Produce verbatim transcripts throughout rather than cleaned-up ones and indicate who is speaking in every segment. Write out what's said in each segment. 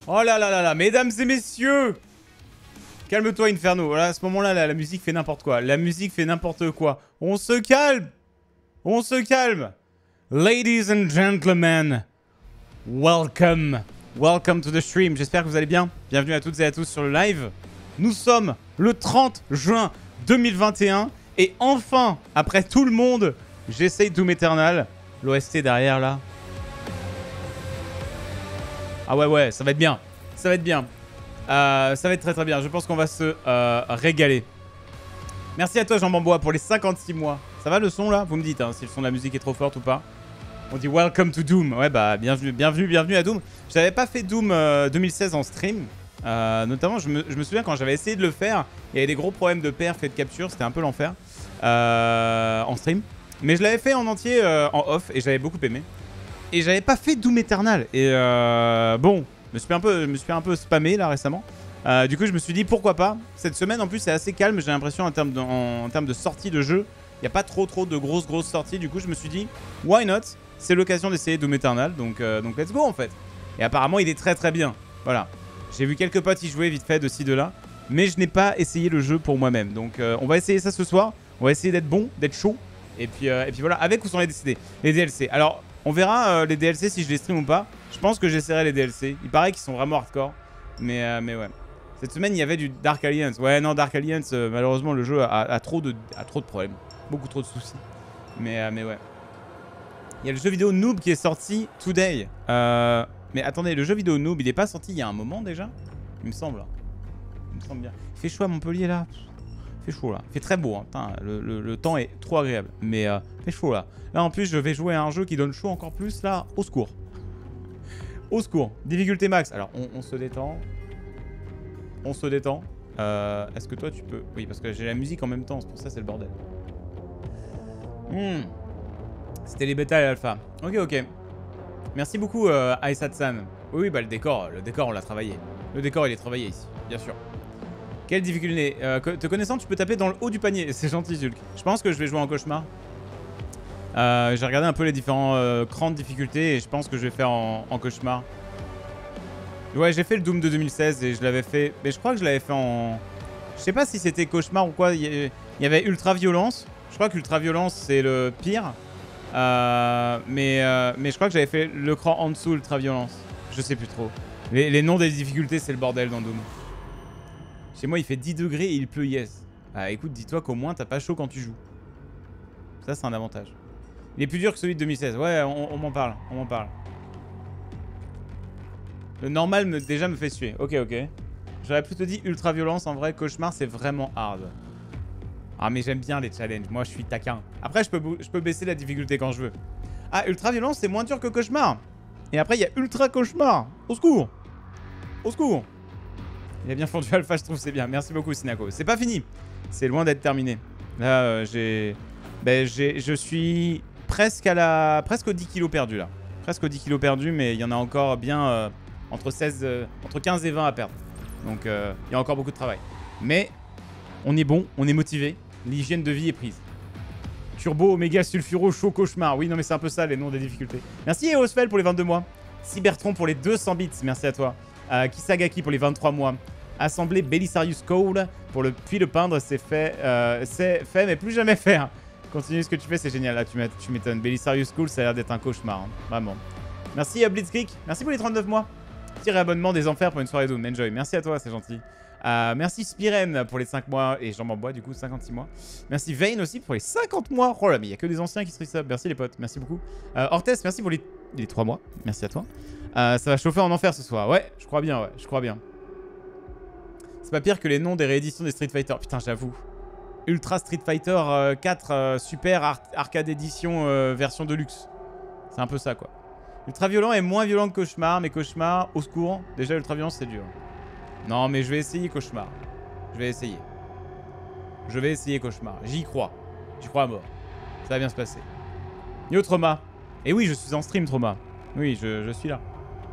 Speaker 1: Oh là là là là, mesdames et messieurs. Calme-toi, Inferno. Voilà, à ce moment-là, la, la musique fait n'importe quoi. La musique fait n'importe quoi. On se calme. On se calme. Ladies and gentlemen, welcome. Welcome to the stream. J'espère que vous allez bien. Bienvenue à toutes et à tous sur le live. Nous sommes le trente juin deux mille vingt et un. Et enfin, après tout le monde, j'essaye Doom Eternal. L'O S T derrière, là. Ah ouais, ouais, ça va être bien. Ça va être bien. Euh, ça va être très très bien. Je pense qu'on va se euh, régaler. Merci à toi, Jean Bambois, pour les cinquante-six mois. Ça va le son, là? Vous me dites hein, si le son de la musique est trop forte ou pas. On dit Welcome to Doom. Ouais, bah, bienvenue, bienvenue, bienvenue à Doom. Je n'avais pas fait Doom euh, deux mille seize en stream. Euh, notamment, je me, je me souviens quand j'avais essayé de le faire, il y avait des gros problèmes de perf et de capture. C'était un peu l'enfer euh, en stream. Mais je l'avais fait en entier euh, en off et j'avais beaucoup aimé. Et j'avais pas fait Doom Eternal. Et euh, bon, je me suis un peu, je me suis un peu spammé là récemment. Euh, du coup, je me suis dit pourquoi pas. Cette semaine en plus, c'est assez calme. J'ai l'impression en termes de, en, en termes de sortie de jeu, il n'y a pas trop trop de grosses grosses sorties. Du coup, je me suis dit why not? C'est l'occasion d'essayer Doom Eternal. Donc, euh, donc let's go en fait. Et apparemment, il est très très bien. Voilà. J'ai vu quelques potes y jouer vite fait de ci, de là. Mais je n'ai pas essayé le jeu pour moi-même. Donc, euh, on va essayer ça ce soir. On va essayer d'être bon, d'être chaud. Et puis, euh, et puis voilà, avec ou sans les D C D, les D L C. Alors, on verra euh, les D L C si je les stream ou pas. Je pense que j'essaierai les D L C. Il paraît qu'ils sont vraiment hardcore. Mais, euh, mais ouais. Cette semaine, il y avait du Dark Alliance. Ouais, non, Dark Alliance, euh, malheureusement, le jeu a, a, trop de, a trop de problèmes. Beaucoup trop de soucis. Mais, euh, mais ouais. Il y a le jeu vidéo Noob qui est sorti today. Euh, mais attendez, le jeu vidéo Noob, il est pas sorti il y a un moment déjà? Il me semble. Il me semble bien. Il fait chaud à Montpellier là. Il fait chaud là. Il fait très beau. Hein. Putain, le, le, le temps est trop agréable. Mais euh, il fait chaud là. Là en plus, je vais jouer à un jeu qui donne chaud encore plus là. Au secours. Au secours. Difficulté max. Alors, on, on se détend. On se détend. Euh, Est-ce que toi tu peux... Oui, parce que j'ai la musique en même temps. C'est pour ça c'est le bordel. Hmm. C'était les bêta et l'alpha. Ok, ok. Merci beaucoup, euh, Aisatsan. Oui, oui, bah le décor, le décor, on l'a travaillé. Le décor, il est travaillé ici, bien sûr. Quelle difficulté euh, Te connaissant, tu peux taper dans le haut du panier. C'est gentil, Zulk. Je pense que je vais jouer en cauchemar. Euh, J'ai regardé un peu les différents euh, crans de difficulté et je pense que je vais faire en, en cauchemar. Ouais, j'ai fait le Doom de deux mille seize et je l'avais fait... Mais je crois que je l'avais fait en... Je sais pas si c'était cauchemar ou quoi. Il y avait ultra violence. Je crois que ultra violence, c'est le pire. Euh, mais, euh, mais je crois que j'avais fait le cran en dessous ultra violence. Je sais plus trop. Les, les noms des difficultés, c'est le bordel dans Doom. Chez moi, il fait dix degrés et il pleut, yes. Ah, écoute, dis-toi qu'au moins, t'as pas chaud quand tu joues. Ça, c'est un avantage. Il est plus dur que celui de deux mille seize. Ouais, on, on m'en parle. On m'en parle. Le normal, me, déjà, me fait suer. Ok, ok. J'aurais plutôt dit ultra violence. En vrai, cauchemar, c'est vraiment hard. Ah, mais j'aime bien les challenges. Moi, je suis taquin. Après, je peux, je peux baisser la difficulté quand je veux. Ah, ultra violence, c'est moins dur que cauchemar. Et après, il y a ultra cauchemar. Au secours. Au secours. Il a bien fondu alpha, je trouve, c'est bien. Merci beaucoup, Sinako. C'est pas fini. C'est loin d'être terminé. Là, euh, j'ai... Ben, j'ai... Je suis presque à la... Presque aux dix kilos perdus, là. Presque aux dix kilos perdus, mais il y en a encore bien euh, entre, seize, euh, entre quinze et vingt à perdre. Donc, euh, il y a encore beaucoup de travail. Mais on est bon, on est motivé. L'hygiène de vie est prise. Turbo, Oméga, Sulfuro, Chaud, Cauchemar. Oui, non, mais c'est un peu ça, les noms des difficultés. Merci, Eosfel, pour les vingt-deux mois. Cybertron pour les deux cents bits. Merci à toi. Euh, Kisagaki pour les vingt-trois mois. Assemblée Belisarius Cole pour le puis le peindre, c'est fait, euh, c'est fait, mais plus jamais faire. Continue ce que tu fais, c'est génial. Là, tu m'étonnes. Belisarius Cole, ça a l'air d'être un cauchemar, hein. Vraiment. Merci à Blitzkrieg. Merci pour les trente-neuf mois. Petit réabonnement des enfers pour une soirée Doom. Enjoy. Merci à toi, c'est gentil. Euh, merci Spiren pour les cinq mois et Jean Bambois du coup cinquante-six mois. Merci Vayne aussi pour les cinquante mois. Oh là mais il n'y a que des anciens qui se sub. Merci les potes, merci beaucoup. euh, Ortez, merci pour les, les trois mois. Merci à toi. euh, Ça va chauffer en enfer ce soir. Ouais, je crois bien, ouais, je crois bien. C'est pas pire que les noms des rééditions des Street Fighter. Putain, j'avoue. Ultra Street Fighter euh, quatre euh, Super Ar Arcade Edition euh, version de luxe. C'est un peu ça quoi. Ultra violent est moins violent que Cauchemar, mais Cauchemar, au secours. Déjà ultra violent c'est dur. Non, mais je vais essayer Cauchemar. Je vais essayer. Je vais essayer Cauchemar. J'y crois. J'y crois à mort. Ça va bien se passer. Yo, Trauma. Et oui, je suis en stream, Trauma. Oui, je, je suis là.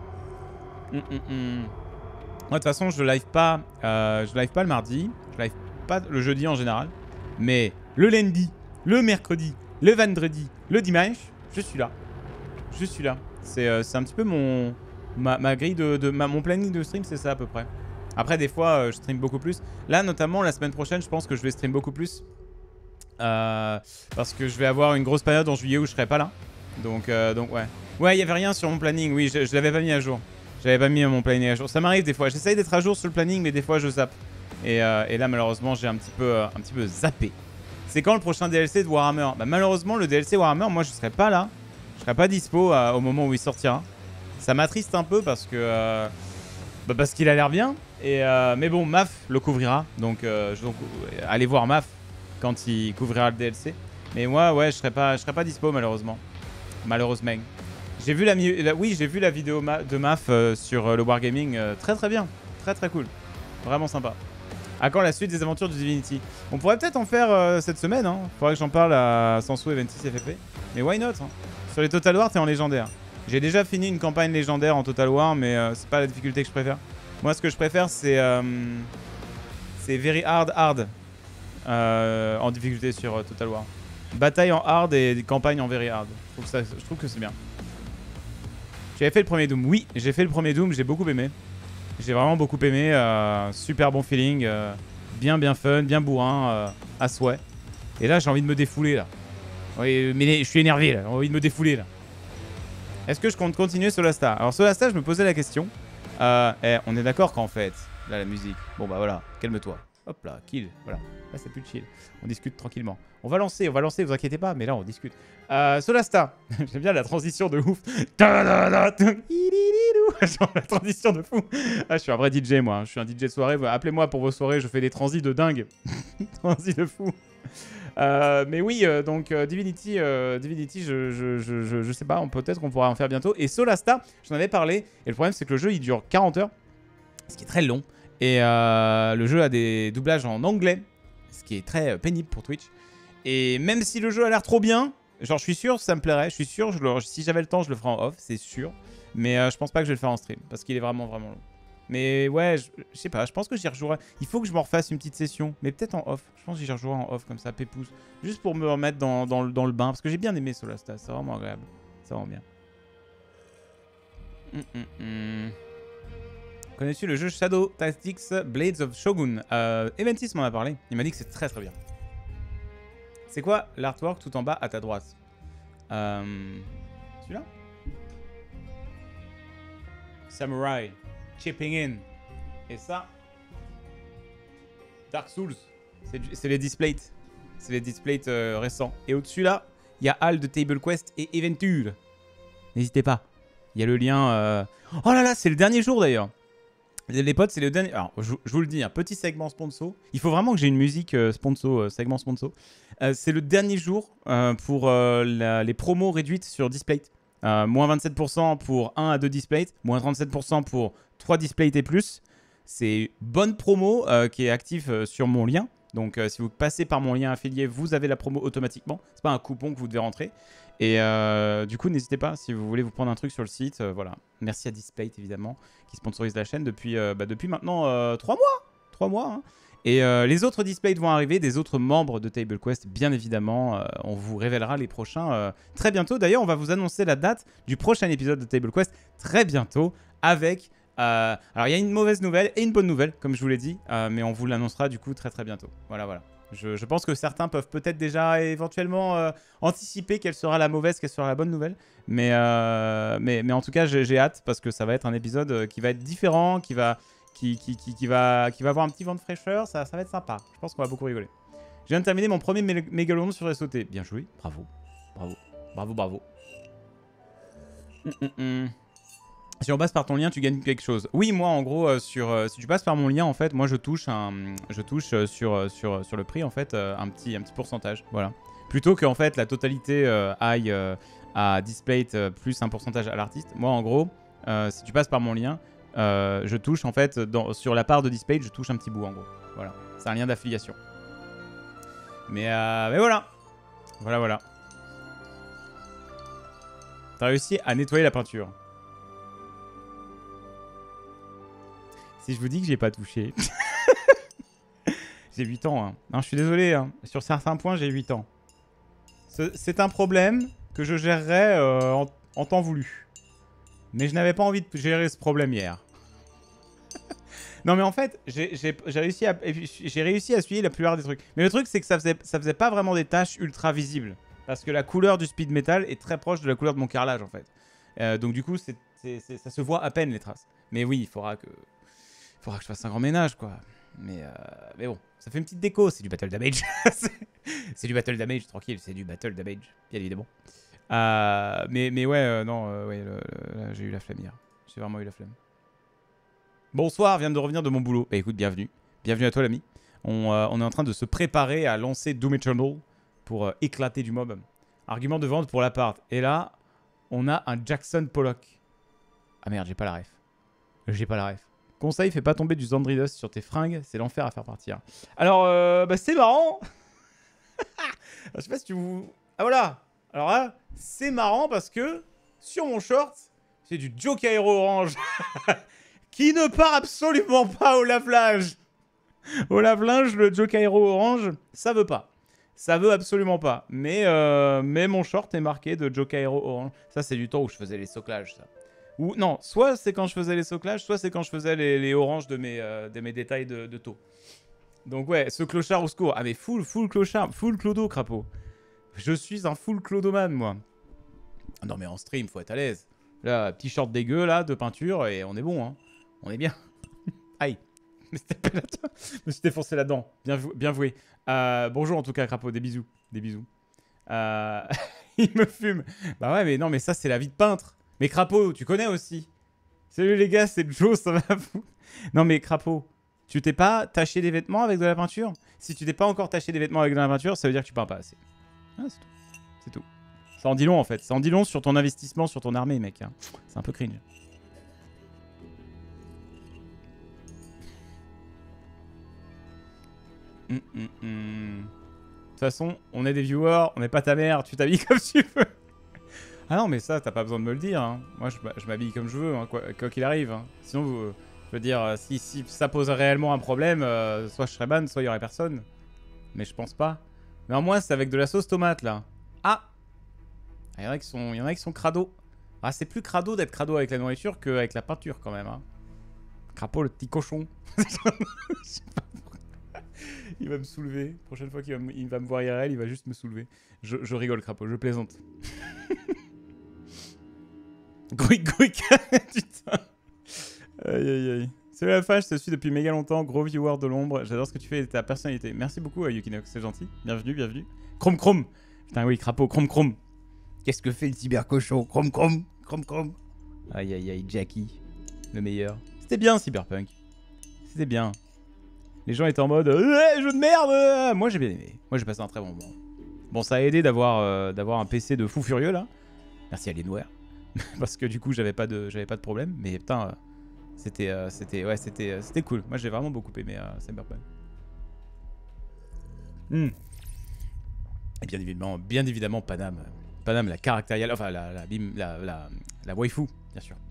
Speaker 1: Mm, mm, mm. Moi, de toute façon, je live pas. Euh, je live pas le mardi. Je live pas le jeudi en général. Mais le lundi, le mercredi, le vendredi, le dimanche, je suis là. Je suis là. C'est euh, un petit peu mon... Ma, ma grille de... de ma, mon planning de stream, c'est ça à peu près. Après, des fois, euh, je stream beaucoup plus. Là, notamment, la semaine prochaine, je pense que je vais stream beaucoup plus. Euh, parce que je vais avoir une grosse période en juillet où je serai pas là. Donc, euh, donc ouais. Ouais, il n'y avait rien sur mon planning. Oui, je, je l'avais pas mis à jour. Je l'avais pas mis mon planning à jour. Ça m'arrive des fois. J'essaye d'être à jour sur le planning, mais des fois, je zappe. Et, euh, et là, malheureusement, j'ai un petit peu, euh, un petit peu zappé. C'est quand le prochain D L C de Warhammer? Bah, malheureusement, le D L C Warhammer, moi, je serai pas là. Je serai pas dispo euh, au moment où il sortira. Ça m'attriste un peu parce que... Euh, bah, parce qu'il a l'air bien. Et, euh, mais bon, Maf le couvrira. Donc, euh, je, donc allez voir Maf quand il couvrira le D L C. Mais moi, ouais, je serai pas, je serai pas dispo malheureusement. Malheureusement. J'ai vu la, la, oui, j'ai vu la vidéo ma, de Maf euh, sur euh, le Wargaming. Euh, très très bien. Très très cool. Vraiment sympa. À quand la suite des aventures du Divinity? On pourrait peut-être en faire euh, cette semaine. Hein. Faudrait que j'en parle à Sansu et vingt-six F F P. Mais why not hein. Sur les Total War, t'es en légendaire. J'ai déjà fini une campagne légendaire en Total War, mais euh, c'est pas la difficulté que je préfère. Moi, ce que je préfère, c'est euh, c'est Very Hard Hard euh, en difficulté sur euh, Total War. Bataille en hard et campagne en Very Hard. Je trouve, ça, je trouve que c'est bien. J'avais fait le premier Doom. Oui, j'ai fait le premier Doom, j'ai beaucoup aimé. J'ai vraiment beaucoup aimé. Euh, super bon feeling. Euh, bien, bien fun, bien bourrin, euh, à souhait. Et là, j'ai envie de me défouler, là. Oui, mais je suis énervé, là. J'ai envie de me défouler, là. Est-ce que je compte continuer Solasta? Alors, Solasta, je me posais la question. Euh, eh, on est d'accord qu'en fait, là, la musique. Bon, bah voilà, calme-toi. Hop là, kill. Voilà. Là, c'est plus chill. On discute tranquillement. On va lancer, on va lancer, vous inquiétez pas, mais là, on discute. Euh, Solasta. J'aime bien la transition de ouf. Genre la transition de fou. Ah, je suis un vrai D J, moi. Hein. Je suis un D J de soirée. Appelez-moi pour vos soirées, je fais des transis de dingue. Transis de fou. Euh, mais oui, euh, donc euh, Divinity, euh, Divinity je, je, je, je, je sais pas, peut-être qu'on pourra en faire bientôt. Et Solasta, j'en avais parlé. Et le problème, c'est que le jeu, il dure quarante heures. Ce qui est très long. Et euh, le jeu a des doublages en anglais. Ce qui est très euh, pénible pour Twitch. Et même si le jeu a l'air trop bien, genre je suis sûr ça me plairait. Je suis sûr, je le, si j'avais le temps, je le ferais en off, c'est sûr. Mais euh, je pense pas que je vais le faire en stream. Parce qu'il est vraiment, vraiment long. Mais ouais, je, je sais pas, je pense que j'y rejouerai. Il faut que je me refasse une petite session, mais peut-être en off. Je pense que j'y rejouerai en off comme ça, pépouze. Juste pour me remettre dans, dans, dans le bain. Parce que j'ai bien aimé Solasta, c'est vraiment agréable. C'est vraiment bien. Hum, hum, hum. Connais-tu le jeu Shadow Tactics Blades of Shogun? euh, Eventis m'en a parlé. Il m'a dit que c'est très très bien. C'est quoi l'artwork tout en bas à ta droite? euh, Celui-là? Samurai. Chipping in. Et ça, Dark Souls. C'est les displays. C'est les displays euh, récents. Et au-dessus là, il y a Hall de Table Quest et Eventure. N'hésitez pas. Il y a le lien. Euh... Oh là là, c'est le dernier jour d'ailleurs. Les potes, c'est le dernier. Alors, je, je vous le dis, un petit segment sponsor. Il faut vraiment que j'ai une musique euh, sponsor, euh, segment sponsor. Euh, c'est le dernier jour euh, pour euh, la, les promos réduites sur display. Euh, moins vingt-sept pour cent pour un à deux displays, moins trente-sept pour cent pour trois displays et plus. C'est bonne promo euh, qui est active euh, sur mon lien. Donc euh, si vous passez par mon lien affilié, vous avez la promo automatiquement. C'est pas un coupon que vous devez rentrer. Et euh, du coup, n'hésitez pas si vous voulez vous prendre un truc sur le site. Euh, voilà. Merci à Display évidemment qui sponsorise la chaîne depuis, euh, bah, depuis maintenant euh, trois mois. trois mois. Hein. Et euh, les autres displays vont arriver, des autres membres de Table Quest, bien évidemment. Euh, on vous révélera les prochains euh, très bientôt. D'ailleurs, on va vous annoncer la date du prochain épisode de Table Quest très bientôt avec... Euh, alors, il y a une mauvaise nouvelle et une bonne nouvelle, comme je vous l'ai dit. Euh, mais on vous l'annoncera du coup très très bientôt. Voilà, voilà. Je, je pense que certains peuvent peut-être déjà éventuellement euh, anticiper quelle sera la mauvaise, quelle sera la bonne nouvelle. Mais, euh, mais, mais en tout cas, j'ai hâte parce que ça va être un épisode qui va être différent, qui va... Qui, qui, qui, qui, va, qui va avoir un petit vent de fraîcheur, ça, ça va être sympa. Je pense qu'on va beaucoup rigoler. Je viens de terminer mon premier mégalodon sur S O T. Bien joué, bravo, bravo, bravo, bravo. Hum, hum, hum. Si on passe par ton lien, tu gagnes quelque chose. Oui, moi, en gros, euh, sur, euh, si tu passes par mon lien, en fait, moi, je touche, un, je touche euh, sur, euh, sur, sur le prix, en fait, euh, un, petit, un petit pourcentage. Voilà. Plutôt que, en fait, la totalité euh, aille euh, à Display euh, plus un pourcentage à l'artiste. Moi, en gros, euh, si tu passes par mon lien, Euh, je touche en fait dans, sur la part de Display, je touche un petit bout en gros. Voilà, c'est un lien d'affiliation. Mais, euh, mais voilà, voilà, voilà. T'as réussi à nettoyer la peinture. Si je vous dis que j'ai pas touché, j'ai huit ans. Hein. Non, je suis désolé. Hein. Sur certains points, j'ai huit ans. C'est un problème que je gérerai euh, en, en temps voulu. Mais je n'avais pas envie de gérer ce problème hier. Non mais en fait, j'ai réussi, à, réussi à suivre la plupart des trucs. Mais le truc, c'est que ça faisait, ça faisait pas vraiment des tâches ultra visibles. Parce que la couleur du speed metal est très proche de la couleur de mon carrelage, en fait. Euh, donc du coup, c'est, c'est, c'est, ça se voit à peine, les traces. Mais oui, il faudra que, il faudra que je fasse un grand ménage, quoi. Mais, euh, mais bon, ça fait une petite déco, c'est du battle damage. C'est du battle damage, tranquille, c'est du battle damage, bien évidemment. Euh, mais, mais ouais, euh, non, euh, ouais, j'ai eu la flemme hier. J'ai vraiment eu la flemme. Bonsoir, viens de revenir de mon boulot. Bah écoute, bienvenue. Bienvenue à toi, l'ami. On, euh, on est en train de se préparer à lancer Doom Eternal pour euh, éclater du mob. Argument de vente pour l'appart. Et là, on a un Jackson Pollock. Ah merde, j'ai pas la ref. J'ai pas la ref. Conseil, fais pas tomber du Zandridos sur tes fringues, c'est l'enfer à faire partir. Alors, euh, bah c'est marrant. Je sais pas si tu vous... Ah voilà. Alors là, c'est marrant parce que sur mon short, c'est du Joe Cairo orange. Qui ne part absolument pas au lave-linge. Au lave-linge, le Joe Cairo orange, ça veut pas. Ça veut absolument pas. Mais, euh, mais mon short est marqué de Joe Cairo orange. Ça, c'est du temps où je faisais les soclages, ça. Ou non, soit c'est quand je faisais les soclages, soit c'est quand je faisais les, les oranges de mes, euh, de mes détails de, de taux. Donc ouais, ce clochard au secours. Ah mais full, full clochard, full clodo, crapaud. Je suis un full clodoman, moi. Non mais en stream, faut être à l'aise. Là, petit short dégueu, là, de peinture, et on est bon, hein. On est bien. Aïe. Je me suis défoncé là-dedans. Bien, bien voué. Euh, bonjour en tout cas, crapaud. Des bisous. Des bisous. Euh... Il me fume. Bah ouais, mais non, mais ça, c'est la vie de peintre. Mais crapaud, tu connais aussi. Salut les gars, c'est Joe, ça va fou. Non mais crapaud, tu t'es pas taché des vêtements avec de la peinture? Si tu t'es pas encore taché des vêtements avec de la peinture, ça veut dire que tu peins pas assez. Ah, c'est tout. C'est tout. Ça en dit long en fait. Ça en dit long sur ton investissement, sur ton armée, mec. Hein. C'est un peu cringe. Hum, hum, hum. De toute façon, on est des viewers, on n'est pas ta mère, tu t'habilles comme tu veux. Ah non, mais ça, t'as pas besoin de me le dire. Hein. Moi, je m'habille comme je veux, hein, quoi qu'il arrive. Hein. Sinon, vous, euh, je veux dire, si, si ça pose réellement un problème, euh, soit je serais ban, soit il y aurait personne. Mais je pense pas. Mais en moins, c'est avec de la sauce tomate, là. Ah, il y en a qui sont, il y en a qui sont crado. Ah, c'est plus crado d'être crado avec la nourriture qu'avec la peinture, quand même. Hein. Crapaud, le petit cochon. Je sais pas pourquoi. Il va me soulever. Prochaine fois qu'il va, me, il va me voir I R L, il va juste me soulever. Je, je rigole, crapaud, je plaisante. Gouic, gouic. Putain. Aïe, aïe, aïe. Salut la fâche, je te suis depuis méga longtemps. Gros viewer de l'ombre. J'adore ce que tu fais et ta personnalité. Merci beaucoup, Yukinox, c'est gentil. Bienvenue, bienvenue. Chrome, chrome. Putain, oui, crapaud, chrome, chrome. Qu'est-ce que fait le cybercochon? Chrome, chrome, chrome, chrome. Aïe, aïe, aïe, Jackie. Le meilleur. C'était bien, Cyberpunk. C'était bien. Les gens étaient en mode euh, jeu de merde. Moi, j'ai bien aimé. Moi, j'ai passé un très bon moment. Bon, ça a aidé d'avoir euh, d'avoir un P C de fou furieux, là. Merci Alienware. Parce que du coup, j'avais pas de j'avais pas de problème. Mais putain, euh, c'était euh, c'était ouais, c'était euh, c'était cool. Moi, j'ai vraiment beaucoup aimé euh, Cyberpunk. Mm. Et bien évidemment, bien évidemment, Panam. Panam, la caractériale, enfin la la, bim, la, la, la waifu, bien sûr.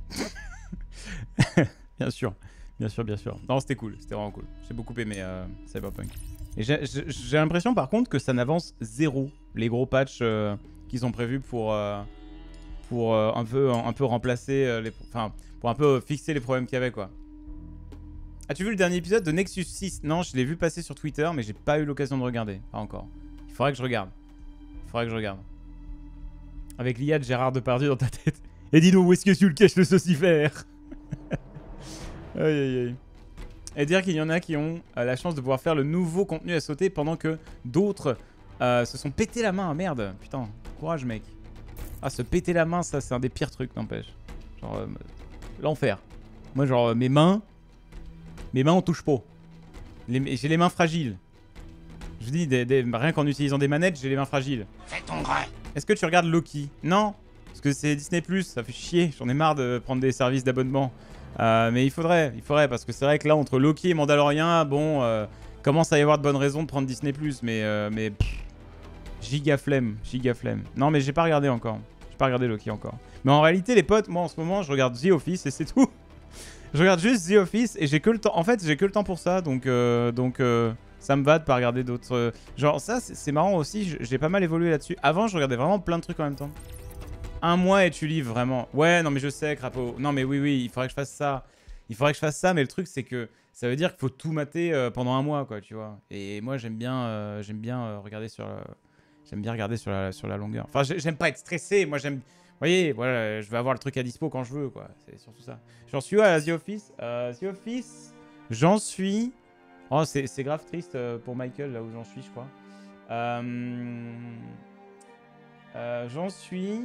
Speaker 1: Bien sûr, bien sûr, bien sûr. Non, c'était cool, c'était vraiment cool. J'ai beaucoup aimé euh, Cyberpunk. Et j'ai l'impression par contre que ça n'avance zéro, les gros patchs euh, qui sont prévus pour, euh, pour euh, un, peu, un peu remplacer, euh, les, enfin, pour un peu fixer les problèmes qu'il y avait, quoi. As-tu vu le dernier épisode de Nexus six? Non, je l'ai vu passer sur Twitter, mais j'ai pas eu l'occasion de regarder, pas encore. Il faudrait que je regarde. Il faudrait que je regarde. Avec l'I A de Gérard Depardieu dans ta tête. Et dis-nous, où est-ce que tu le caches le saucifère? Aïe aïe aïe. Et dire qu'il y en a qui ont euh, la chance de pouvoir faire le nouveau contenu à sauter pendant que d'autres euh, se sont pété la main. Merde, putain, courage mec. Ah, se péter la main, ça c'est un des pires trucs, n'empêche. Genre, euh, l'enfer. Moi, genre, euh, mes mains, mes mains on touche pas. J'ai les mains fragiles. Je dis, des, des, rien qu'en utilisant des manettes, j'ai les mains fragiles.
Speaker 2: Fais ton grain.
Speaker 1: Est-ce que tu regardes Loki? Non, parce que c'est Disney plus, ça fait chier. J'en ai marre de prendre des services d'abonnement. Euh, mais il faudrait, il faudrait, parce que c'est vrai que là, entre Loki et Mandalorian, bon, euh, commence à y avoir de bonnes raisons de prendre Disney plus, mais, euh, mais pff, giga flemme, giga flemme. Non, mais j'ai pas regardé encore. J'ai pas regardé Loki encore. Mais en réalité, les potes, moi en ce moment, je regarde The Office et c'est tout. Je regarde juste The Office et j'ai que le temps. En fait, j'ai que le temps pour ça, donc, euh, donc euh, ça me va de pas regarder d'autres. Euh... Genre, ça, c'est marrant aussi, j'ai pas mal évolué là-dessus. Avant, je regardais vraiment plein de trucs en même temps. Un mois et tu livres, vraiment. Ouais, non, mais je sais, Crapaud. Non, mais oui, oui, il faudrait que je fasse ça. Il faudrait que je fasse ça, mais le truc, c'est que ça veut dire qu'il faut tout mater euh, pendant un mois, quoi, tu vois. Et moi, j'aime bien, euh, j'aime bien euh, regarder sur la... J'aime bien regarder sur la, sur la longueur. Enfin, j'aime pas être stressé. Moi, j'aime... Vous voyez, voilà, je vais avoir le truc à dispo quand je veux, quoi. C'est surtout ça. J'en suis où à The Office euh, The Office, j'en suis... Oh, c'est grave triste euh, pour Michael, là où j'en suis, je crois. Euh... Euh, j'en suis...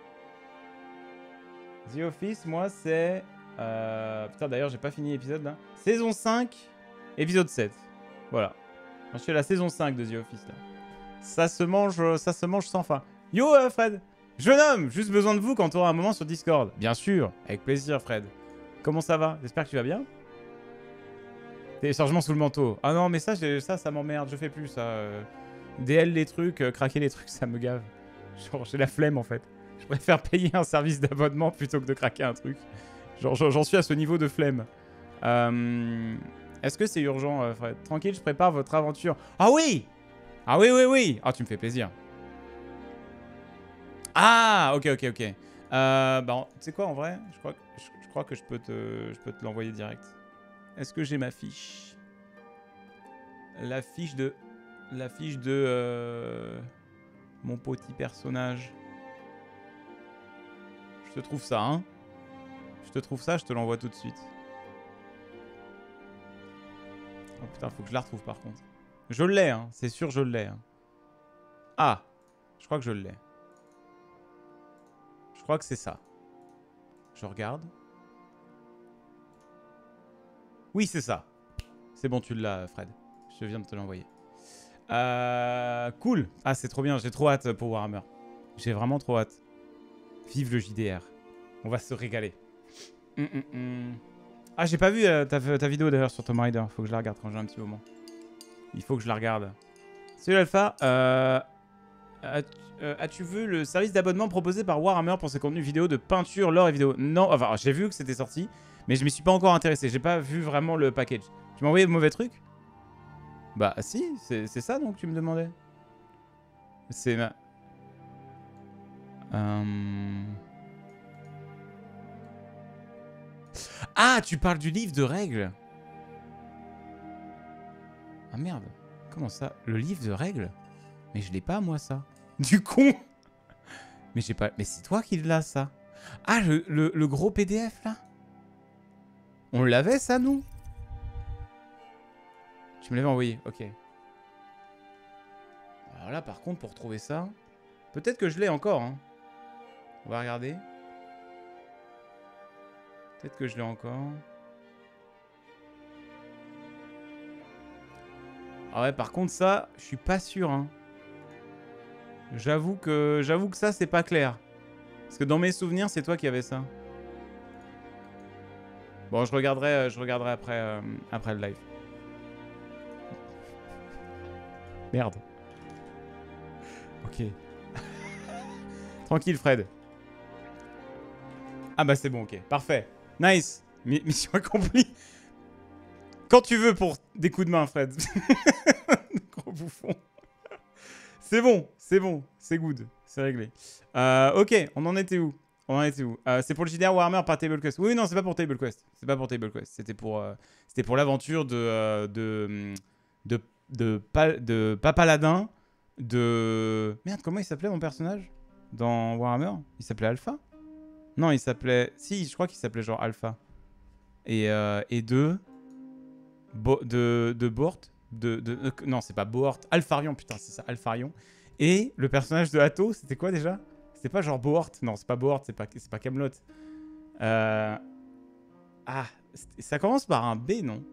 Speaker 1: The Office, moi, c'est... Euh... Putain, d'ailleurs, j'ai pas fini l'épisode, là. Saison cinq, épisode sept. Voilà. J'en suis à la saison cinq de The Office, là. Ça se mange, ça se mange sans fin. Yo, euh, Fred. Jeune homme, juste besoin de vous quand tu auras un moment sur Discord. Bien sûr, avec plaisir, Fred. Comment ça va? J'espère que tu vas bien. Téléchargement sous le manteau. Ah non, mais ça, ça, ça m'emmerde. Je fais plus, ça. Euh... D L les trucs, euh, craquer les trucs, ça me gave. Genre, j'ai la flemme, en fait. Je préfère payer un service d'abonnement plutôt que de craquer un truc. Genre, j'en suis à ce niveau de flemme. Euh... Est-ce que c'est urgent, euh, Fred? Tranquille, je prépare votre aventure. Ah oui! Ah oui, oui, oui! Ah, tu me fais plaisir. Ah, ok, ok, ok. Euh, bah, tu sais quoi, en vrai, je crois, je, je crois que je peux te, je peux te l'envoyer direct. Est-ce que j'ai ma fiche? La fiche de... La fiche de... Euh, mon petit personnage. Je te trouve ça, hein? Je te trouve ça, je te l'envoie tout de suite. Oh putain, faut que je la retrouve par contre. Je l'ai, hein. C'est sûr, je l'ai. Hein. Ah, je crois que je l'ai. Je crois que c'est ça. Je regarde. Oui, c'est ça. C'est bon, tu l'as, Fred. Je viens de te l'envoyer. Euh, cool. Ah, c'est trop bien. J'ai trop hâte pour Warhammer. J'ai vraiment trop hâte. Vive le J D R. On va se régaler. Hum, hum, hum. Ah, j'ai pas vu euh, ta, ta vidéo d'ailleurs sur Tomb Raider. Faut que je la regarde quand j'ai un petit moment. Il faut que je la regarde. Salut Alpha. Euh... As-tu euh, as vu le service d'abonnement proposé par Warhammer pour ses contenus vidéo de peinture, lore et vidéo? Non, enfin j'ai vu que c'était sorti, mais je m'y suis pas encore intéressé. J'ai pas vu vraiment le package. Tu m'as envoyé de mauvais trucs? Bah si, c'est ça donc tu me demandais. C'est ma... Euh... Ah, tu parles du livre de règles? Ah merde, comment ça? Le livre de règles? Mais je l'ai pas moi ça. Du con. Mais j'ai pas... Mais c'est toi qui l'as ça. Ah, le, le, le gros P D F là? On l'avait ça nous? Tu me l'avais envoyé, ok. Alors là par contre pour trouver ça... Peut-être que je l'ai encore hein. On va regarder. Peut-être que je l'ai encore. Ah ouais par contre ça, je suis pas sûr hein. J'avoue que, j'avoue que ça, c'est pas clair. Parce que dans mes souvenirs, c'est toi qui avais ça. Bon, je regarderai, je regarderai après, euh, après le live. Merde. Ok. Tranquille, Fred. Ah bah c'est bon, ok. Parfait. Nice. Mission accomplie. Quand tu veux pour des coups de main, Fred. Gros bouffon. C'est bon, c'est bon, c'est good, c'est réglé. Euh, ok, on en était où? On en était où euh, C'est pour le J D R Warhammer par Table Quest. Oui, non, c'est pas pour Table Quest. C'est pas pour Table Quest. C'était pour, euh, c'était pour l'aventure de, euh, de, de, de, de, de Papaladin, de... Merde, comment il s'appelait mon personnage dans Warhammer? Il s'appelait Alpha? Non, il s'appelait... Si, je crois qu'il s'appelait genre Alpha. Et, euh, et de... Bo... De, de Bort. De, de, euh, non, c'est pas Bohort. Alpharion, putain, c'est ça, Alpharion. Et le personnage de Atto, c'était quoi déjà? C'était pas genre Bohort? Non, c'est pas Bohort, c'est pas, pas Camelot. Euh... Ah, ça commence par un B, non?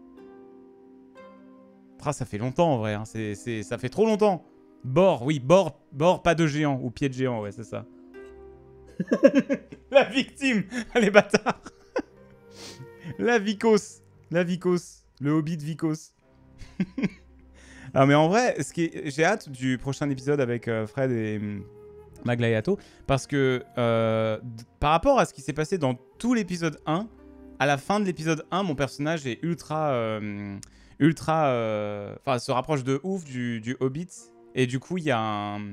Speaker 1: Ah, ça fait longtemps en vrai, hein. c'est, c'est, ça fait trop longtemps. Bord, oui, bord, bord, pas de géant, ou pied de géant, ouais, c'est ça. La victime, les bâtards. La Vicos, la Vicos, le Hobbit Vicos. Alors mais en vrai, ce qui est... j'ai hâte du prochain épisode avec euh, Fred et hum, Magla et Atto, parce que euh, par rapport à ce qui s'est passé dans tout l'épisode un, à la fin de l'épisode un, mon personnage est ultra... Euh, ultra... Enfin, euh, se rapproche de ouf du, du Hobbit, et du coup, il y a un...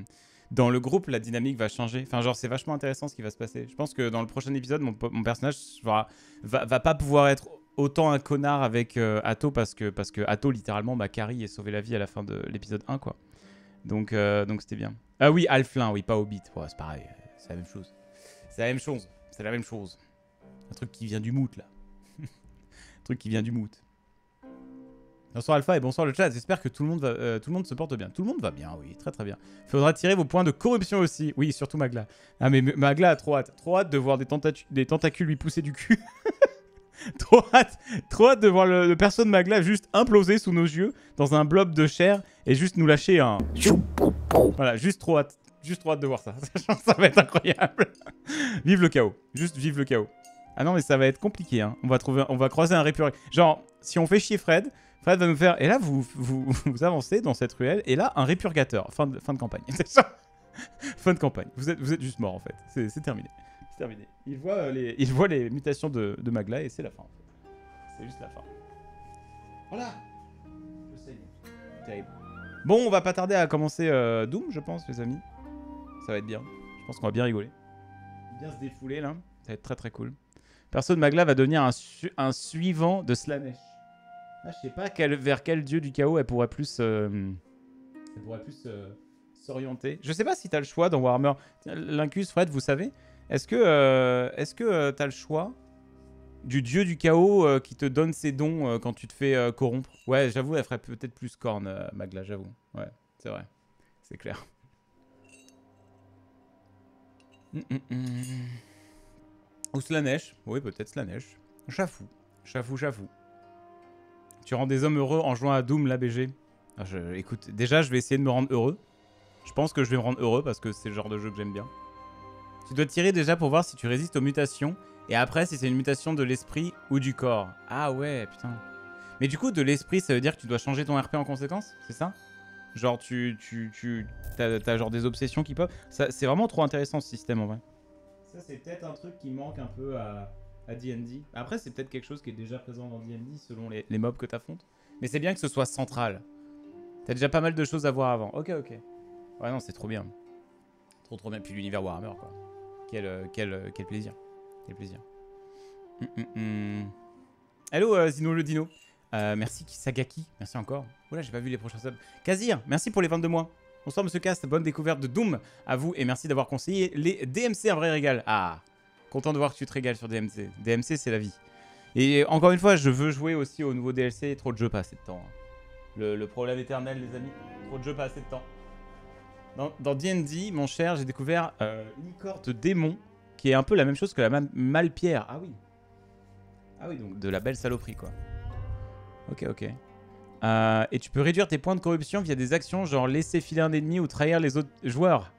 Speaker 1: dans le groupe, la dynamique va changer. Enfin, genre, c'est vachement intéressant ce qui va se passer. Je pense que dans le prochain épisode, mon, mon personnage va, va, va pas pouvoir être autant un connard avec euh, Atto parce que, parce que Atto, littéralement, m'a carry et sauvé la vie à la fin de l'épisode un, quoi. Donc, euh, donc c'était bien. Ah oui, Halflin, oui, pas Hobbit. Ouais, c'est pareil, c'est la même chose. C'est la même chose. C'est la même chose. Un truc qui vient du moot, là. Un truc qui vient du moot. Bonsoir Alpha et bonsoir le chat. J'espère que tout le, monde va, euh, tout le monde se porte bien. Tout le monde va bien, oui, très très bien. Faudra tirer vos points de corruption aussi. Oui, surtout Magla. Ah mais Magla a trop hâte. Trop hâte de voir des, tentacu des tentacules lui pousser du cul. Trop hâte. Trop hâte de voir le, le perso de Magla juste imploser sous nos yeux dans un blob de chair et juste nous lâcher un... Voilà, juste trop hâte. Juste trop hâte de voir ça. Ça va être incroyable. Vive le chaos. Juste vive le chaos. Ah non mais ça va être compliqué, hein. On va trouver, on va croiser un répuré. Genre, si on fait chier Fred... Fred va nous faire... Et là, vous, vous, vous avancez dans cette ruelle. Et là, un répurgateur. Fin de, fin de campagne. C'est ça. Fin de campagne. Vous êtes, vous êtes juste mort, en fait. C'est terminé. C'est terminé. Il voit, euh, les, il voit les mutations de, de Magla et c'est la fin, en fait. C'est juste la fin. Voilà. Je sais. Terrible. Bon, on va pas tarder à commencer euh, Doom, je pense, les amis. Ça va être bien. Je pense qu'on va bien rigoler. Bien se défouler, là. Ça va être très, très cool. Perso de Magla va devenir un, su un suivant de Slaanesh. Ah, je sais pas quel, vers quel dieu du chaos elle pourrait plus euh, elle pourrait plus euh, s'orienter. Je sais pas si t'as le choix dans Warhammer. Lincus, Fred, vous savez, est-ce que euh, est-ce que euh, t'as le choix du dieu du chaos euh, qui te donne ses dons euh, quand tu te fais euh, corrompre? Ouais, j'avoue, elle ferait peut-être plus corne, euh, Magla, j'avoue. Ouais, c'est vrai, c'est clair. Mm -mm -mm. Ou Slaanesh, oui, peut-être Slaanesh. Chafou, chafou, chafou. Tu rends des hommes heureux en jouant à Doom, l'A B G. Ah, je, écoute, déjà, je vais essayer de me rendre heureux. Je pense que je vais me rendre heureux parce que c'est le genre de jeu que j'aime bien. Tu dois tirer déjà pour voir si tu résistes aux mutations. Et après, si c'est une mutation de l'esprit ou du corps. Ah ouais, putain. Mais du coup, de l'esprit, ça veut dire que tu dois changer ton R P en conséquence? C'est ça? Genre, tu, tu, tu t'as, t'as genre des obsessions qui peuvent... C'est vraiment trop intéressant, ce système, en vrai. Ça, c'est peut-être un truc qui manque un peu à... à D and D. Après, c'est peut-être quelque chose qui est déjà présent dans D and D selon les, les mobs que tu affrontes. Mais c'est bien que ce soit central. T'as déjà pas mal de choses à voir avant. Ok, ok. Ouais, non, c'est trop bien. Trop, trop bien. Puis l'univers Warhammer, quoi. Quel, euh, quel, euh, quel plaisir. Quel plaisir. Mm -mm -mm. Hello, euh, Zino le Dino. Euh, merci Kisagaki. Merci encore. Oula, j'ai pas vu les prochains subs. Kazir, merci pour les vingt-deux mois. Bonsoir, monsieur Cast. Bonne découverte de Doom à vous. Et merci d'avoir conseillé les D M C, un vrai régal. Ah, content de voir que tu te régales sur D M C. D M C, c'est la vie. Et encore une fois, je veux jouer aussi au nouveau D L C. Trop de jeux, pas assez de temps. Le, le problème éternel, les amis. Trop de jeux, pas assez de temps. Dans, dans D and D, mon cher, j'ai découvert euh, Licorne Démon, qui est un peu la même chose que la ma Malpierre. Ah oui. Ah oui, donc de la belle saloperie, quoi. Ok, ok. Euh, et tu peux réduire tes points de corruption via des actions, genre laisser filer un ennemi ou trahir les autres joueurs.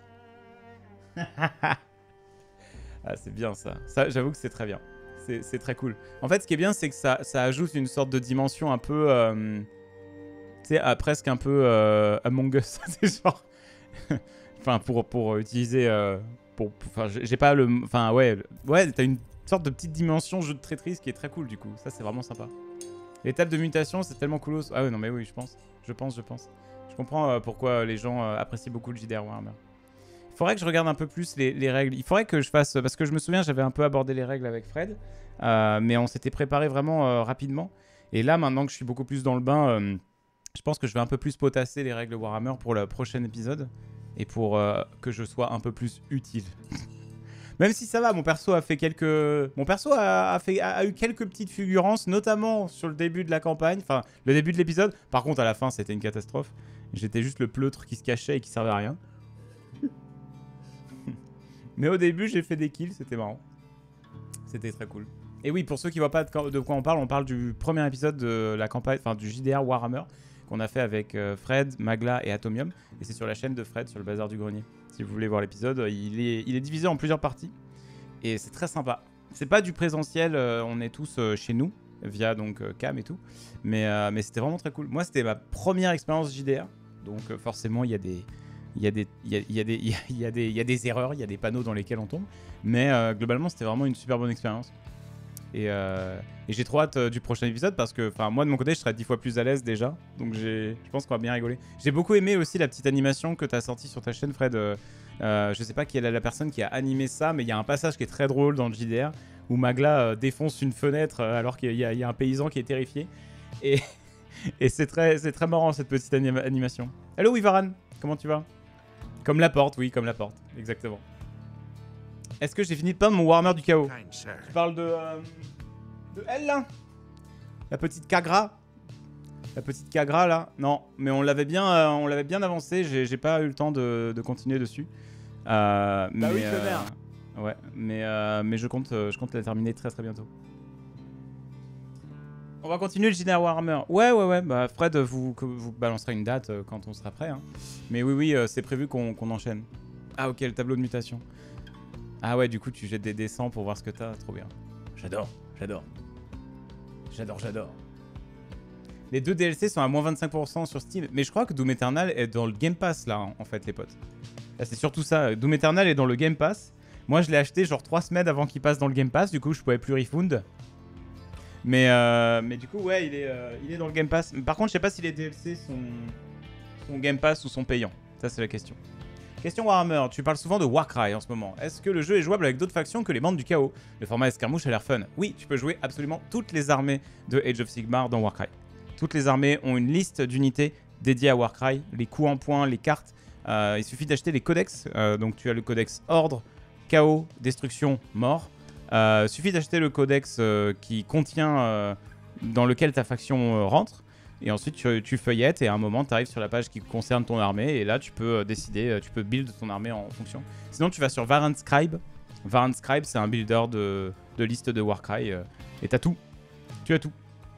Speaker 1: Ah, c'est bien ça. Ça, j'avoue que c'est très bien. C'est très cool. En fait, ce qui est bien, c'est que ça, ça ajoute une sorte de dimension un peu... Euh, tu sais, presque un peu euh, Among Us. C'est genre... Enfin, pour, pour utiliser... Euh, pour, enfin, j'ai pas le... Enfin, ouais, ouais, t'as une sorte de petite dimension jeu de traîtrise qui est très cool, du coup. Ça, c'est vraiment sympa. L'étape de mutation, c'est tellement coolos. Ah ouais, non, mais oui, je pense. Je pense, je pense. Je comprends euh, pourquoi les gens euh, apprécient beaucoup le J D R Warhammer. Il faudrait que je regarde un peu plus les, les règles. Il faudrait que je fasse... Parce que je me souviens, j'avais un peu abordé les règles avec Fred. Euh, mais on s'était préparé vraiment euh, rapidement. Et là, maintenant que je suis beaucoup plus dans le bain, euh, je pense que je vais un peu plus potasser les règles Warhammer pour le prochain épisode. Et pour euh, que je sois un peu plus utile. Même si ça va, mon perso a fait quelques... Mon perso a, a, fait, a, a eu quelques petites fulgurances, notamment sur le début de la campagne. Enfin, le début de l'épisode. Par contre, à la fin, c'était une catastrophe. J'étais juste le pleutre qui se cachait et qui servait à rien. Mais au début, j'ai fait des kills, c'était marrant. C'était très cool. Et oui, pour ceux qui ne voient pas de quoi on parle, on parle du premier épisode de la campagne, enfin du J D R Warhammer, qu'on a fait avec Fred, Magla et Atomium. Et c'est sur la chaîne de Fred, sur le Bazar du Grenier. Si vous voulez voir l'épisode, il est, il est divisé en plusieurs parties. Et c'est très sympa. C'est pas du présentiel, euh, on est tous euh, chez nous, via donc euh, Cam et tout. Mais, euh, mais c'était vraiment très cool. Moi, c'était ma première expérience J D R. Donc euh, forcément, il y a des... Il y, a des, il, y a, il, y a des, il, y a, il, y a des, il y a des erreurs, il y a des panneaux dans lesquels on tombe. Mais euh, globalement, c'était vraiment une super bonne expérience. Et, euh, et j'ai trop hâte euh, du prochain épisode parce que moi de mon côté je serai dix fois plus à l'aise déjà. Donc je pense qu'on va bien rigoler. J'ai beaucoup aimé aussi la petite animation que tu as sortie sur ta chaîne Fred. Euh, euh, je sais pas qui est la, la personne qui a animé ça, mais il y a un passage qui est très drôle dans le J D R où Magla euh, défonce une fenêtre euh, alors qu'il y, y a un paysan qui est terrifié. Et, et c'est très, très marrant cette petite anim animation. Hello Ivaran, comment tu vas? Comme la porte, oui, comme la porte, exactement. Est-ce que j'ai fini de peindre mon Warhammer du chaos? Tu parles de, euh, de elle là? La petite Kagra? La petite Kagra là? Non, mais on l'avait bien, euh, on l'avait bien avancé. J'ai pas eu le temps de, de continuer dessus. Euh,
Speaker 2: bah
Speaker 1: mais,
Speaker 2: oui,
Speaker 1: euh, ouais, mais, euh, mais je compte, euh, je compte la terminer très très bientôt. On va continuer le J D R Warhammer. Ouais, ouais, ouais. Bah, Fred vous, vous balancera une date euh, quand on sera prêt. Hein. Mais oui, oui, euh, c'est prévu qu'on qu'on enchaîne. Ah ok, le tableau de mutation. Ah ouais, du coup, tu jettes des dessins pour voir ce que t'as. Trop bien. J'adore, j'adore. J'adore, j'adore. Les deux D L C sont à moins vingt-cinq pour cent sur Steam. Mais je crois que Doom Eternal est dans le Game Pass, là, en fait, les potes. Là, c'est surtout ça. Doom Eternal est dans le Game Pass. Moi, je l'ai acheté genre trois semaines avant qu'il passe dans le Game Pass. Du coup, je pouvais plus refund. Mais, euh, mais du coup, ouais, il est, euh, il est dans le Game Pass. Par contre, je sais pas si les D L C sont, sont Game Pass ou sont payants. Ça, c'est la question. Question Warhammer, tu parles souvent de Warcry en ce moment. Est-ce que le jeu est jouable avec d'autres factions que les membres du chaos? Le format escarmouche a l'air fun. Oui, tu peux jouer absolument toutes les armées de Age of Sigmar dans Warcry. Toutes les armées ont une liste d'unités dédiées à Warcry, les coups en poing, les cartes. Euh, il suffit d'acheter les codex. Euh, donc tu as le codex Ordre, Chaos, Destruction, Mort. Euh, suffit d'acheter le codex euh, qui contient euh, dans lequel ta faction euh, rentre. Et ensuite, tu, tu feuillettes et à un moment, tu arrives sur la page qui concerne ton armée. Et là, tu peux euh, décider, euh, tu peux build ton armée en fonction. Sinon, tu vas sur Varant Scribe. Varant Scribe, c'est un builder de, de liste de Warcry. Euh, et t'as tout. Tu as tout.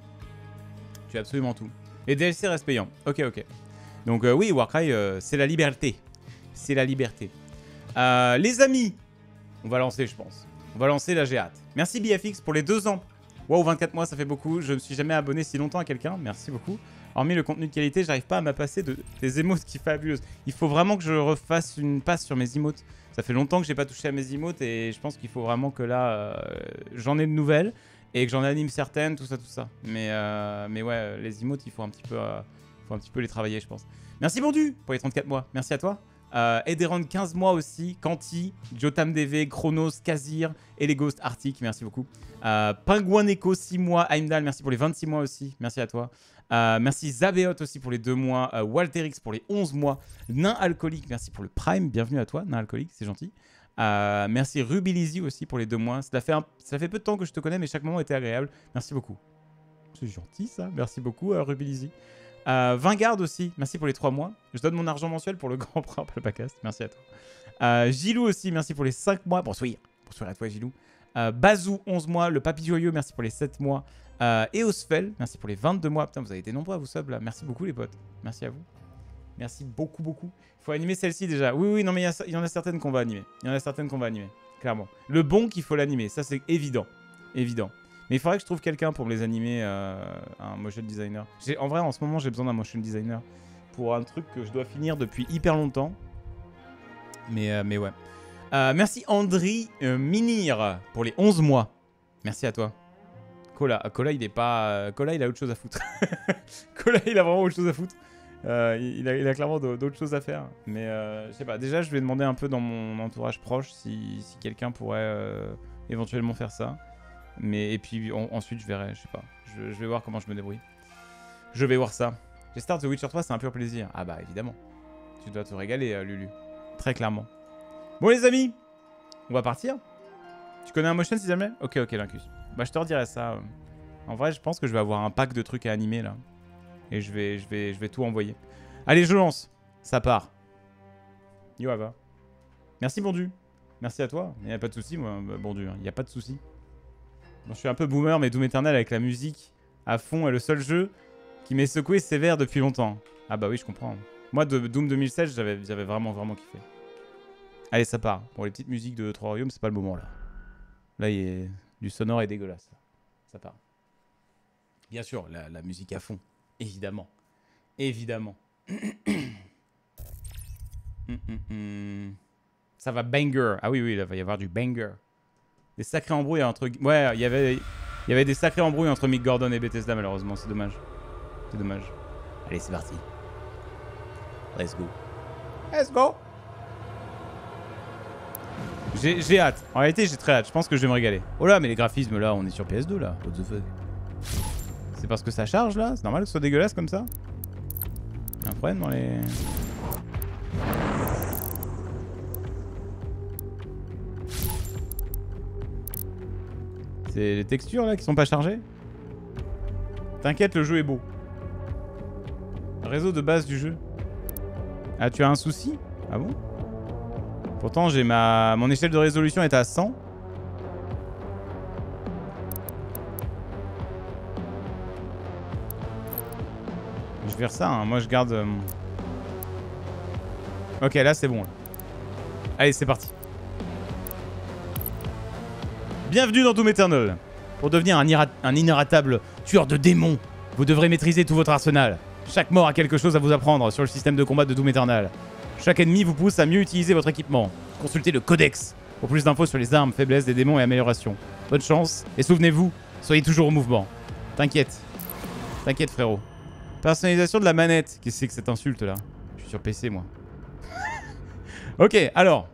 Speaker 1: Tu as absolument tout. Les D L C restent payants. Ok, ok. Donc euh, oui, Warcry, euh, c'est la liberté. C'est la liberté. Euh, les amis, on va lancer, je pense. On va lancer, là, j'ai hâte. Merci B F X pour les deux ans. Wow, vingt-quatre mois, ça fait beaucoup. Je ne me suis jamais abonné si longtemps à quelqu'un. Merci beaucoup. Hormis le contenu de qualité, j'arrive pas à m'appasser de des émotes qui fabuleuses. Il faut vraiment que je refasse une passe sur mes emotes. Ça fait longtemps que j'ai pas touché à mes emotes et je pense qu'il faut vraiment que là, euh, j'en ai de nouvelles et que j'en anime certaines, tout ça, tout ça. Mais, euh, mais ouais, les emotes, il faut un petit peu, euh, faut un petit peu les travailler, je pense. Merci Bondu pour les trente-quatre mois. Merci à toi. Euh, Ederon, quinze mois aussi. Kanti, Jotam D V, Chronos, Kazir et les Ghosts Arctic. Merci beaucoup. Euh, Pingouin Echo, six mois. Heimdall, merci pour les vingt-six mois aussi. Merci à toi. Euh, merci Zabeot aussi pour les deux mois. Euh, Walterix pour les onze mois. Nain Alcoolique, merci pour le Prime. Bienvenue à toi, Nain Alcoolique, c'est gentil. Euh, merci Rubilizy aussi pour les deux mois. Ça fait, un, ça fait peu de temps que je te connais, mais chaque moment était agréable. Merci beaucoup. C'est gentil ça. Merci beaucoup, euh, Rubilizy. Euh, Vanguard aussi, merci pour les trois mois. Je donne mon argent mensuel pour le grand prix Palpacast. Merci à toi. Euh, Gilou aussi, merci pour les cinq mois. Bonsoir. Bonsoir à toi, Gilou. Euh, Bazou, onze mois. Le Papy Joyeux, merci pour les sept mois. Euh, Eosfel, merci pour les vingt-deux mois. Putain, vous avez été nombreux à vous sub là. Merci beaucoup, les potes. Merci à vous. Merci beaucoup, beaucoup. Il faut animer celle-ci déjà. Oui, oui, non, mais il y, y en a certaines qu'on va animer. Il y en a certaines qu'on va animer, clairement. Le bon qu'il faut l'animer, ça c'est évident. Évident. Mais il faudrait que je trouve quelqu'un pour me les animer, euh, un motion designer. En vrai, en ce moment, j'ai besoin d'un motion designer pour un truc que je dois finir depuis hyper longtemps. Mais, euh, mais ouais. Euh, merci Andri euh, Minir pour les onze mois. Merci à toi. Cola, Cola il est pas... Euh, Cola, il a autre chose à foutre. Cola, il a vraiment autre chose à foutre. Euh, il, a, il a clairement d'autres choses à faire. Mais euh, je sais pas, déjà, je vais demander un peu dans mon entourage proche si, si quelqu'un pourrait euh, éventuellement faire ça. Mais et puis on, ensuite je verrai, je sais pas. Je, je vais voir comment je me débrouille. Je vais voir ça. J'espère que The Witcher trois c'est un pur plaisir. Ah bah évidemment. Tu dois te régaler euh, Lulu. Très clairement. Bon les amis, on va partir. Tu connais un motion si jamais? Ok ok Lincus. Bah je te redirai ça. En vrai je pense que je vais avoir un pack de trucs à animer là. Et je vais, je vais, je vais tout envoyer. Allez je lance. Ça part. Yo Ava. Merci Bondu. Merci à toi. Il n'y a pas de souci moi Bondu. Il n'y a pas de souci. Bon, je suis un peu boomer, mais Doom Eternal avec la musique à fond est le seul jeu qui m'est secoué sévère depuis longtemps. Ah bah oui, je comprends. Moi, de Doom deux mille sept, j'avais vraiment, vraiment kiffé. Allez, ça part. Pour les petites musiques de Trois Royaumes, c'est pas le moment, là. Là, il y a du sonore et dégueulasse. Ça part. Bien sûr, la, la musique à fond. Évidemment. Évidemment. hum, hum, hum. Ça va banger. Ah oui, oui, là, il va y avoir du banger. Des sacrés embrouilles entre... Ouais, il y avait... Il y avait des sacrées embrouilles entre Mick Gordon et Bethesda malheureusement, c'est dommage. C'est dommage. Allez, c'est parti. Let's go. Let's go. J'ai hâte. En réalité, j'ai très hâte. Je pense que je vais me régaler. Oh là, mais les graphismes là, on est sur P S deux là. What the fuck. C'est parce que ça charge là? C'est normal que ce soit dégueulasse comme ça? Il y a un problème dans les... C'est les textures là qui sont pas chargées? T'inquiète, le jeu est beau. Réseau de base du jeu. Ah, tu as un souci? Ah bon? Pourtant, j'ai ma... mon échelle de résolution est à cent. Je vais faire ça, hein. Moi je garde... Euh... Ok, là c'est bon. Là. Allez, c'est parti. Bienvenue dans Doom Eternal. Pour devenir un, un inarrêtable tueur de démons, vous devrez maîtriser tout votre arsenal. Chaque mort a quelque chose à vous apprendre sur le système de combat de Doom Eternal. Chaque ennemi vous pousse à mieux utiliser votre équipement. Consultez le codex pour plus d'infos sur les armes, faiblesses des démons et améliorations. Bonne chance, et souvenez-vous, soyez toujours au mouvement. T'inquiète. T'inquiète frérot. Personnalisation de la manette. Qu'est-ce que c'est que cette insulte là? Je suis sur P C moi. Ok, alors.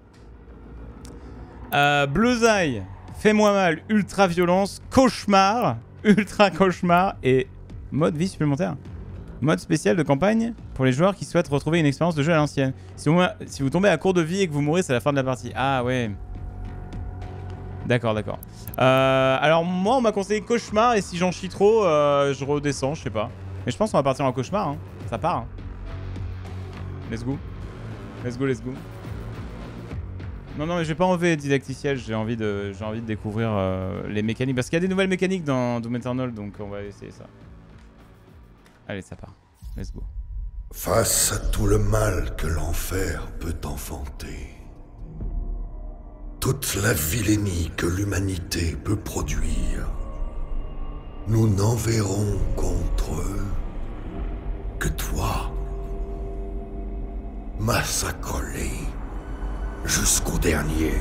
Speaker 1: Euh, Bleuzaï, fais-moi mal, ultra violence, cauchemar, ultra cauchemar et mode vie supplémentaire. Mode spécial de campagne pour les joueurs qui souhaitent retrouver une expérience de jeu à l'ancienne. Si, si vous tombez à court de vie et que vous mourrez, c'est la fin de la partie. Ah ouais. D'accord, d'accord. Euh, alors moi, on m'a conseillé cauchemar et si j'en chie trop, euh, je redescends, je sais pas. Mais je pense qu'on va partir en cauchemar. Hein. Ça part. Hein. Let's go. Let's go, let's go. Non, non, mais j'ai pas enlevé didacticiel. J'ai envie de, j'ai envie de découvrir euh, les mécaniques. Parce qu'il y a des nouvelles mécaniques dans Doom Eternal, donc on va essayer ça. Allez, ça part. Let's go.
Speaker 2: Face à tout le mal que l'enfer peut enfanter, toute la vilainie que l'humanité peut produire, nous n'enverrons contre eux que toi, massacre-les jusqu'au dernier.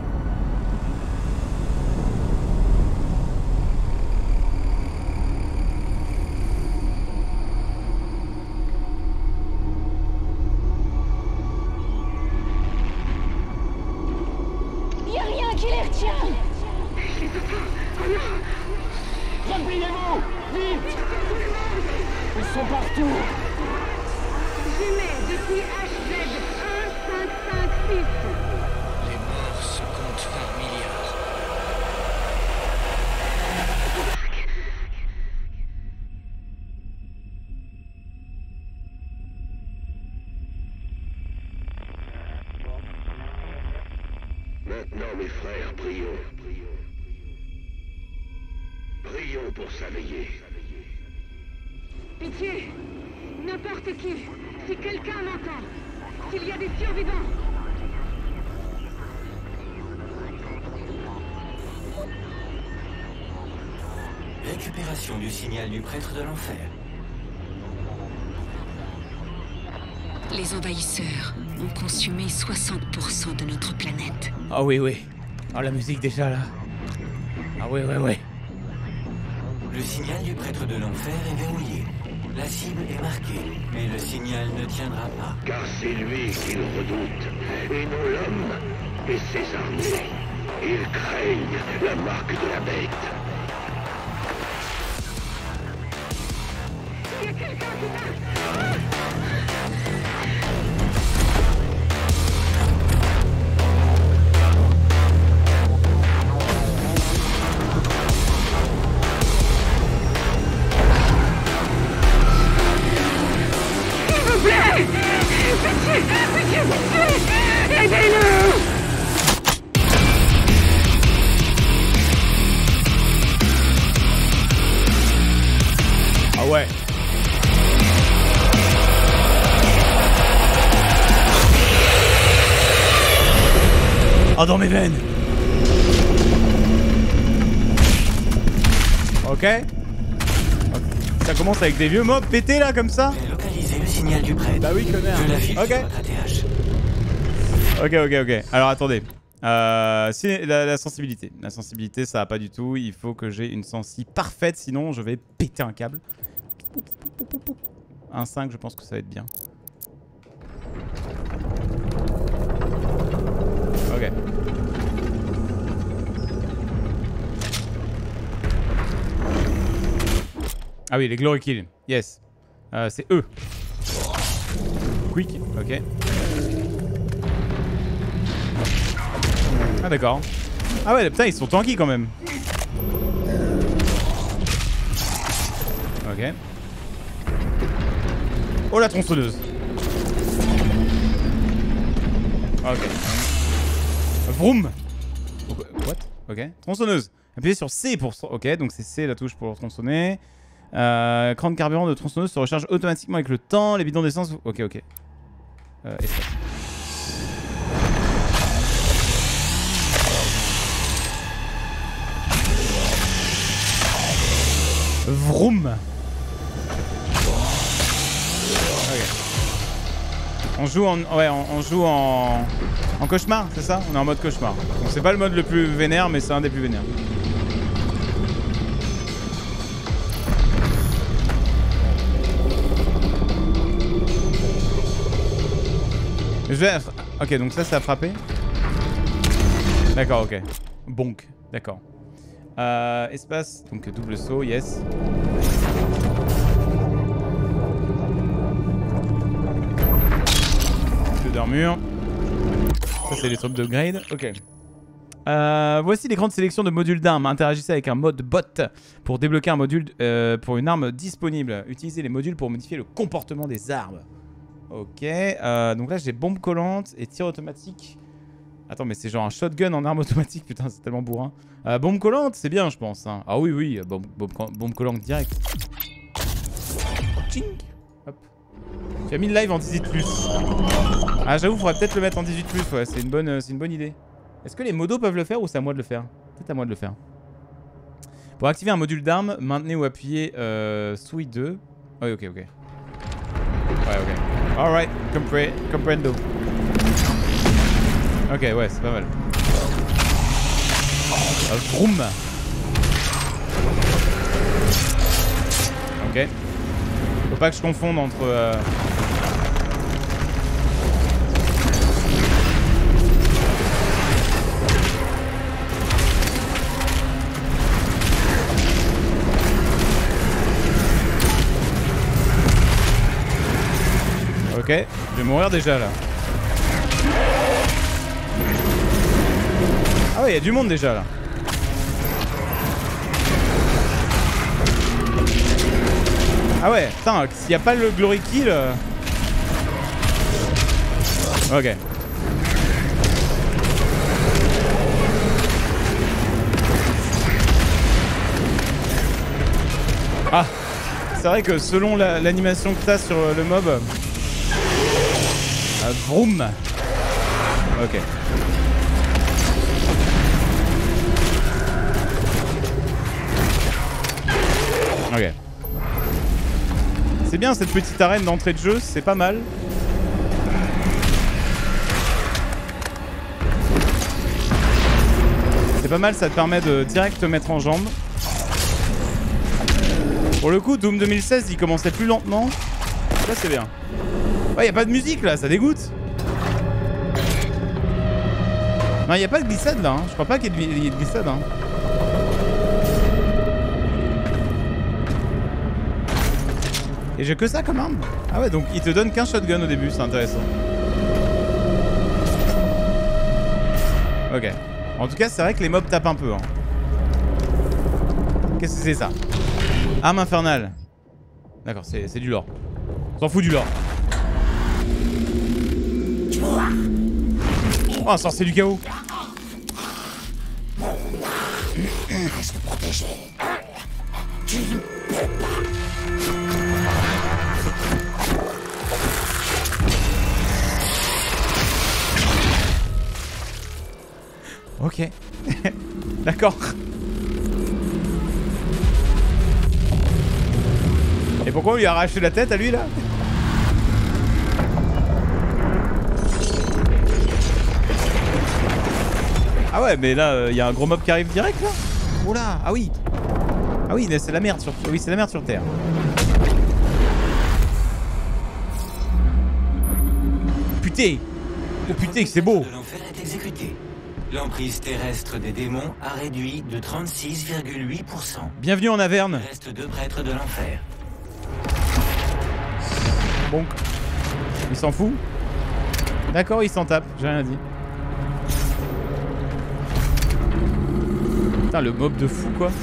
Speaker 3: Y a rien qui les retient.
Speaker 4: Repliez-vous! Vite! Ils sont partout!
Speaker 5: J'émets depuis H Z un cinq cinq six.
Speaker 4: Les morts se comptent par milliards.
Speaker 6: Maintenant, mes frères, prions. Prions pour s'éveiller.
Speaker 5: Pitié! N'importe qui! Si quelqu'un m'entend! S'il y a des survivants!
Speaker 7: Récupération du signal du prêtre de l'enfer.
Speaker 8: Les envahisseurs ont consumé soixante pour cent de notre planète.
Speaker 1: Ah oui, oui. Ah, la musique déjà là. Ah oui, oui, oui.
Speaker 7: Le signal du prêtre de l'enfer est verrouillé. La cible est marquée, mais le signal ne tiendra pas.
Speaker 6: Car c'est lui qu'ils redoutent, et non l'homme et ses armées. Ils craignent la marque de la bête.
Speaker 5: Il y a quelqu'un qui va!
Speaker 3: Pitié, pitié, pitié! Aidez-nous!
Speaker 1: Ah ouais. Ah, dans mes veines. Ok. Ça commence avec des vieux mobs pétés là comme ça.
Speaker 7: J'ai localisé le signal du prêtre.
Speaker 1: Bah oui, connard.
Speaker 7: Je l'affiche
Speaker 1: Ok.
Speaker 7: sur votre A T H.
Speaker 1: Ok, ok, ok. Alors attendez. Euh, si, la, la sensibilité. La sensibilité, ça va pas du tout. Il faut que j'ai une sensi parfaite, sinon je vais péter un câble. Un cinq, je pense que ça va être bien. Ok. Ah oui, les Glory Kills. Yes. Euh, c'est eux. Quick. Ok. Ah d'accord. Ah ouais, putain, ils sont tanky quand même. Ok. Oh la tronçonneuse. Ok. Vroom. What? Ok. Tronçonneuse. Appuyez sur C pour... Ok, donc c'est C la touche pour tronçonner. Euh, Cran de carburant de tronçonneuse se recharge automatiquement avec le temps. Les bidons d'essence... Ok, ok. Euh, espace. Vroom. Ok. On joue en... Ouais, on, on joue en... En cauchemar, c'est ça? On est en mode cauchemar. Bon, c'est pas le mode le plus vénère, mais c'est un des plus vénères. Je vais... Ok, donc ça, ça a frappé. D'accord, ok. Bonk, d'accord. Euh, espace, donc double saut, yes. Deux d'armure. Ça, c'est les troupes d'upgrade. Ok. Euh, voici les grandes sélections de modules d'armes. Interagissez avec un mode bot pour débloquer un module euh, pour une arme disponible. Utilisez les modules pour modifier le comportement des armes. Ok. Euh, donc là, j'ai bombe collante et tir automatique. Attends, mais c'est genre un shotgun en arme automatique. Putain, c'est tellement bourrin. Euh, bombe collante, c'est bien, je pense. Hein. Ah oui, oui. Bombe, bombe, bombe collante direct. Ching. Hop. Tu as mis le live en dix-huit plus. Ah, j'avoue, faudrait peut-être le mettre en dix-huit plus. Ouais, c'est une bonne, euh, c'est une bonne idée. Est-ce que les modos peuvent le faire ou c'est à moi de le faire? Peut-être à moi de le faire. Pour activer un module d'arme, maintenez ou appuyez euh, Sui deux. Oui, ok, ok. Ouais, ok. Alright, compre comprendo. Ok, ouais, c'est pas mal. Euh, vroom. Ok. Faut pas que je confonde entre... Euh... Ok, je vais mourir déjà là. Ah ouais, il y a du monde déjà là. Ah ouais, putain, s'il n'y a pas le Glory Kill... Euh... Ok. Ah, c'est vrai que selon l'animation la, que t'as sur le mob... Euh, vroom. Ok. Ok. C'est bien cette petite arène d'entrée de jeu, c'est pas mal. C'est pas mal, ça te permet de direct te mettre en jambes. Pour le coup, Doom deux mille seize, il commençait plus lentement. Là, c'est bien. Ouais, y a pas de musique là, ça dégoûte. Non, y a pas de glissade là, hein. Je crois pas qu'il y ait de glissade. Hein. Et j'ai que ça comme arme. Ah ouais, donc il te donne qu'un shotgun au début, c'est intéressant. Ok. En tout cas, c'est vrai que les mobs tapent un peu. Hein. Qu'est-ce que c'est ça? Arme infernale. D'accord, c'est du lore. On s'en fout du lore. Oh, un sorcier du chaos.
Speaker 9: Reste protégé. Tu ne peux pas.
Speaker 1: Ok. D'accord. Et pourquoi on lui a arraché la tête à lui là? Ah ouais, mais là, il euh, y a un gros mob qui arrive direct, là. Oh là, ah oui. Ah oui, c'est la merde sur... Oui, c'est la merde sur Terre. Putain. Oh putain, c'est beau.
Speaker 7: De l'enfer est exécuté. L'emprise terrestre des démons a réduit de trente-six virgule huit pour cent.
Speaker 1: Bienvenue en Averne.
Speaker 7: Il reste deux prêtres de l'enfer.
Speaker 1: Bon. Il s'en fout. D'accord, il s'en tape, j'ai rien dit. Putain, le mob de fou, quoi.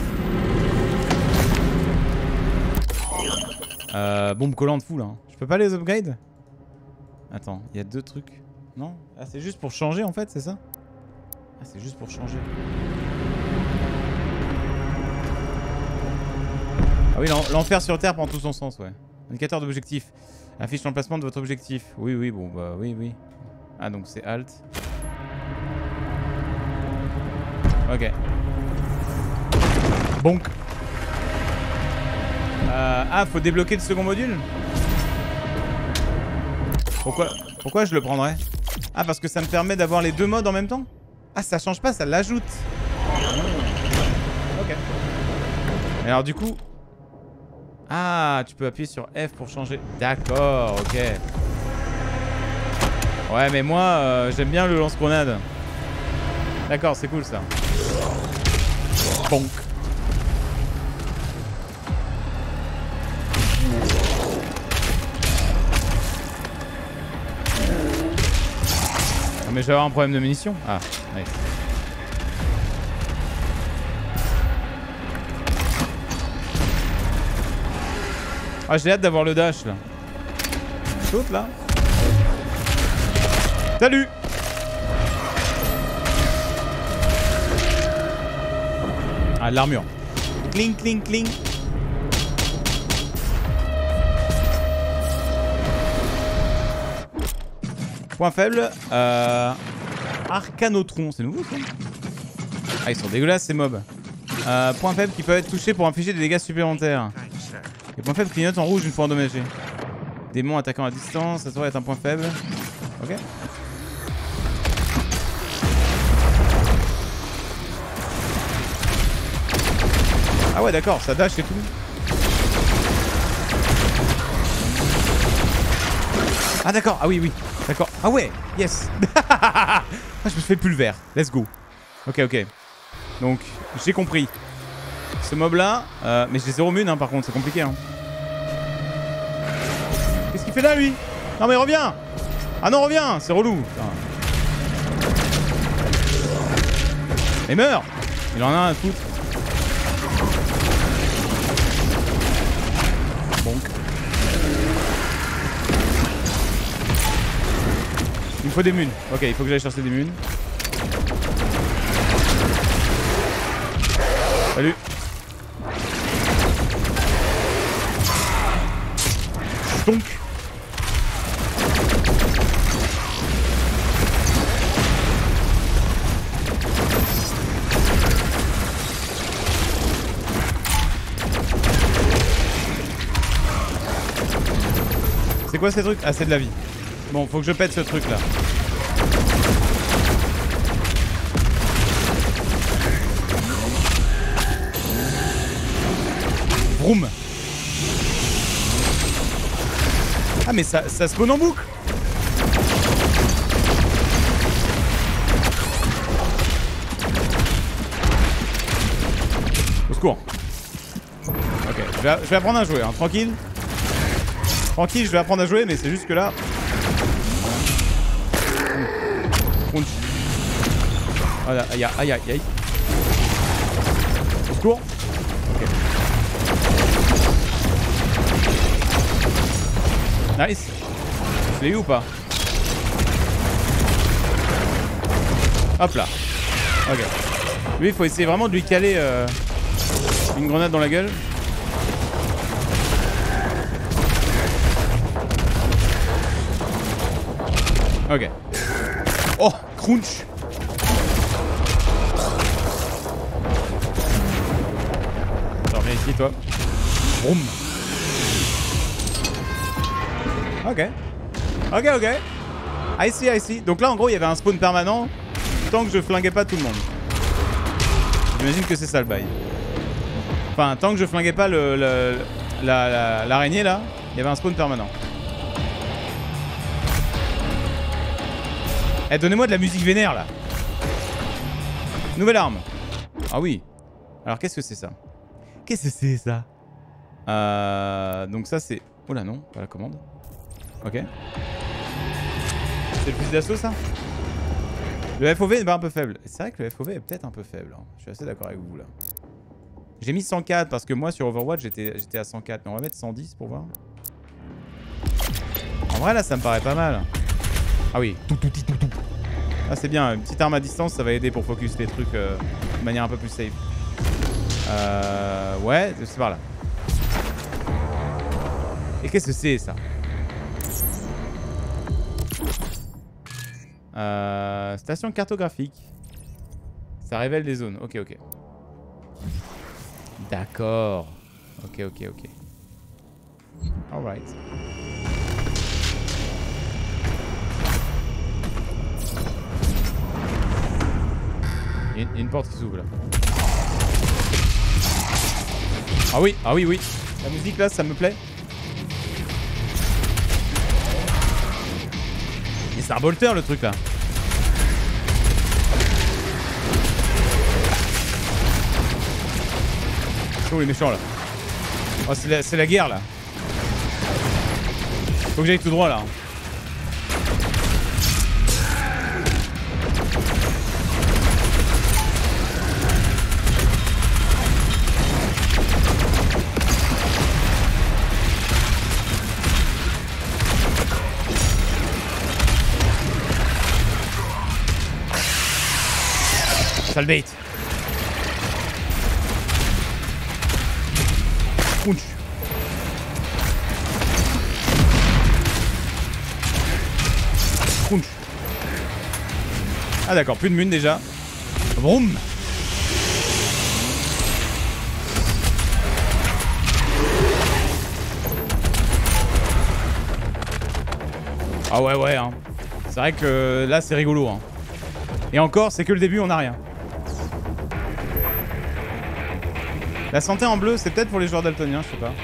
Speaker 1: Euh, bombe collante fou, là. Je peux pas les upgrade? Attends, il y a deux trucs. Non? Ah, c'est juste pour changer, en fait, c'est ça? Ah, c'est juste pour changer. Ah oui, l'enfer sur Terre prend tout son sens, ouais. Indicateur d'objectif. Affiche l'emplacement de votre objectif. Oui, oui, bon, bah oui, oui. Ah, donc c'est Alt. Ok. Bonk. Euh, ah, faut débloquer le second module? Pourquoi, pourquoi je le prendrais? Ah, parce que ça me permet d'avoir les deux modes en même temps? Ah, ça change pas, ça l'ajoute. Ok. Et alors du coup... Ah, tu peux appuyer sur F pour changer. D'accord, ok. Ouais, mais moi, euh, j'aime bien le lance-grenade. D'accord, c'est cool ça. Bonk. Ah, mais je vais avoir un problème de munitions. Ah, nice. Ah, j'ai hâte d'avoir le dash là. Saute là. Salut. Ah, l'armure. Cling, cling, cling. Point faible. Euh... Arcanotron, c'est nouveau ça? Ah, ils sont dégueulasses ces mobs. Euh, point faible qui peuvent être touchés pour infliger des dégâts supplémentaires. Les points faibles clignotent en rouge une fois endommagés. Démon attaquant à distance, ça devrait être un point faible. Ok. Ah ouais, d'accord, ça dash et tout. Ah d'accord, ah oui, oui, d'accord. Ah ouais, yes. Ah, je me fais pulvère, let's go. Ok, ok. Donc, j'ai compris. Ce mob là, euh, mais j'ai zéro mune hein, par contre, c'est compliqué hein. Qu'est-ce qu'il fait là lui? Non mais reviens. Ah non reviens, c'est relou. Putain. Et meurt. Il en a un à foutre. Bonk. Il me faut des munes. Ok, il faut que j'aille chercher des munes. Salut. Donc. C'est quoi ces trucs? Ah, c'est de la vie. Bon, faut que je pète ce truc là. Vroom. Ah mais ça, ça spawn en boucle. Au secours. Ok, je vais, je vais apprendre à jouer, hein. Tranquille. Tranquille, je vais apprendre à jouer, mais c'est juste que là... Crunch. Voilà, aïe aïe aïe aïe. Au secours. Ok. Nice. Je l'ai eu ou pas? Hop là. Ok. Lui, il faut essayer vraiment de lui caler euh, une grenade dans la gueule. Ok. Oh, crunch. Attends, viens ici, toi. Boum. Ok. Ok, ok. I see, I see. Donc là, en gros, il y avait un spawn permanent tant que je flinguais pas tout le monde. J'imagine que c'est ça le bail. Enfin, tant que je flinguais pas le, le, la, l'araignée là, il y avait un spawn permanent. Eh, donnez-moi de la musique vénère là. Nouvelle arme. Ah oui. Alors qu'est-ce que c'est ça? Qu'est-ce que c'est ça? Euh, donc ça c'est... Oh là non, pas la commande. Ok. C'est le fusil d'assaut ça? Le F O V est un peu faible. C'est vrai que le F O V est peut-être un peu faible. Hein. Je suis assez d'accord avec vous là. J'ai mis cent quatre parce que moi sur Overwatch j'étais j'étais à cent quatre. Mais on va mettre cent dix pour voir. En vrai là ça me paraît pas mal. Ah oui. Tout, tout, tout, tout. Ah c'est bien. Une petite arme à distance ça va aider pour focus les trucs euh, de manière un peu plus safe. Euh... Ouais, c'est par là. Et qu'est-ce que c'est ça? Euh, station cartographique. Ça révèle des zones. Ok, ok. D'accord. Ok, ok, ok. Alright. Il y a une porte qui s'ouvre là. Ah oui, ah oui, oui. La musique là, ça me plaît. Et c'est un bolter le truc là. Oh les méchants là. Oh c'est la, c'est la guerre là. Faut que j'aille tout droit là. Sale bait. Crunch. Crunch. Ah d'accord, plus de mun déjà. Vroom. Ah ouais ouais hein. C'est vrai que là c'est rigolo hein. Et encore c'est que le début, on n'a rien. La santé en bleu, c'est peut-être pour les joueurs daltoniens, je sais pas.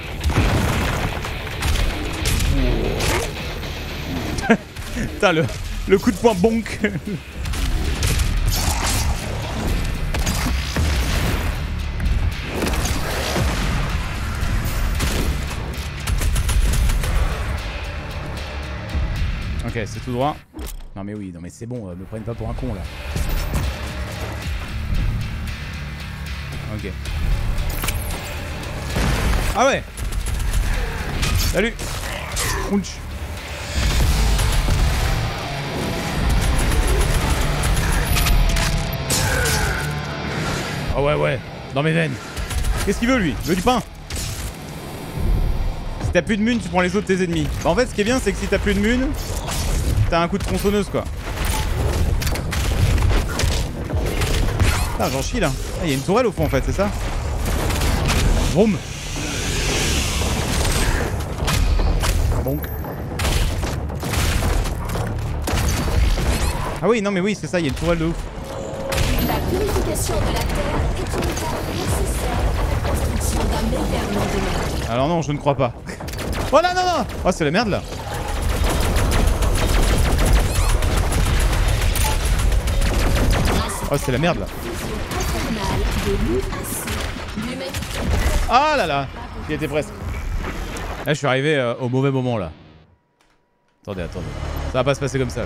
Speaker 1: Putain, le, le coup de poing bonk. Ok, c'est tout droit. Non mais oui, non mais c'est bon, euh, me prennent pas pour un con là. Ok. Ah ouais. Salut. Crunch. Ah ouais ouais. Dans mes veines. Qu'est-ce qu'il veut lui? Il veut du pain. Si t'as plus de mun, tu prends les os de tes ennemis. Bah en fait ce qui est bien c'est que si t'as plus de mun, t'as un coup de tronçonneuse quoi. Putain j'en chie là. Ah il y a une tourelle au fond en fait, c'est ça? Vroom. Bonk. Ah oui non mais oui c'est ça, il y a une tourelle de ouf.
Speaker 9: La purification de la terre est une étape nécessaire à la construction d'un meilleur lendemain.
Speaker 1: Alors non je ne crois pas. Oh là non non. Oh c'est la merde là. Oh c'est la merde là. Ah là là. Il était presque. Là je suis arrivé euh, au mauvais moment là. Attendez, attendez. Ça va pas se passer comme ça là.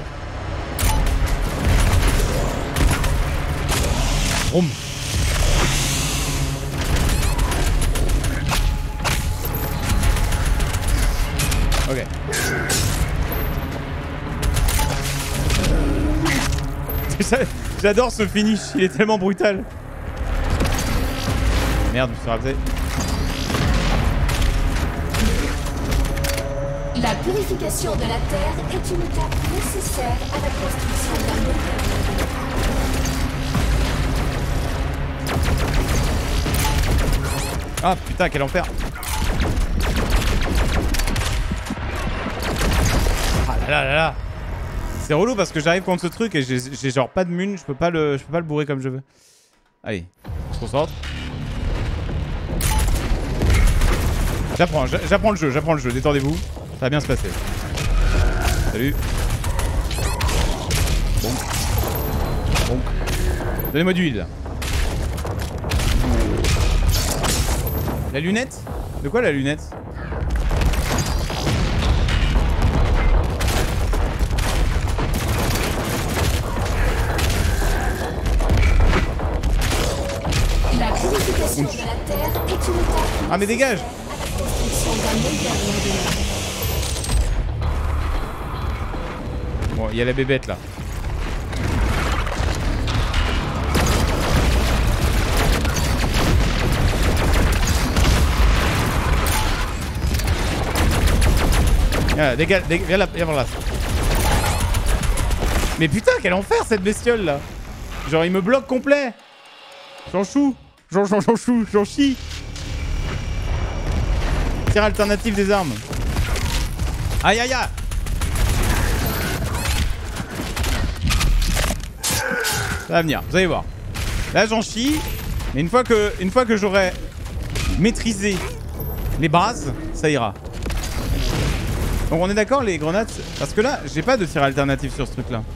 Speaker 1: Vroom. Ok. J'adore ce finish, il est tellement brutal. Merde, je me suis rappelé.
Speaker 9: La purification de la terre est une étape nécessaire à la construction d'un meilleur lendemain.
Speaker 1: Ah putain, quel enfer. Ah là là là là. C'est relou parce que j'arrive contre ce truc et j'ai genre pas de mun, je peux pas le, je peux pas le bourrer comme je veux. Allez, on se concentre. J'apprends, j'apprends le jeu, j'apprends le jeu, détendez-vous. Ça va bien se passer. Salut. Bon. Bon. Donnez-moi du huile. La lunette? De quoi la lunette?
Speaker 9: La purification de la Terre est une étape.
Speaker 1: Ah mais dégage! Bon, il y a la bébête là. Ah, dégage, dégage, viens là, viens par là. Mais putain, quel enfer cette bestiole là! Genre, il me bloque complet! J'en chou! J'en j'en j'en chou! J'en chie! Tir alternatif des armes. Aïe aïe aïe! Ça va venir, vous allez voir. Là j'en chie, mais une fois que, une fois que j'aurai maîtrisé les bases, ça ira. Donc on est d'accord les grenades? Parce que là, j'ai pas de tir alternatif sur ce truc là.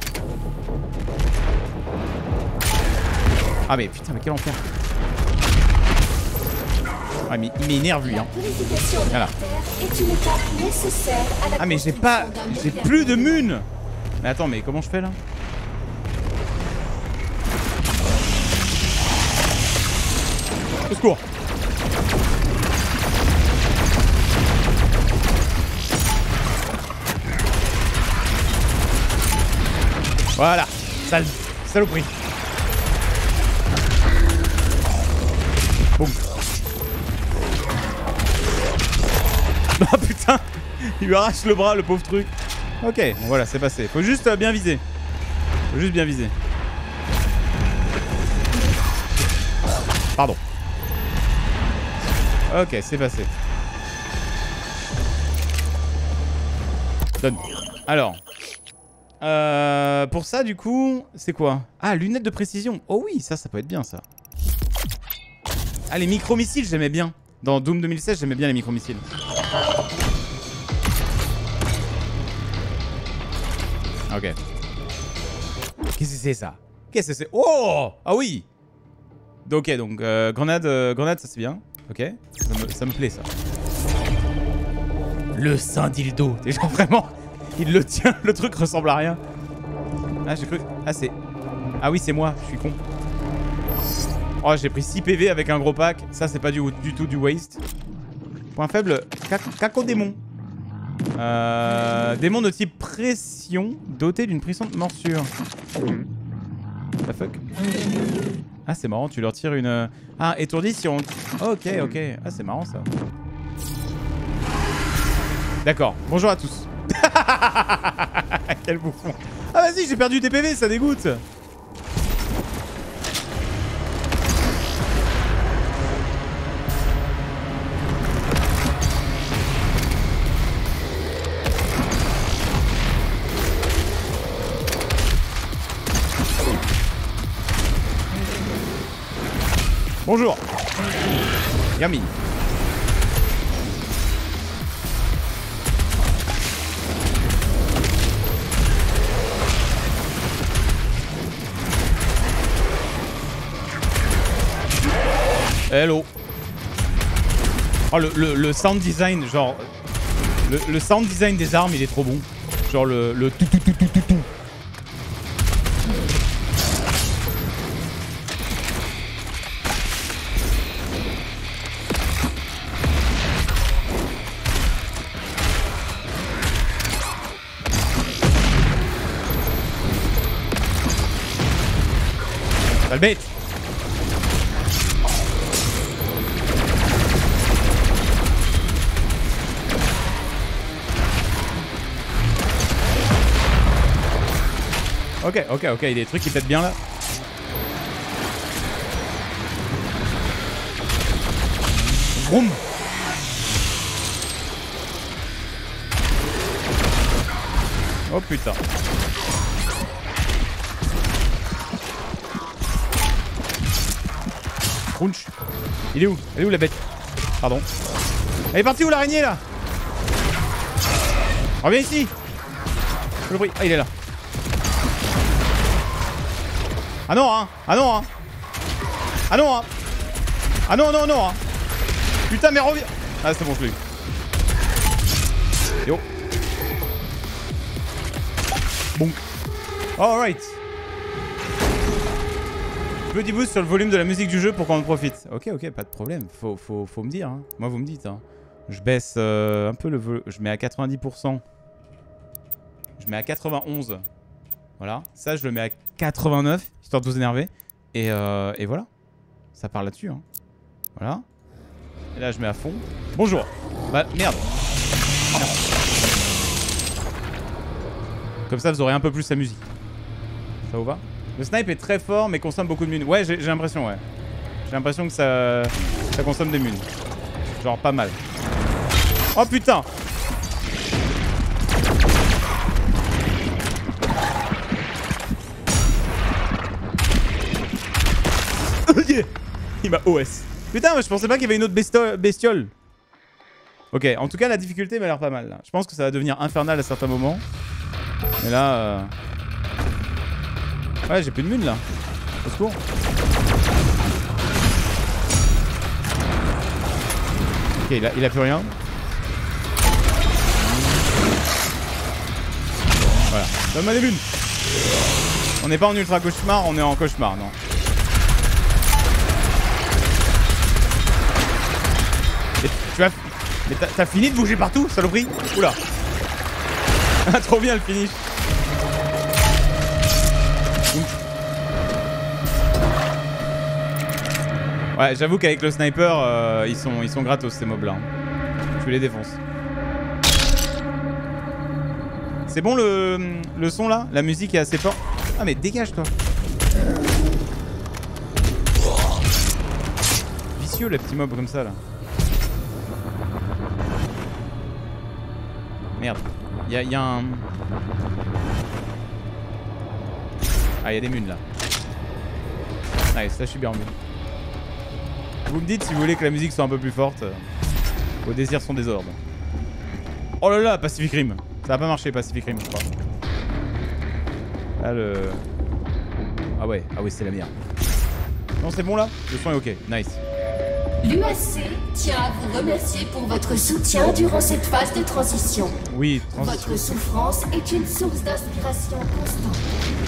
Speaker 1: Ah mais putain, mais quel enfer. Ah mais il m'énerve lui hein. Voilà. Ah mais j'ai pas... J'ai plus de mun. Mais attends, mais comment je fais là? Au secours. Voilà. Sale... Saloperie. Boum. Ah putain, il lui arrache le bras le pauvre truc. Ok, bon, voilà, c'est passé. Faut juste bien viser. Faut juste bien viser. Pardon. Ok, c'est passé. Donne. Alors. Euh, pour ça, du coup, c'est quoi? Ah, lunettes de précision. Oh oui, ça, ça peut être bien, ça. Ah, les micro-missiles, j'aimais bien. Dans Doom deux mille seize, j'aimais bien les micro-missiles. Ok. Qu'est-ce que c'est ça? Qu'est-ce que c'est? Oh! Ah oui! Ok, donc euh, grenade, euh, grenade, ça c'est bien. Ok. Ça me, ça me plaît ça. Le saint dildo. T'es genre vraiment... Il le tient, le truc ressemble à rien. Ah, j'ai cru... Ah, c'est... Ah oui, c'est moi, je suis con. Oh, j'ai pris six P V avec un gros pack. Ça, c'est pas du, du tout du waste. Point faible, caco démon. Euh, démon de type pression, doté d'une puissante morsure. The fuck? Ah, c'est marrant, tu leur tires une... Ah, étourdi si on... Ok, ok. Ah, c'est marrant, ça. D'accord. Bonjour à tous. Quel bouffon. Ah, vas-y, j'ai perdu des P V, ça dégoûte. Bonjour. Yami. Hello. Oh, le, le, le sound design, genre... Le, le sound design des armes, il est trop bon. Genre le, le tout tout tout tout tout tout. Sale bête. Ok, ok, ok, il y a des trucs qui pètent bien là. Vroom. Oh putain. Crunch. Il est où? Elle est où la bête? Pardon. Elle est partie où l'araignée là? Reviens ici. Le bruit. Ah il est là. Ah non hein. Ah non hein. Ah non hein. Ah non non non hein. Putain mais reviens. Ah c'est bon je l'ai eu. Yo. Bon. Alright. Petit boost sur le volume de la musique du jeu pour qu'on en profite. Ok ok pas de problème. Faut, faut, faut me dire hein. Moi vous me dites hein. Je baisse euh, un peu le volume. Je mets à quatre-vingt-dix pour cent. Je mets à quatre-vingt-onze. Voilà. Ça je le mets à quatre-vingt-neuf. Histoire de vous énerver. Et, euh, et voilà. Ça part là-dessus hein. Voilà. Et là je mets à fond. Bonjour. Bah merde. Merde. Comme ça vous aurez un peu plus la musique. Ça vous va? Le snipe est très fort mais consomme beaucoup de mun. Ouais j'ai l'impression ouais. J'ai l'impression que ça, ça consomme des mun. Genre pas mal. Oh putain. Yeah. Il m'a O S. Putain je pensais pas qu'il y avait une autre besto bestiole. Ok en tout cas la difficulté m'a l'air pas mal là. Je pense que ça va devenir infernal à certains moments. Mais là... Euh... Ouais j'ai plus de mun là. Au secours. Ok il a, il a plus rien. Voilà. Donne-moi des mun. On n'est pas en ultra cauchemar, on est en cauchemar non. Et tu vas... Mais t'as fini de bouger partout, saloperie? Oula. Ah, trop bien le finish. Ouais, j'avoue qu'avec le sniper, euh, ils, sont, ils sont gratos ces mobs là. Tu les défonces. C'est bon le, le son là? La musique est assez forte. Ah mais dégage toi. Vicieux les petits mobs comme ça là. Merde. Il y a, y a un... Ah, il y a des munes là. Nice, là je suis bien en mune. Vous me dites si vous voulez que la musique soit un peu plus forte. Vos désirs sont des ordres. Oh là là, Pacific Rim. Ça va pas marcher Pacific Rim, je crois. Là le... Ah ouais, ah oui c'est la merde. Non c'est bon là? Le son est ok, nice.
Speaker 9: L'U A C tient à vous remercier pour votre soutien durant cette phase de transition.
Speaker 1: Oui, transition.
Speaker 9: Votre souffrance est une source d'inspiration constante.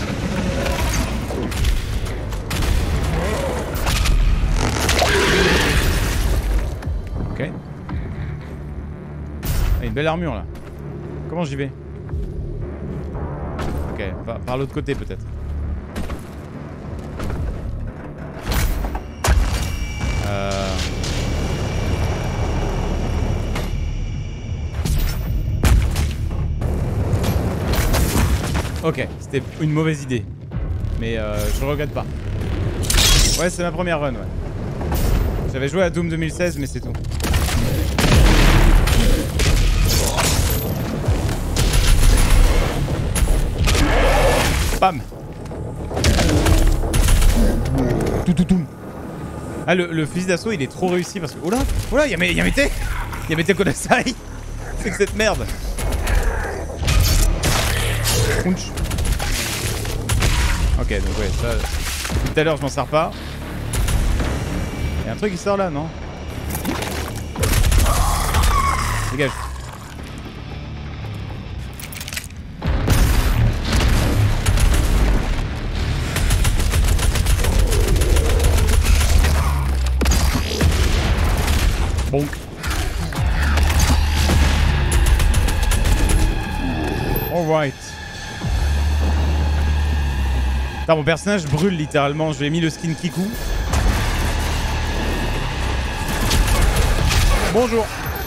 Speaker 1: Ok. Ah, une belle armure là. Comment j'y vais? Ok, par, par l'autre côté peut-être. Euh... Ok, c'était une mauvaise idée. Mais euh, je regrette pas. Ouais, c'est ma première run, ouais. J'avais joué à Doom deux mille seize, mais c'est tout. Bam. Tout, tout, tout. Ah, le, le fusil d'assaut, il est trop réussi parce que... Oh là, oh là, Yamete, Yamete Yamete Kodasai. C'est que cette merde. Crunch. Ok, donc ouais, ça... Tout à l'heure, je m'en sers pas. Il y a un truc qui sort là, non? Dégage. Bonk. Alright. Putain, mon personnage brûle littéralement. Je lui ai mis le skin Kiku. Bonjour.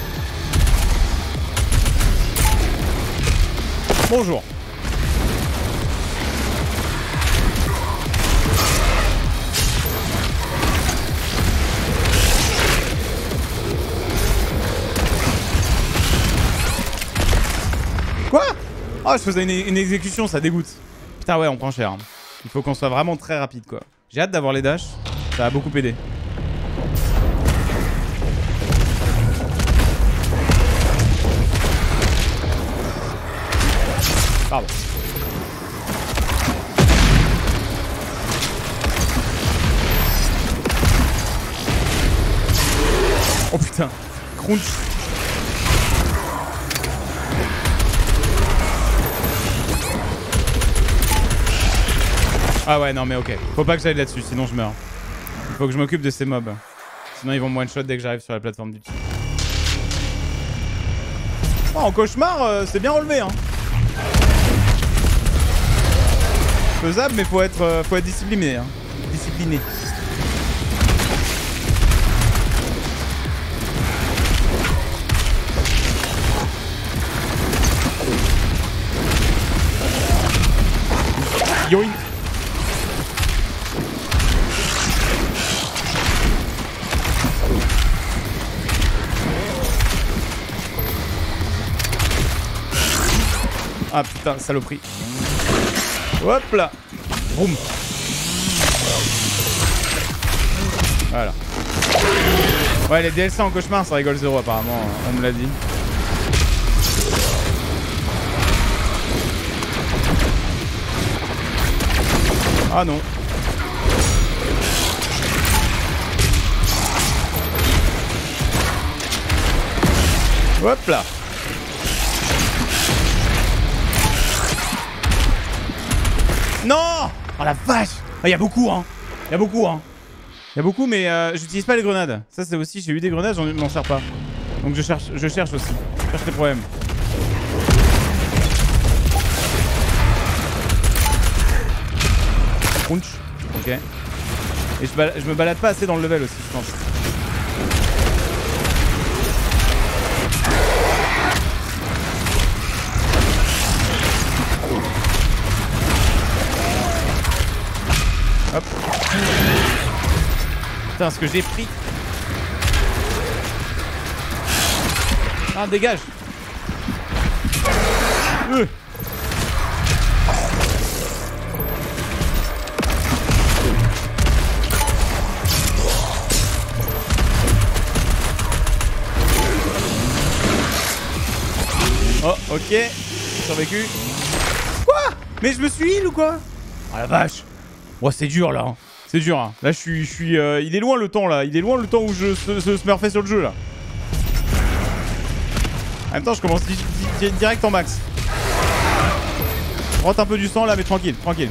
Speaker 1: Bonjour. Quoi? Oh, je faisais une, une exécution, ça dégoûte. Putain, ouais, on prend cher. Il faut qu'on soit vraiment très rapide, quoi. J'ai hâte d'avoir les dashs. Ça va beaucoup aider. Pardon. Oh putain. Crunch. Ah ouais, non mais ok. Faut pas que j'aille là-dessus, sinon je meurs. Il faut que je m'occupe de ces mobs. Sinon ils vont me one-shot dès que j'arrive sur la plateforme du dessus. Oh, en cauchemar, euh, c'est bien relevé, hein. Faisable, mais faut être, euh, faut être discipliné, hein. Discipliné. Yoink. Ah putain, saloperie. Hop là. Boum. Voilà. Ouais, les D L C en cauchemar, ça rigole zéro apparemment, on me l'a dit. Ah non. Hop là. Non! Oh la vache! Il y a beaucoup, hein. Il y a beaucoup, hein. Il y a beaucoup, mais euh, j'utilise pas les grenades. Ça, c'est aussi, j'ai eu des grenades, j'en m'en sers pas. Donc je cherche, je cherche aussi. Je cherche les problèmes. Crunch. Ok. Et je, balade, je me balade pas assez dans le level aussi, je pense. Hop. Putain, ce que j'ai pris. Ah, dégage. Euh. Oh, ok. J'ai survécu. Quoi? Mais je me suis heal ou quoi? Ah la vache. Oh, c'est dur là, hein. C'est dur. Hein. Là, je suis, je suis. Euh, il est loin le temps là. Il est loin le temps où je se, se smurfais sur le jeu là. En même temps, je commence di di direct en max. Je rentre un peu du sang là, mais tranquille, tranquille.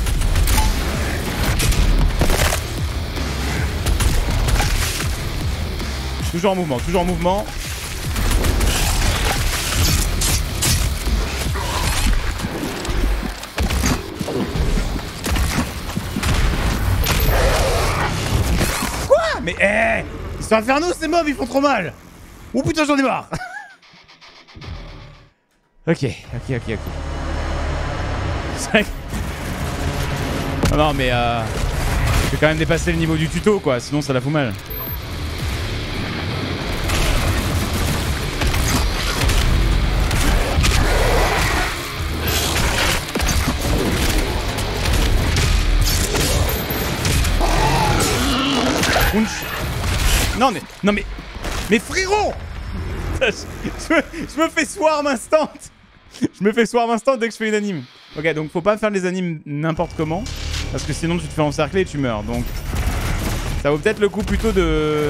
Speaker 1: Toujours en mouvement, toujours en mouvement. Mais eh hey, ils sont infernaux ces mobs, ils font trop mal. Oh putain, j'en ai marre. Ok, ok, ok, ok. C'est vrai que... Non, non, mais euh... je vais quand même dépasser le niveau du tuto, quoi. Sinon, ça la fout mal. Non mais, non mais, mais frérot, je, je, je me fais swarm instant. Je me fais swarm instant dès que je fais une anime. Ok, donc faut pas faire les animes n'importe comment, parce que sinon tu te fais encercler et tu meurs. Donc ça vaut peut-être le coup plutôt de...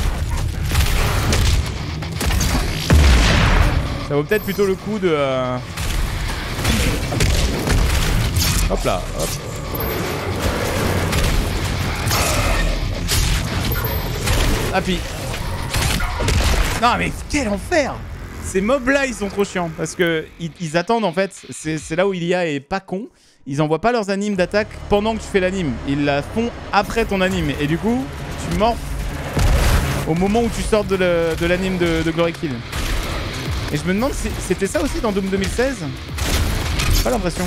Speaker 1: Ça vaut peut-être plutôt le coup de... Euh... Hop là, hop. Ah puis... Non mais quel enfer! Ces mobs là ils sont trop chiants parce que ils, ils attendent en fait, c'est là où il y a est pas con. Ils envoient pas leurs animes d'attaque pendant que tu fais l'anime. Ils la font après ton anime et du coup tu mords au moment où tu sors de l'anime de, de, de Glory Kill. Et je me demande si c'était ça aussi dans Doom deux mille seize. J'ai pas l'impression.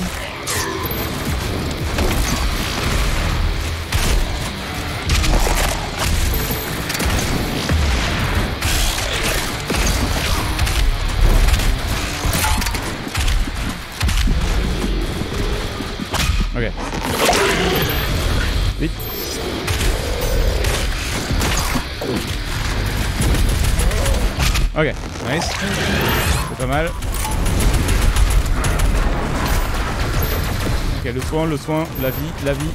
Speaker 1: Ok. Vite. Ok, nice. C'est pas mal. Ok, le soin, le soin, la vie, la vie.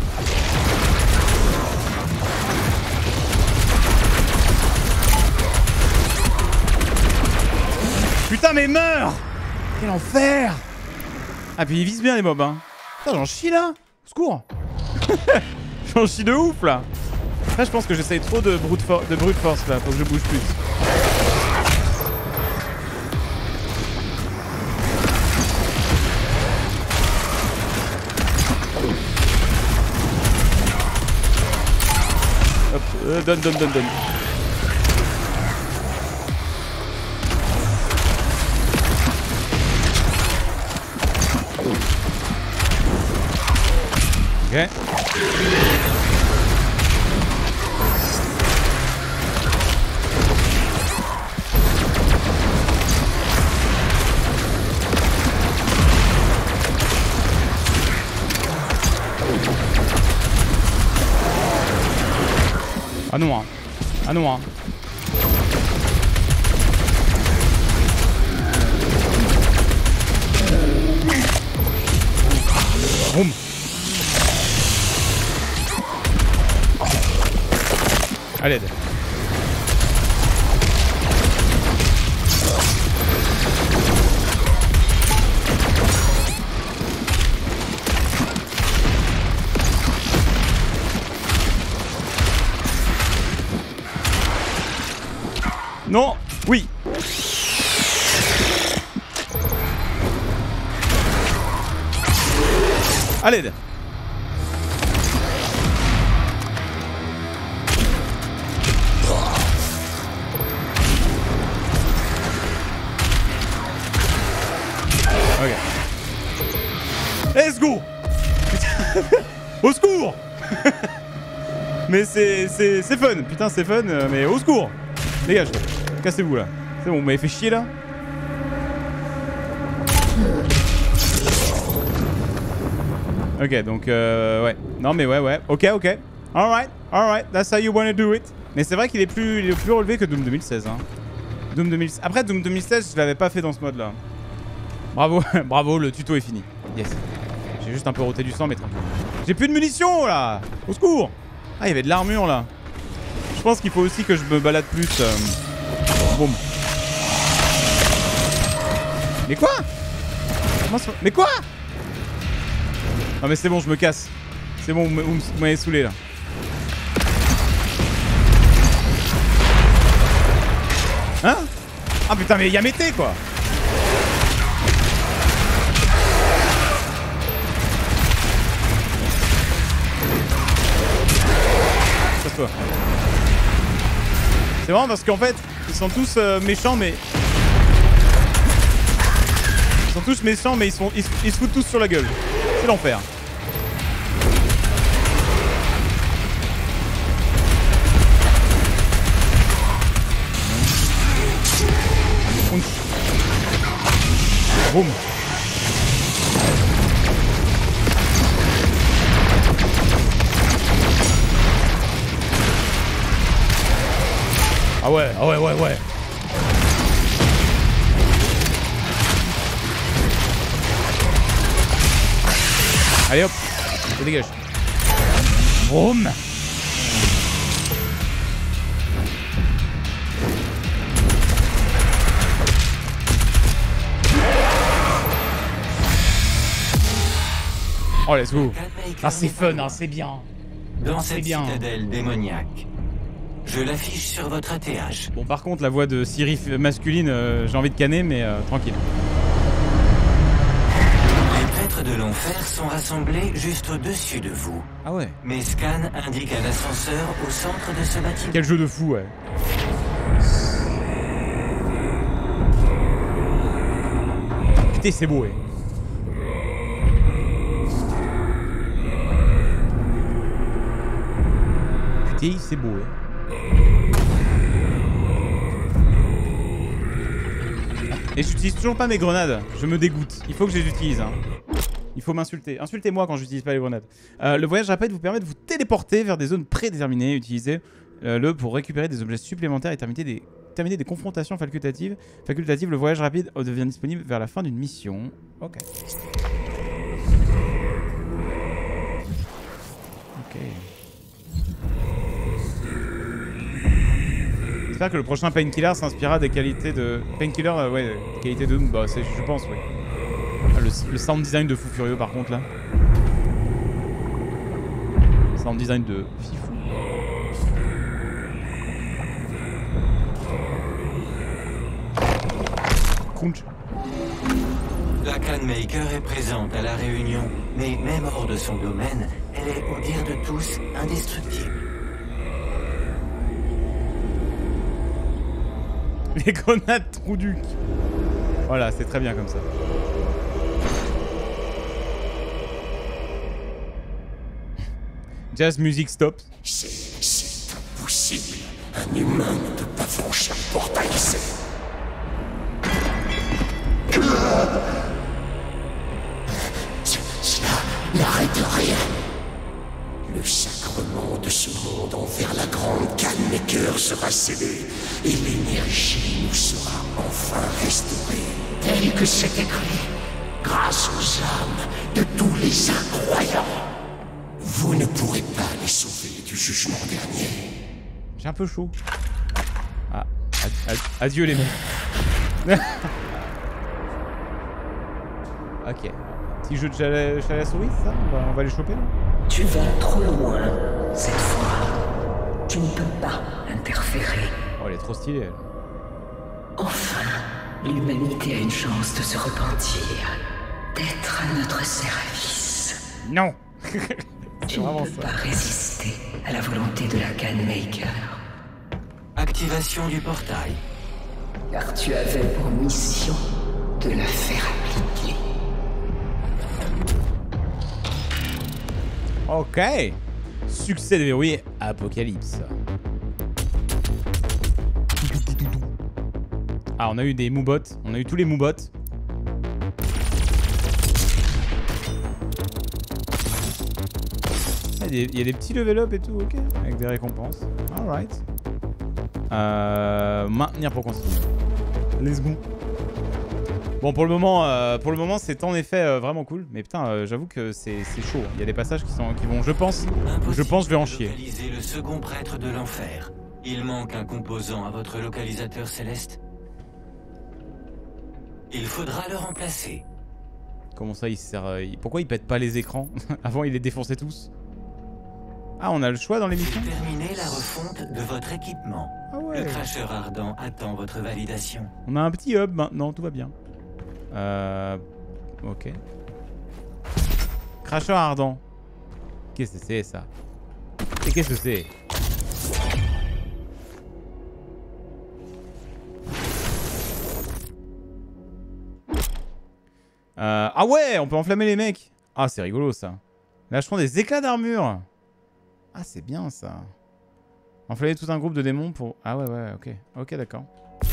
Speaker 1: Putain mais meurs! Quel enfer! Ah puis ils visent bien les mobs hein. Putain j'en chie là! Au secours! J'en chie de ouf là! Après je pense que j'essaye trop de brute, for de brute force là, faut que je bouge plus. Hop, euh, donne, donne, donne, donne. Ok. Ah non hein. Ah non hein. Boum. À l'aide. Non. Oui. À l'aide. Ok. Let's go. Au secours. Mais c'est c'est c'est fun. Putain c'est fun mais au secours. Dégage. Cassez-vous là. C'est bon, vous m'avez fait chier là. Ok donc euh, ouais. Non mais ouais ouais. Ok ok. Alright. Alright. That's how you wanna do it. Mais c'est vrai qu'il est plus il est plus relevé que Doom deux mille seize hein. Doom deux mille seize. Après Doom deux mille seize je l'avais pas fait dans ce mode là. Bravo, bravo, le tuto est fini. Yes. J'ai juste un peu roté du sang, mais tranquille. J'ai plus de munitions là. Au secours. Ah, il y avait de l'armure là. Je pense qu'il faut aussi que je me balade plus. Euh... Boum. Mais quoi? Mais quoi? Non mais c'est bon, je me casse. C'est bon, vous m'avez saoulé là. Hein? Ah putain, mais y'a mété quoi. C'est marrant parce qu'en fait, ils sont tous euh, méchants, mais... Ils sont tous méchants, mais ils, sont, ils, ils se foutent tous sur la gueule. C'est l'enfer. Boum. Ah ouais, ah ouais, ouais, ouais. Allez hop, je dégage. Boum. Oh let's go. Ah c'est fun, hein, c'est bien.
Speaker 7: Dans
Speaker 1: ah,
Speaker 7: cette
Speaker 1: bien.
Speaker 7: citadelle démoniaque. Je l'affiche sur votre A T H.
Speaker 1: Bon par contre la voix de Siri masculine, euh, j'ai envie de canner mais euh, tranquille.
Speaker 7: Les prêtres de l'enfer sont rassemblés juste au-dessus de vous.
Speaker 1: Ah ouais.
Speaker 7: Mes scans indiquent un ascenseur au centre de ce bâtiment.
Speaker 1: Quel jeu de fou ouais. Putain c'est beau ouais. Putain c'est beau ouais. Et j'utilise toujours pas mes grenades, je me dégoûte. Il faut que je les utilise. Hein. Il faut m'insulter. Insultez-moi quand j'utilise pas les grenades. Euh, le voyage rapide vous permet de vous téléporter vers des zones prédéterminées. Utilisez-le euh, pour récupérer des objets supplémentaires et terminer des, terminer des confrontations facultatives. Facultative, le voyage rapide devient disponible vers la fin d'une mission. Ok. Ok. J'espère que le prochain Painkiller s'inspirera des qualités de... Painkiller, euh, ouais, des qualités de Doom, bah je pense, oui. Ah, le, le sound design de Fou Furieux par contre là. Sound design de Fifou. Crunch.
Speaker 7: La Canmaker est présente à la Réunion, mais même hors de son domaine, elle est, au dire de tous, indestructible.
Speaker 1: Les grenades Trouduc. Voilà, c'est très bien comme ça. Jazz music stop.
Speaker 2: C'est impossible. Un humain ne peut pas franchir le portail ici. Cela n'arrête rien. Le sacrement de ce monde envers la grande Canmaker sera scellé et l'énergie nous sera enfin restaurée. Tel que c'est écrit, grâce aux âmes de tous les incroyants. Vous ne pourrez pas les sauver du jugement dernier.
Speaker 1: J'ai un peu chaud. Ah, ad ad adieu les mecs. Ok. Petit jeu de chalet à la souris, ça on va, on va les choper là.
Speaker 10: Tu vas trop loin, cette fois. Tu ne peux pas interférer.
Speaker 1: Oh, elle est trop stylée, elle.
Speaker 10: Enfin, l'humanité a une chance de se repentir, d'être à notre service.
Speaker 1: Non.
Speaker 10: Tu ne peux ça. pas résister à la volonté de la Canmaker.
Speaker 7: Activation du portail.
Speaker 10: Car tu avais pour mission de la faire appliquer.
Speaker 1: Ok. Succès déverrouillé. Apocalypse. Ah, on a eu des moubots. On a eu tous les moubots. Il y a des petits level up et tout, ok. Avec des récompenses. Alright. Euh, maintenir pour continuer. Let's go. Bon, pour le moment, euh, pour le moment, c'est en effet euh, vraiment cool. Mais putain, euh, j'avoue que c'est chaud. Il y a des passages qui sont, qui vont, je pense,
Speaker 7: Impossible
Speaker 1: je pense, je vais en chier.
Speaker 7: Localiser le second prêtre de l'enfer. Il manque un composant à votre localisateur céleste. Il faudra le remplacer.
Speaker 1: Comment ça, il sert euh, il... Pourquoi il pète pas les écrans? Avant, il les défonçait tous. Ah, on a le choix dans l'émission.
Speaker 7: Terminez la refonte de votre équipement.
Speaker 1: Ah ouais.
Speaker 7: Le cracheur ardent attend votre validation.
Speaker 1: On a un petit hub maintenant, tout va bien. Euh... Ok. Cracheur ardent. Qu'est-ce que c'est ça? Et qu'est-ce que c'est? euh... Ah ouais, on peut enflammer les mecs. Ah, c'est rigolo ça. Là, je prends des éclats d'armure. Ah, c'est bien ça. Enflammer tout un groupe de démons pour... Ah ouais, ouais, ok. Ok, d'accord.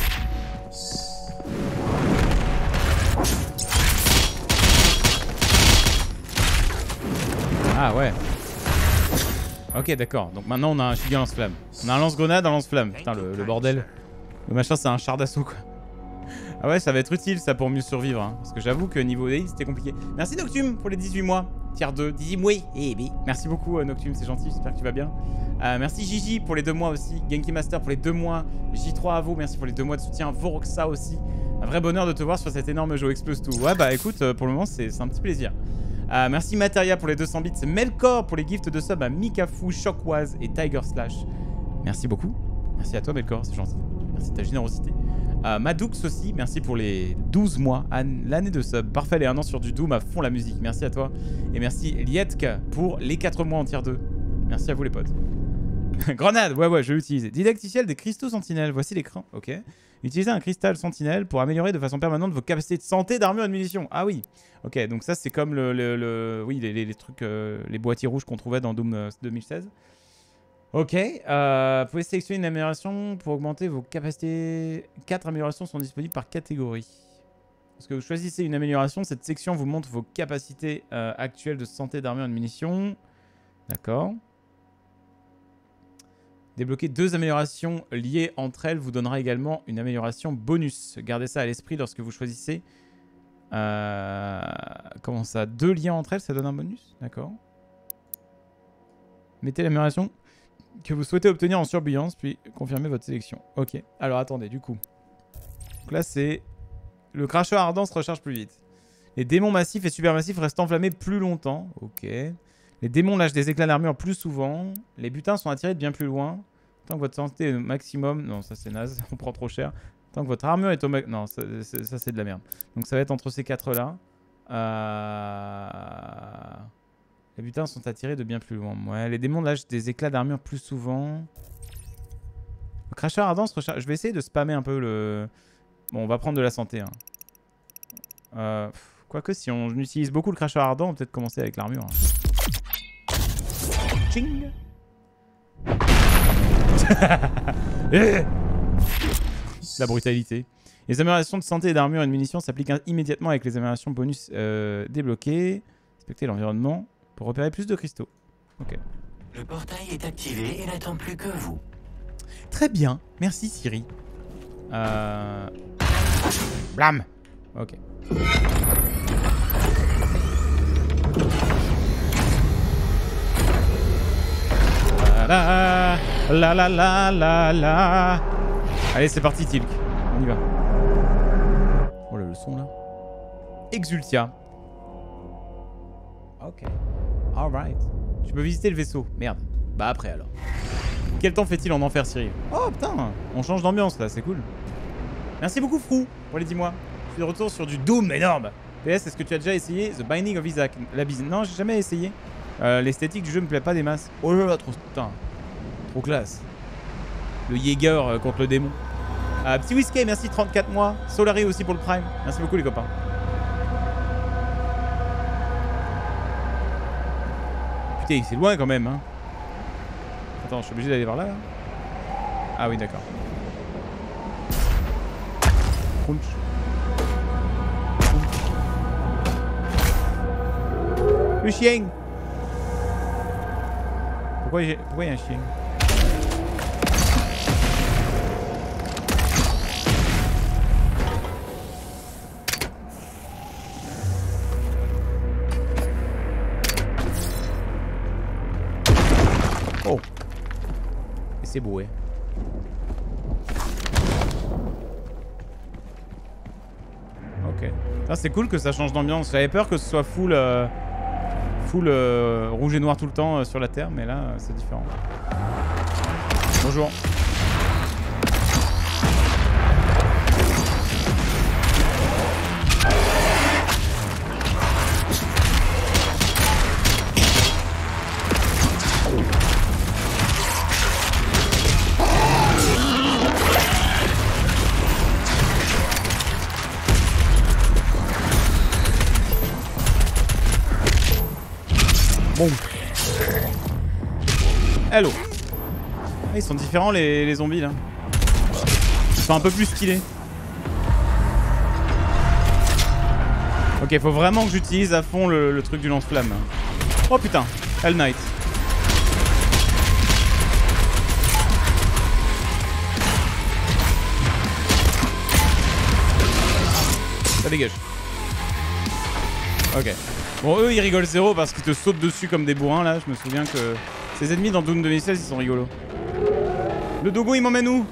Speaker 1: Ah ouais. Ok, d'accord. Donc maintenant, on a un giga lance-flamme. On a un lance-grenade, un lance-flamme. Putain, le, le bordel. Le machin, c'est un char d'assaut, quoi. Ah ouais, ça va être utile, ça, pour mieux survivre. Hein. Parce que j'avoue que niveau D I, c'était compliqué. Merci, Noctum, pour les dix-huit mois. Tier deux, dix-huit mois. Eh oui. Merci beaucoup, Noctum, c'est gentil. J'espère que tu vas bien. Euh, merci, Gigi, pour les deux mois aussi. Genki Master, pour les deux mois. J trois à vous, merci pour les deux mois de soutien. Voroxa aussi. Un vrai bonheur de te voir sur cet énorme jeu Explose tout. Ouais, bah écoute, pour le moment, c'est un petit plaisir. Euh, merci Materia pour les deux cents bits. Melkor pour les gifts de sub à Mikafu, Shockwaz et Tiger Slash. Merci beaucoup. Merci à toi, Melkor, c'est gentil. Merci de ta générosité. Euh, Madoux aussi, merci pour les douze mois, l'année de sub. Parfait, les un an sur du Doom à fond la musique. Merci à toi. Et merci Lietka pour les quatre mois en tier deux. Merci à vous les potes. Grenade, ouais ouais, je vais utiliser. Didacticiel des cristaux sentinelles, voici l'écran, ok. Utilisez un cristal sentinelle pour améliorer de façon permanente vos capacités de santé, d'armure et de munitions. Ah oui, ok, donc ça c'est comme le, le, le... Oui, les, les, les trucs, euh, les boîtiers rouges qu'on trouvait dans Doom euh, deux mille seize. Ok, euh, vous pouvez sélectionner une amélioration pour augmenter vos capacités. quatre améliorations sont disponibles par catégorie. Lorsque vous choisissez une amélioration, cette section vous montre vos capacités euh, actuelles de santé, d'armure et de munitions. D'accord. Débloquer deux améliorations liées entre elles vous donnera également une amélioration bonus. Gardez ça à l'esprit lorsque vous choisissez... Euh... Comment ça? Deux liens entre elles, ça donne un bonus? D'accord. Mettez l'amélioration que vous souhaitez obtenir en surbrillance, puis confirmez votre sélection. Ok. Alors attendez, du coup. Donc là, c'est... Le cracheur ardent se recharge plus vite. Les démons massifs et supermassifs restent enflammés plus longtemps. Ok. Les démons lâchent des éclats d'armure plus souvent. Les butins sont attirés de bien plus loin. Tant que votre santé est au maximum... Non, ça c'est naze. On prend trop cher. Tant que votre armure est au maximum... Non, ça, ça c'est de la merde. Donc ça va être entre ces quatre-là. Euh... Les butins sont attirés de bien plus loin. Ouais, les démons lâchent des éclats d'armure plus souvent. Le cracheur ardent se recharge... Je vais essayer de spammer un peu le... Bon, on va prendre de la santé. Hein. Euh... Quoique, si on utilise beaucoup le cracheur ardent, on va peut-être commencer avec l'armure. Hein. Ching. La brutalité. Les améliorations de santé, d'armure et de munitions s'appliquent immédiatement avec les améliorations bonus euh, débloquées. Respectez l'environnement pour repérer plus de cristaux. Ok.
Speaker 7: Le portail est activé et n'attend plus que vous.
Speaker 1: Très bien. Merci Siri. Euh... Blam. Ok. La la la la la la. Allez, c'est parti, Tilk. On y va. Oh là, le son là. Exultia. Ok. Alright. Tu peux visiter le vaisseau. Merde. Bah après alors. Quel temps fait-il en enfer, Cyril? Oh putain, on change d'ambiance là, c'est cool. Merci beaucoup, Frou, pour les dix mois. Je suis de retour sur du Doom énorme. P S, est-ce que tu as déjà essayé The Binding of Isaac? La bise. Non, j'ai jamais essayé. Euh, L'esthétique du jeu me plaît pas des masses. Oh là là, trop, putain. Trop classe. Le Jaeger euh, contre le démon. Euh, Petit Whiskey, merci trente-quatre mois. Solari aussi pour le Prime. Merci beaucoup, les copains. Putain, c'est loin quand même, hein. Attends, je suis obligé d'aller par là, là. Ah oui, d'accord. Crunch. Crunch. Le chien. Pourquoi il y a, pourquoi il y a un chien? Oh. C'est beau, ouais. Ok. C'est cool que ça change d'ambiance. J'avais peur que ce soit full, euh, full euh, rouge et noir tout le temps euh, sur la Terre, mais là, euh, c'est différent. Bonjour. Bon. Hello. Ah, ils sont différents les, les zombies là. Ils sont un peu plus stylés. Ok, faut vraiment que j'utilise à fond le, le truc du lance-flamme. Oh putain, Hell Knight. Ça dégage. Ok. Bon, eux, ils rigolent zéro parce qu'ils te sautent dessus comme des bourrins, là. Je me souviens que ces ennemis dans Doom deux mille seize, ils sont rigolos. Le dogo, il m'emmène où?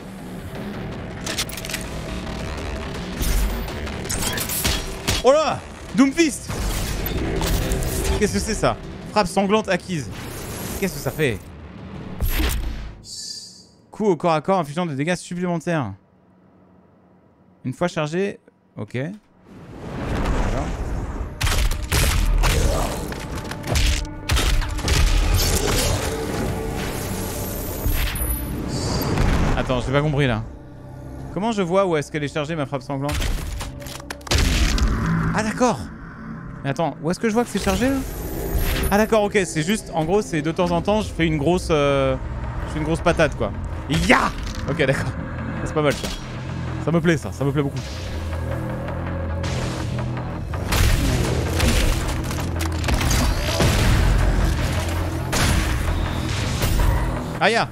Speaker 1: Oh là! Doomfist! Qu'est-ce que c'est ça? Frappe sanglante acquise. Qu'est-ce que ça fait? Coup au corps à corps infligeant des dégâts supplémentaires. Une fois chargé... Ok. Attends, j'ai pas compris là. Comment je vois où est-ce qu'elle est chargée ma frappe sanglante? Ah d'accord. Mais attends, où est-ce que je vois que c'est chargé là? Ah d'accord, ok, c'est juste, en gros, c'est de temps en temps, je fais une grosse, euh, je fais une grosse patate quoi. Ya. Ok, d'accord. C'est pas mal ça. Ça me plaît ça, ça me plaît beaucoup. Aya.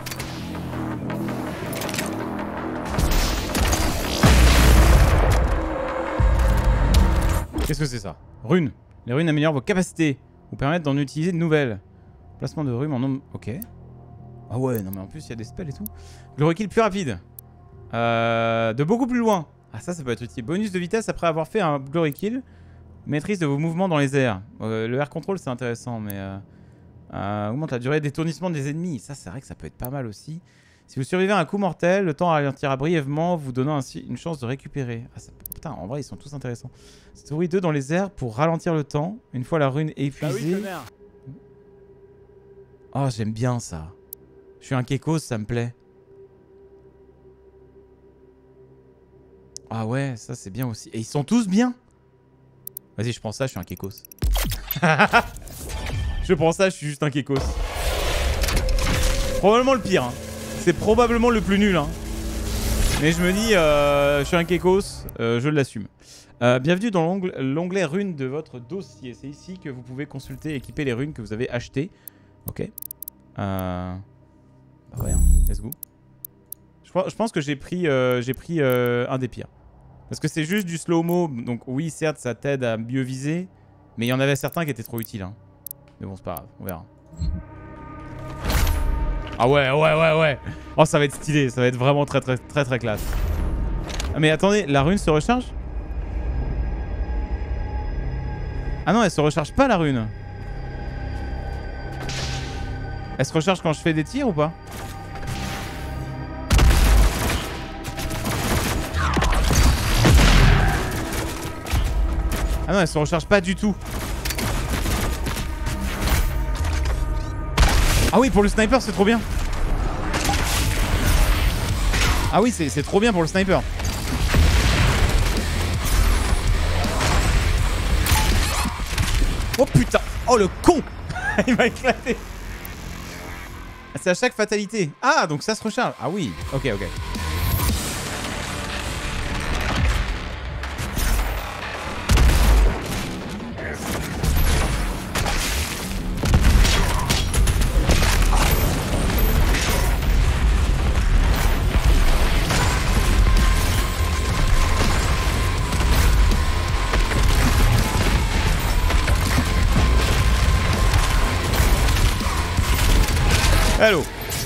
Speaker 1: Qu'est-ce que c'est ça? Runes. Les runes améliorent vos capacités. Vous permettent d'en utiliser de nouvelles. Placement de runes en nombre... Ok. Ah ouais, non mais en plus il y a des spells et tout. Glory kill plus rapide. Euh, de beaucoup plus loin. Ah ça, ça peut être utile. Bonus de vitesse après avoir fait un glory kill. Maîtrise de vos mouvements dans les airs. Euh, le air control c'est intéressant, mais... Euh, euh, augmente la durée d'étourdissement des ennemis. Ça c'est vrai que ça peut être pas mal aussi. Si vous survivez à un coup mortel, le temps ralentira brièvement, vous donnant ainsi une chance de récupérer. Ah, ça... Putain, en vrai ils sont tous intéressants. Story deux dans les airs pour ralentir le temps. Une fois la rune épuisée...
Speaker 11: Ah oui,
Speaker 1: oh j'aime bien ça. Je suis un Kekos, ça me plaît. Ah ouais, ça c'est bien aussi. Et ils sont tous bien. Vas-y, je prends ça, je suis un Kekos. Je prends ça, je suis juste un Kekos. Probablement le pire. Hein. C'est probablement le plus nul. Hein. Mais je me dis, euh, je suis un Kekos, euh, je l'assume. Euh, bienvenue dans l'onglet runes de votre dossier. C'est ici que vous pouvez consulter et équiper les runes que vous avez achetées. Ok. Euh... Bah ouais, hein. Let's go. Je, je pense que j'ai pris, euh, j'ai pris euh, un des pires. Parce que c'est juste du slow-mo. Donc oui, certes, ça t'aide à mieux viser. Mais il y en avait certains qui étaient trop utiles. Hein. Mais bon, c'est pas grave. On verra. Ah ouais, ouais, ouais, ouais. Oh, ça va être stylé. Ça va être vraiment très, très, très, très classe. Ah, mais attendez, la rune se recharge? Ah non, elle se recharge pas, la rune. Elle se recharge quand je fais des tirs ou pas? Ah non, elle se recharge pas du tout. Ah oui, pour le sniper, c'est trop bien. Ah oui, c'est trop bien pour le sniper. Oh putain. Oh le con. Il m'a éclaté. C'est à chaque fatalité. Ah, donc ça se recharge. Ah oui, ok, ok. Hello.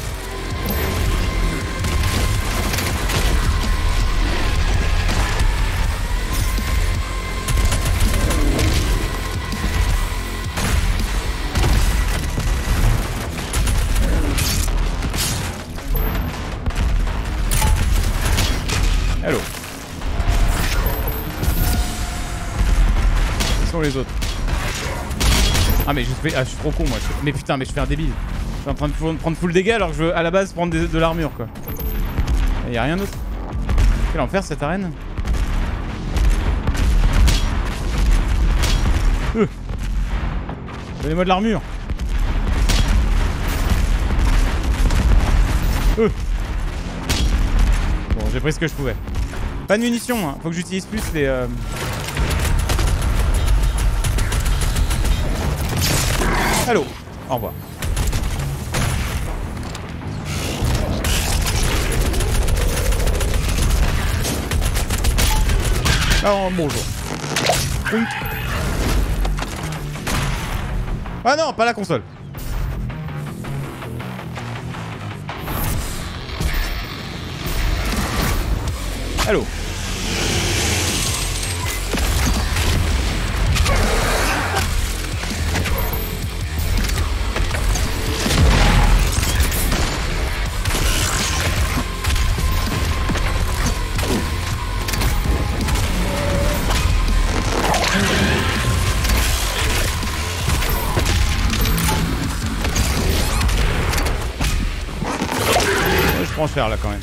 Speaker 1: Hello. Où sont les autres? Ah mais je fais... Ah je suis trop con moi. Mais putain mais je fais un débile. Je suis en train de prendre full dégâts alors que je veux à la base prendre de, de l'armure quoi. Il y a rien d'autre. Quel enfer cette arène. Euh. Donnez-moi de l'armure. Euh. Bon j'ai pris ce que je pouvais. Pas de munitions, hein. Faut que j'utilise plus les... Euh... Allô. Au revoir. Oh, bonjour. Oui. Ah non, pas la console. Allô. Je prends cher là quand même.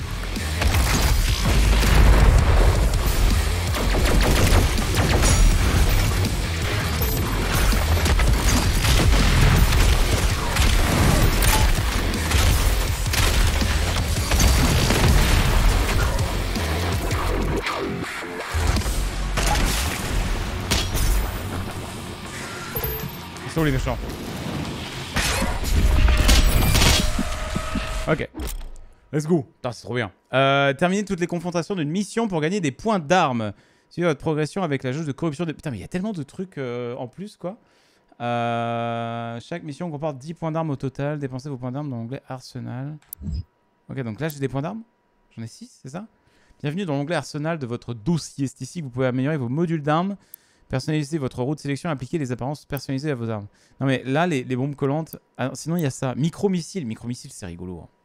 Speaker 1: Ils sont où les méchants? Ok. Let's go. Putain, c'est trop bien. Euh, terminez toutes les confrontations d'une mission pour gagner des points d'armes. Suivez votre progression avec la jauge de corruption. De... Putain, mais il y a tellement de trucs euh, en plus, quoi. Euh, chaque mission comporte dix points d'armes au total. Dépensez vos points d'armes dans l'onglet Arsenal. Ok, donc là, j'ai des points d'armes. J'en ai six, c'est ça? Bienvenue dans l'onglet Arsenal de votre dossier. C'est ici que vous pouvez améliorer vos modules d'armes, personnaliser votre roue de sélection et appliquer les apparences personnalisées à vos armes. Non, mais là, les, les bombes collantes... Ah, sinon, il y a ça. Micro-missile. Micro-missile, c'est rigolo. Hein.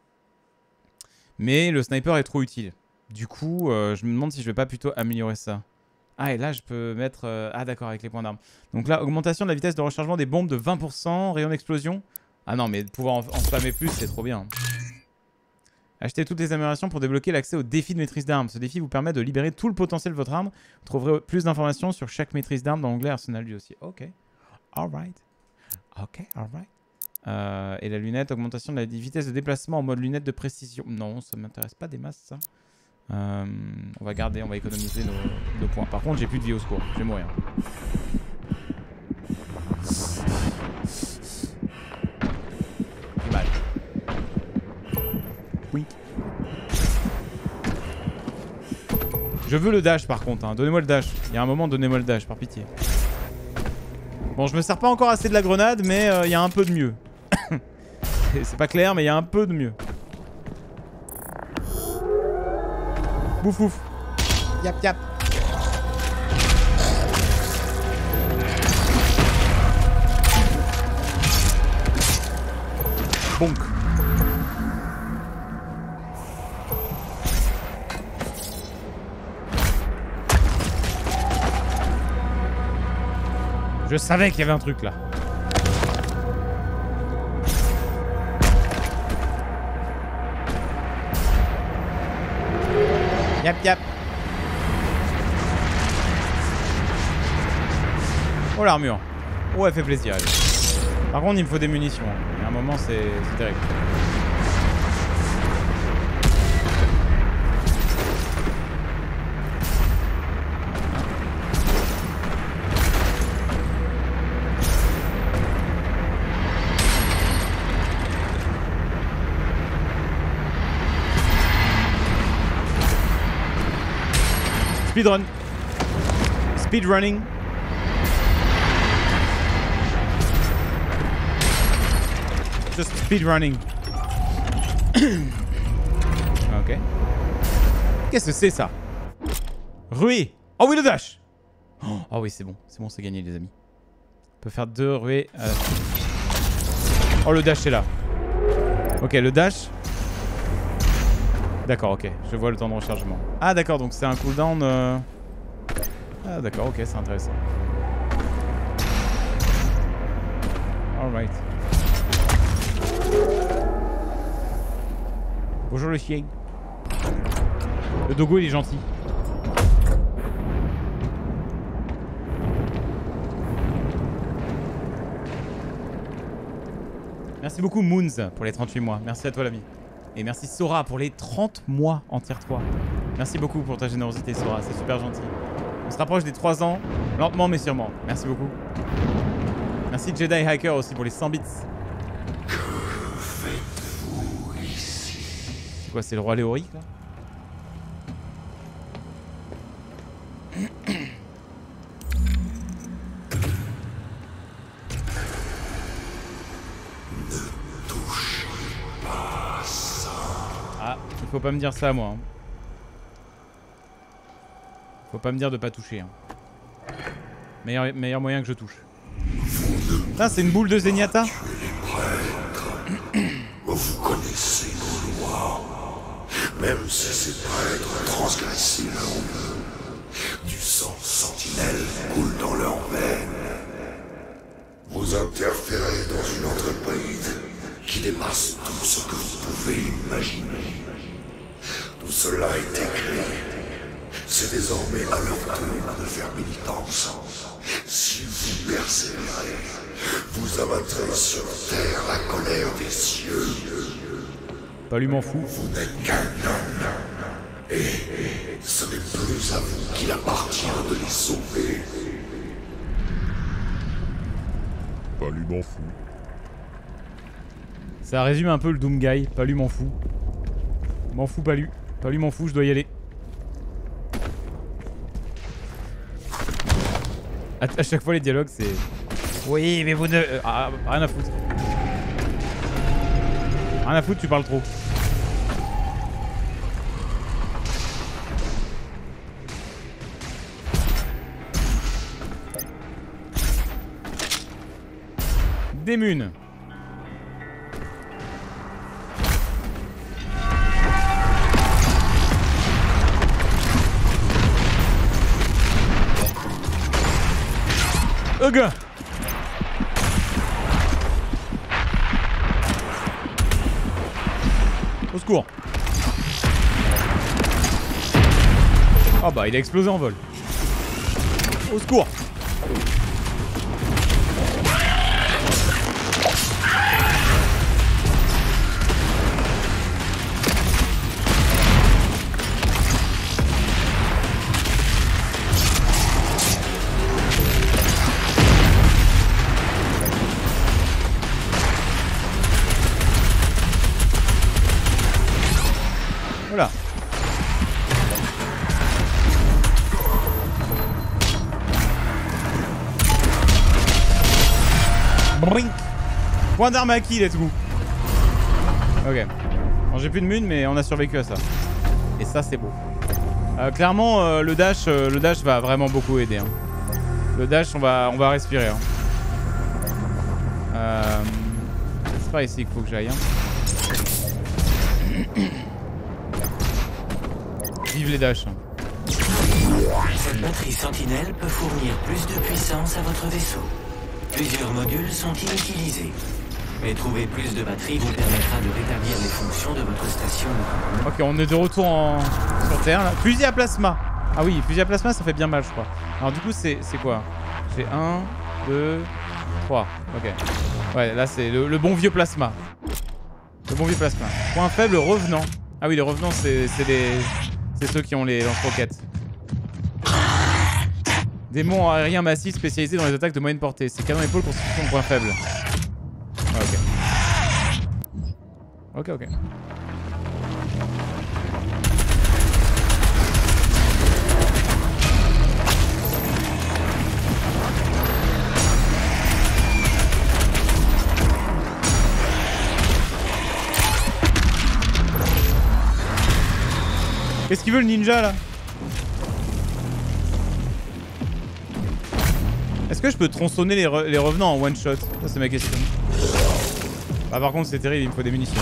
Speaker 1: Mais le sniper est trop utile. Du coup, euh, je me demande si je vais pas plutôt améliorer ça. Ah, et là, je peux mettre... Euh... Ah, d'accord, avec les points d'armes. Donc là, augmentation de la vitesse de rechargement des bombes de vingt pour cent, rayon d'explosion. Ah non, mais pouvoir en, en spammer plus, c'est trop bien. Achetez toutes les améliorations pour débloquer l'accès au défi de maîtrise d'armes. Ce défi vous permet de libérer tout le potentiel de votre arme. Vous trouverez plus d'informations sur chaque maîtrise d'armes dans l'onglet Arsenal du dossier. Ok. Alright. Ok, alright. Euh, et la lunette, augmentation de la vitesse de déplacement en mode lunette de précision. Non, ça m'intéresse pas des masses, ça. Euh, on va garder, on va économiser nos, nos points. Par contre, j'ai plus de vie au secours. Je vais mourir. J'ai mal. Oui. Je veux le dash par contre. Hein. Donnez-moi le dash. Il y a un moment, donnez-moi le dash, par pitié. Bon, je me sers pas encore assez de la grenade, mais il euh, y a un peu de mieux. C'est pas clair, mais il y a un peu de mieux. Bouf ouf. Yap yap. Bonk. Je savais qu'il y avait un truc là. Yap yap. Oh l'armure. Oh elle fait plaisir elle. Par contre il me faut des munitions. Il y a un moment c'est terrible. Speedrun. Speedrunning. Just speedrunning. Ok. Qu'est-ce que c'est ça? Ruée. Oh oui, le dash. Oh oui, c'est bon. C'est bon, c'est gagné, les amis. On peut faire deux ruées. Euh... Oh, le dash est là. Ok, le dash. D'accord, ok. Je vois le temps de rechargement. Ah, d'accord, donc c'est un cooldown. Euh... Ah, d'accord, ok, c'est intéressant. Alright. Bonjour le chien. Le dogo, il est gentil. Merci beaucoup, Moons, pour les trente-huit mois. Merci à toi, l'ami. Et merci Sora pour les trente mois en tier trois. Merci beaucoup pour ta générosité Sora, c'est super gentil. On se rapproche des trois ans, lentement mais sûrement. Merci beaucoup. Merci Jedi Hacker aussi pour les cent bits.
Speaker 2: Que faites-vous ici?
Speaker 1: C'est quoi, c'est le roi Léoric là? Faut pas me dire ça, moi. Hein. Faut pas me dire de pas toucher. Hein. Meilleur, meilleur moyen que je touche. Ah, c'est une boule de Zenyatta.
Speaker 2: Vous connaissez nos lois. Même si ces prêtres transgressent leurs vœux, du sang sentinelle coule dans leurs veines. Vous interférez dans une entreprise qui dépasse tout ce que vous pouvez imaginer. Tout cela est écrit. C'est désormais à leur tour de faire pénitence. Si vous persévérez, vous abattrez sur terre la colère des cieux.
Speaker 1: Pas lui m'en fout.
Speaker 2: Vous n'êtes qu'un homme. Et ce n'est plus à vous qu'il appartient de les sauver.
Speaker 11: Pas lui m'en fout.
Speaker 1: Ça résume un peu le Doom Guy. Pas lui m'en fout. M'en fout pas lui. Pas lui m'en fout, je dois y aller. À, à chaque fois les dialogues c'est... Oui mais vous ne... Euh, ah, rien à foutre. Rien à foutre, tu parles trop. Démune. Ugh. Au secours. Oh bah il a explosé en vol. Au secours. Voilà. Brink. Point d'arme acquis, let's go. Ok. Bon, j'ai plus de mun, mais on a survécu à ça. Et ça, c'est beau. Euh, clairement, euh, le dash, euh, le dash va vraiment beaucoup aider. Hein. Le dash, on va, on va respirer. Hein. Euh, c'est pas ici qu'il faut que j'aille. Hein. Vive les dashs.
Speaker 7: Cette batterie Sentinelle peut fournir plus de puissance à votre vaisseau. Plusieurs modules sont inutilisés. Mais trouver plus de batterie vous permettra de rétablir les fonctions de votre station.
Speaker 1: Ok, on est de retour en... sur Terre là. Fusil à plasma. Ah oui, fusil à plasma ça fait bien mal je crois. Alors du coup c'est quoi? J'ai un, deux, trois. Ok. Ouais, là c'est le, le bon vieux plasma. Le bon vieux plasma. Point faible, revenant. Ah oui, les revenants c'est les... c'est ceux qui ont les lance-roquettes. Démon aérien massif spécialisé dans les attaques de moyenne portée. Ces canons épaules constituent son point faible. Ah, ok. Ok, ok. Qu'est-ce qu'il veut le ninja là? Est-ce que je peux tronçonner les, re les revenants en one shot? Ça c'est ma question. Ah par contre c'est terrible, il me faut des munitions.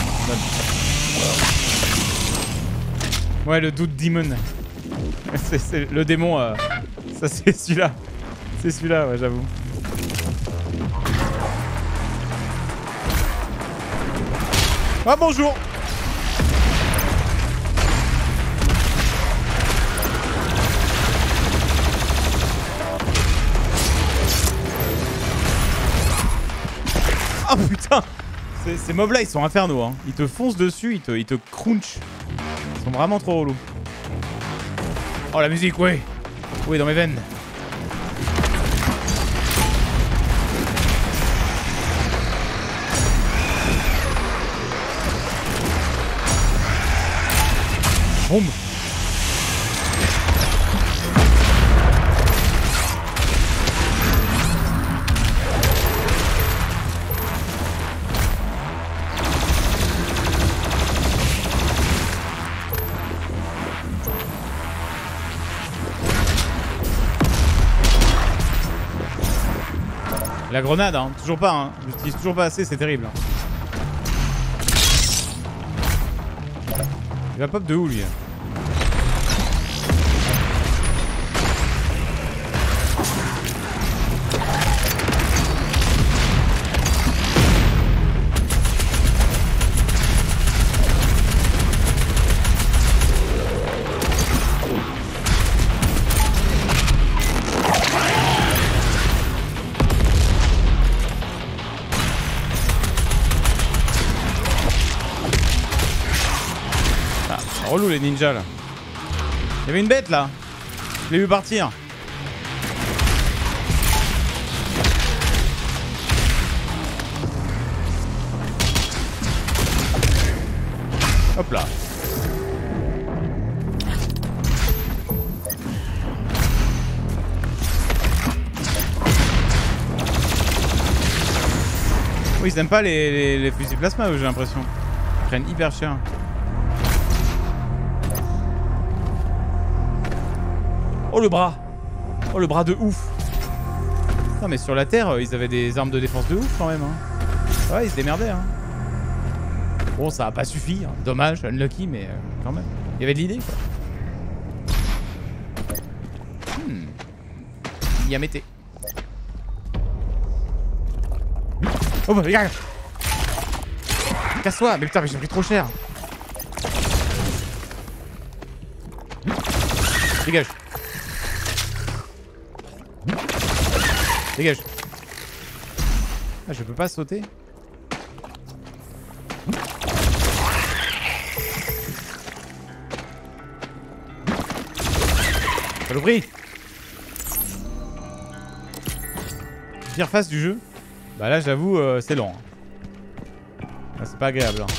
Speaker 1: Ouais le doute demon. C'est le démon. Euh... Ça c'est celui-là. C'est celui-là ouais j'avoue. Ah bonjour. Oh putain. Ces mobs là ils sont infernaux hein. Ils te foncent dessus, ils te, ils te crunch. Ils sont vraiment trop relous. Oh la musique ouais. Oui dans mes veines. Boum. La grenade, hein, toujours pas, hein. J'utilise toujours pas assez, c'est terrible. Il va pop de où lui? Relou les ninjas là. Il y avait une bête là. Je l'ai vu partir. Hop là. Oui, ils aiment pas les, les, les fusils plasma, j'ai l'impression. Ils prennent hyper cher. Oh le bras. Oh le bras de ouf. Non mais sur la Terre, ils avaient des armes de défense de ouf quand même. Hein. Ouais, ils se démerdaient. Hein. Bon, ça a pas suffi. Hein. Dommage, unlucky, mais euh, quand même. Il y avait de l'idée quoi. Hmm. Yamete. Oh bah regarde. Casse-toi. Mais putain, mais j'ai pris trop cher. Dégage. Dégage. Ah, je peux pas sauter. Saloperie. Pire face du jeu. Bah là j'avoue euh, c'est lent. Là c'est pas agréable. Hein.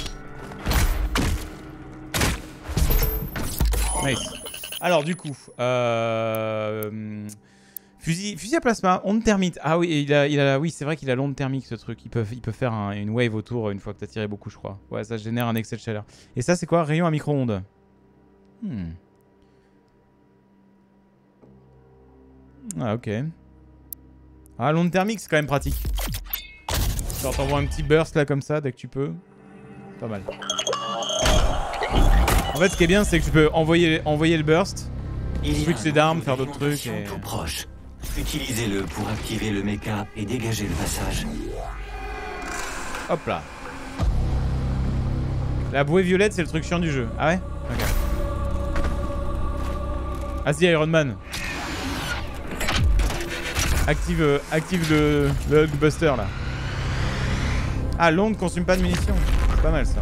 Speaker 1: Nice. Alors du coup, euh... fusil, fusil à plasma, onde thermique. Ah oui, il a, il a, oui c'est vrai qu'il a l'onde thermique ce truc. Il peut, il peut faire un, une wave autour une fois que t'as tiré beaucoup je crois. Ouais ça génère un excès de chaleur. Et ça c'est quoi? Rayon à micro-ondes. Hmm. Ah ok. Ah l'onde thermique c'est quand même pratique. Genre t'envoies un petit burst là comme ça dès que tu peux. Pas mal. En fait ce qui est bien c'est que tu peux envoyer, envoyer le burst, switcher d'armes, faire d'autres trucs et...
Speaker 7: tout proche. Utilisez-le pour activer le mecha et dégager le passage.
Speaker 1: Hop là. La bouée violette c'est le truc chiant du jeu. Ah ouais? Ok. Vas-y Iron Man. Active, euh, active le, le Hulkbuster là. Ah, l'onde consomme pas de munitions. C'est pas mal ça.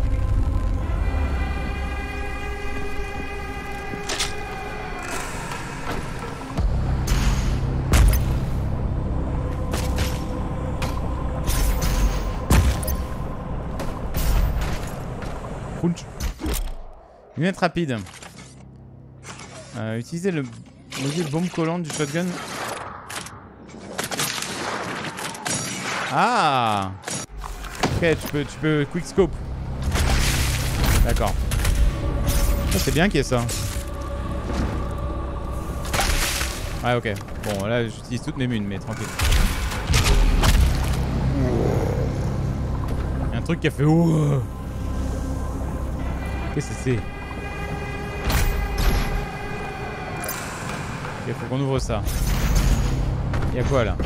Speaker 1: Crunch. Lunette rapide. Euh, utiliser le module bombe collante du shotgun. Ah! Ok, tu peux, tu peux quick scope. D'accord. C'est bien qu'il y ait ça. Ouais, ok. Bon, là, j'utilise toutes mes munes, mais tranquille. Il y a un truc qui a fait... Oh. Qu'est-ce que c'est? Ok, faut qu'on ouvre ça. Il y a quoi, là?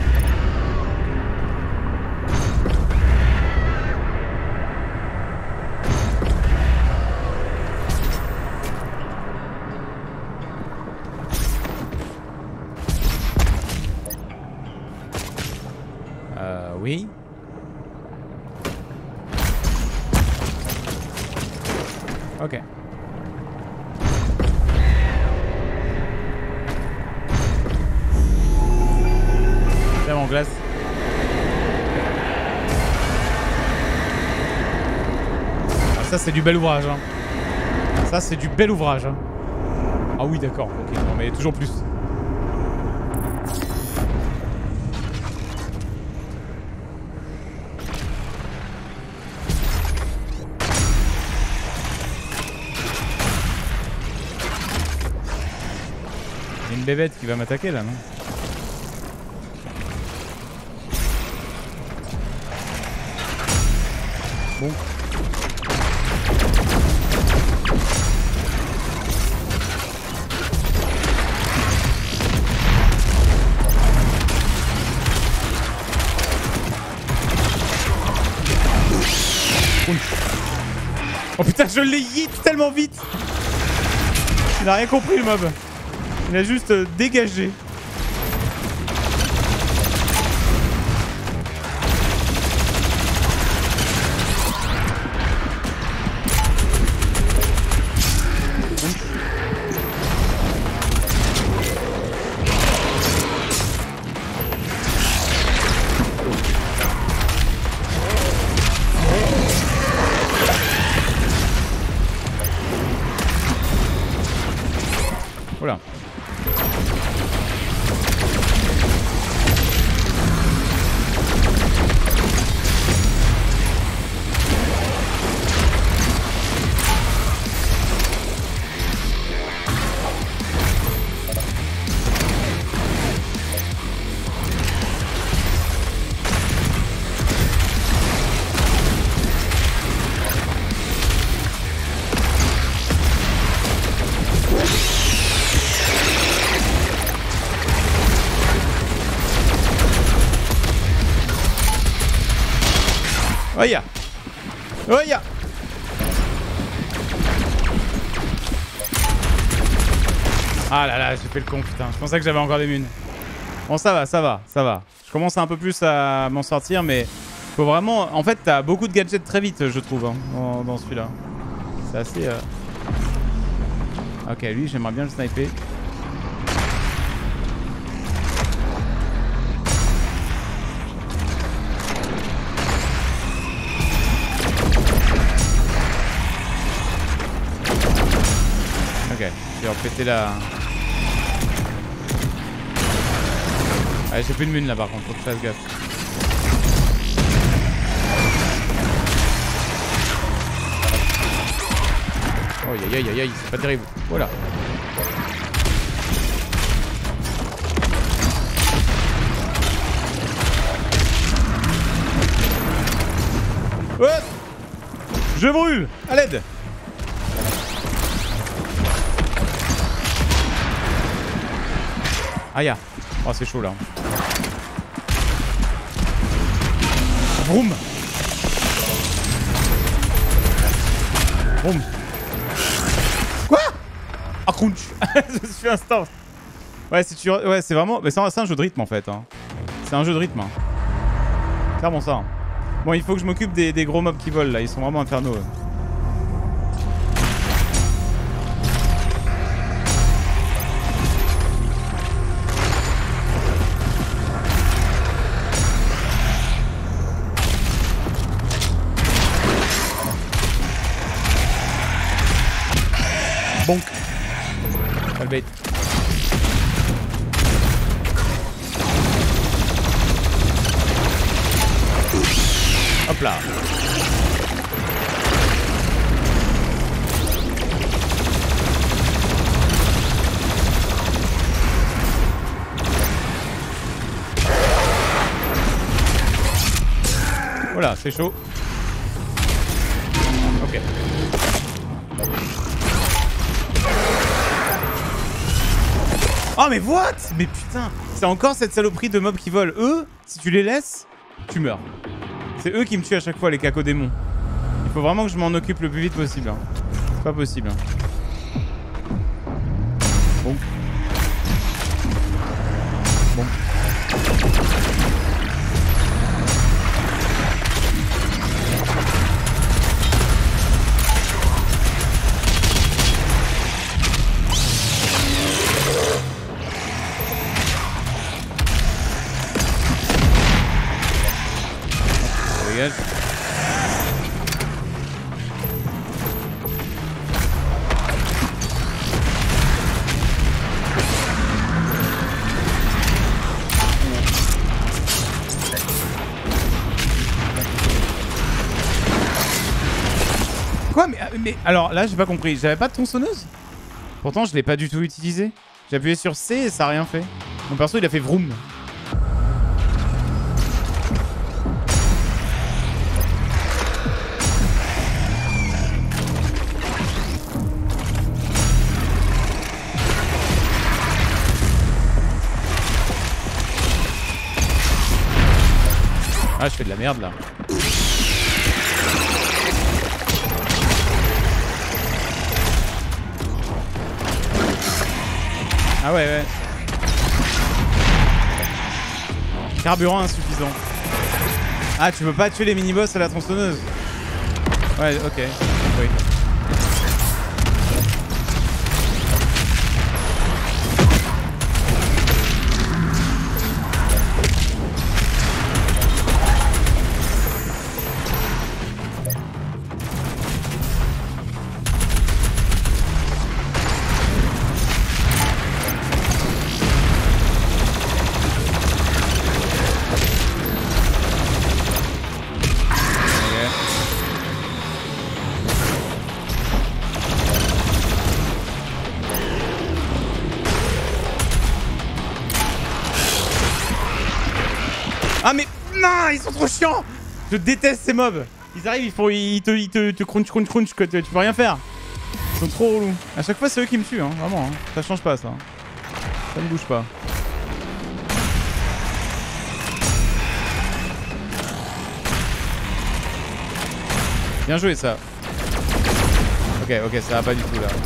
Speaker 1: Oui. Ok. Ferme en glace. Ah, ça c'est du bel ouvrage. Hein. Ça c'est du bel ouvrage. Hein. Ah oui d'accord. Ok. Non mais toujours plus. Bébête qui va m'attaquer là, non? Bon. Oh putain, je l'ai hit tellement vite! Il a rien compris le mob. Il a juste euh, dégagé. Oh ya. Oh ya. Ah là là, j'ai fait le con, putain. Je pensais que j'avais encore des munes. Bon, ça va, ça va, ça va. Je commence un peu plus à m'en sortir, mais faut vraiment... En fait, t'as beaucoup de gadgets très vite, je trouve, hein, dans, dans celui-là. C'est assez... Euh... Ok, lui, j'aimerais bien le sniper. Ok, je vais repéter la... Ah, j'ai plus de mune là par contre, faut que je fasse gaffe. Oh aïe aïe aïe aïe, c'est pas terrible. Voilà. Oh, je brûle. À l'aide. Aïe. Oh, c'est chaud là. Vroom. Vroom. Quoi? Ah, crunch. Je suis instant. Ouais, c'est tu... ouais, c'est vraiment... Mais c'est un... un jeu de rythme en fait. Hein. C'est un jeu de rythme. Hein. Clairement ça. Hein. Bon, il faut que je m'occupe des... des gros mobs qui volent là. Ils sont vraiment infernaux. Ouais. Bonk. Pas le bait. Hop là. Voilà, c'est chaud. Ok. Oh mais what? Mais putain, c'est encore cette saloperie de mobs qui volent. Eux, si tu les laisses, tu meurs. C'est eux qui me tuent à chaque fois, les cacodémons. Il faut vraiment que je m'en occupe le plus vite possible. Hein. C'est pas possible. Hein. Bon. Bon. Dégage. Quoi? Mais, mais alors là, j'ai pas compris. J'avais pas de tronçonneuse? Pourtant, je l'ai pas du tout utilisé. J'ai appuyé sur C et ça a rien fait. Mon perso, il a fait vroom. Ah, je fais de la merde là. Ah ouais, ouais. Carburant insuffisant. Ah, tu peux pas tuer les mini-boss à la tronçonneuse? Ouais, ok. Oui. Ah mais non, ils sont trop chiants. Je déteste ces mobs. Ils arrivent, ils font, ils te, ils te, te crunch, crunch, crunch, que tu peux rien faire. Ils sont trop relous. À chaque fois, c'est eux qui me tuent, hein, vraiment. Hein. Ça change pas, ça. Ça ne bouge pas. Bien joué ça. Ok, ok, ça va pas du tout là.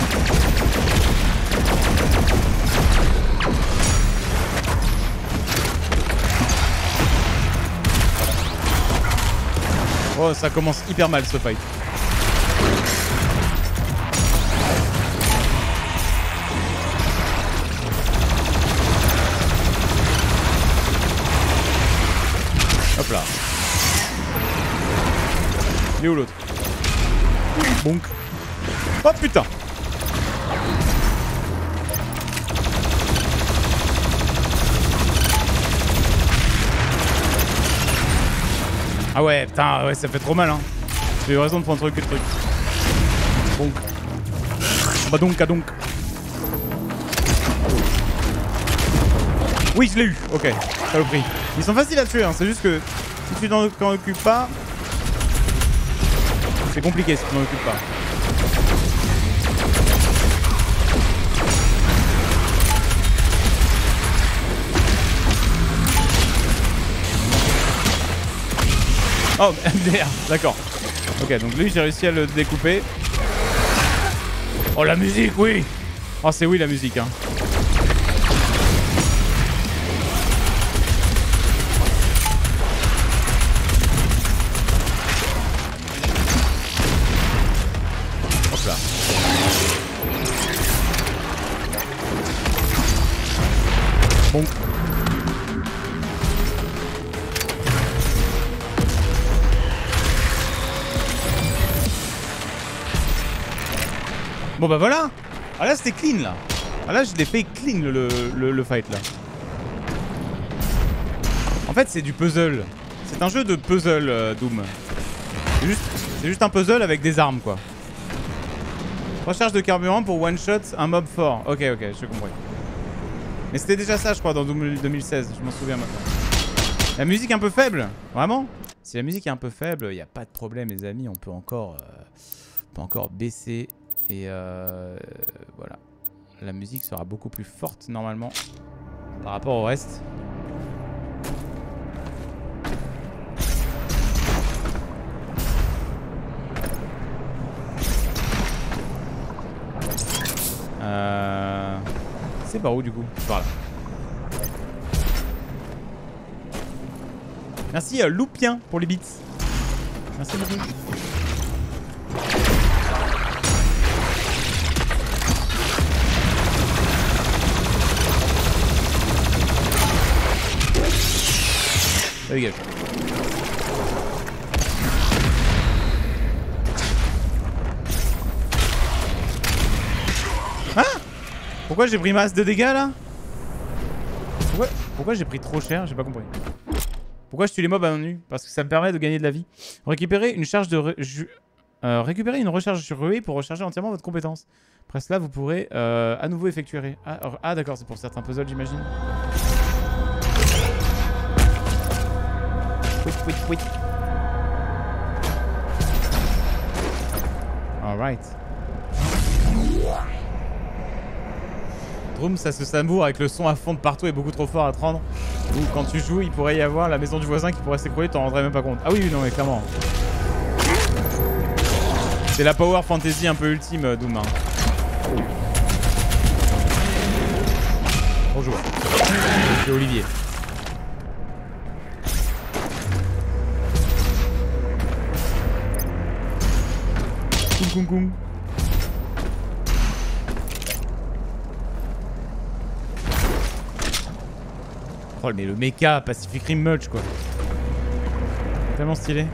Speaker 1: Oh, ça commence hyper mal ce fight. Hop là. Il est où l'autre? Bonk. Oh putain. Ah ouais, putain, ouais, ça fait trop mal, hein. J'ai eu raison de prendre truc et le truc. Bonk. Bah donc, à donc. Oui, je l'ai eu. Ok, ça le pris. Ils sont faciles à tuer, hein. C'est juste que si tu t'en occupes pas, c'est compliqué si tu t'en occupes pas. Oh merde, d'accord. Ok, donc lui j'ai réussi à le découper. Oh la musique, oui. Oh c'est oui la musique, hein. Hop là. Bon. Bon bah voilà. Ah là c'était clean là. Ah là je l'ai fait clean le, le, le fight là. En fait c'est du puzzle. C'est un jeu de puzzle euh, Doom. C'est juste, c'est juste un puzzle avec des armes quoi. Recharge de carburant pour one shot un mob fort. Ok ok je comprends. Mais c'était déjà ça je crois dans Doom deux mille seize. Je m'en souviens maintenant. La musique un peu faible. Vraiment. Si la musique est un peu faible, il n'y a pas de problème les amis. On peut encore, euh, on peut encore baisser. Et euh, voilà, la musique sera beaucoup plus forte normalement par rapport au reste. Euh... C'est par où du coup? Par là. Merci euh, Loupien pour les beats. Merci beaucoup. Ça dégage. Hein? Pourquoi j'ai pris masse de dégâts là? Pourquoi, Pourquoi j'ai pris trop cher? J'ai pas compris. Pourquoi je tue les mobs à un nu? Parce que ça me permet de gagner de la vie. Récupérer une charge de... Re... Euh, récupérer une recharge sur ruée pour recharger entièrement votre compétence. Après cela, vous pourrez euh, à nouveau effectuer. Ah, ah d'accord, c'est pour certains puzzles j'imagine. Wait, wait, wait. Alright. Droom, ça se savoure avec le son à fond de partout et beaucoup trop fort à te rendre. Ou quand tu joues, il pourrait y avoir la maison du voisin qui pourrait s'écrouler, t'en rendrais même pas compte. Ah oui, non, mais clairement. C'est la power fantasy un peu ultime, Doom. Hein. Bonjour. C'est Olivier. Koum koum koum. Oh mais le mecha Pacific Rim Mulch quoi. Tellement stylé.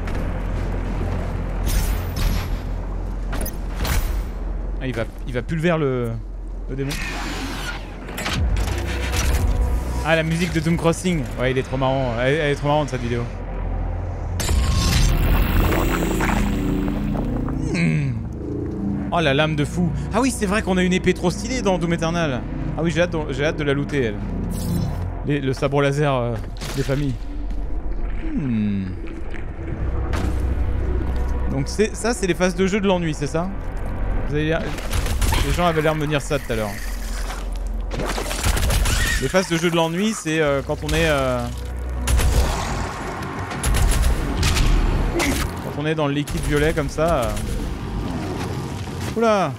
Speaker 1: Ah il va il va pulver le, le démon. Ah la musique de Doom Crossing. Ouais il est trop marrant. Elle, elle est trop marrante cette vidéo. Hmm. Oh la lame de fou. Ah oui c'est vrai qu'on a une épée trop stylée dans Doom Eternal. Ah oui j'ai hâte, j'ai hâte de la looter elle. Les, le sabre laser euh, des familles. Hmm. Donc ça c'est les phases de jeu de l'ennui c'est ça? Vous avez les gens avaient l'air de me dire ça tout à l'heure. Les phases de jeu de l'ennui c'est euh, quand on est euh... quand retourner dans le liquide violet comme ça. Euh... Oula.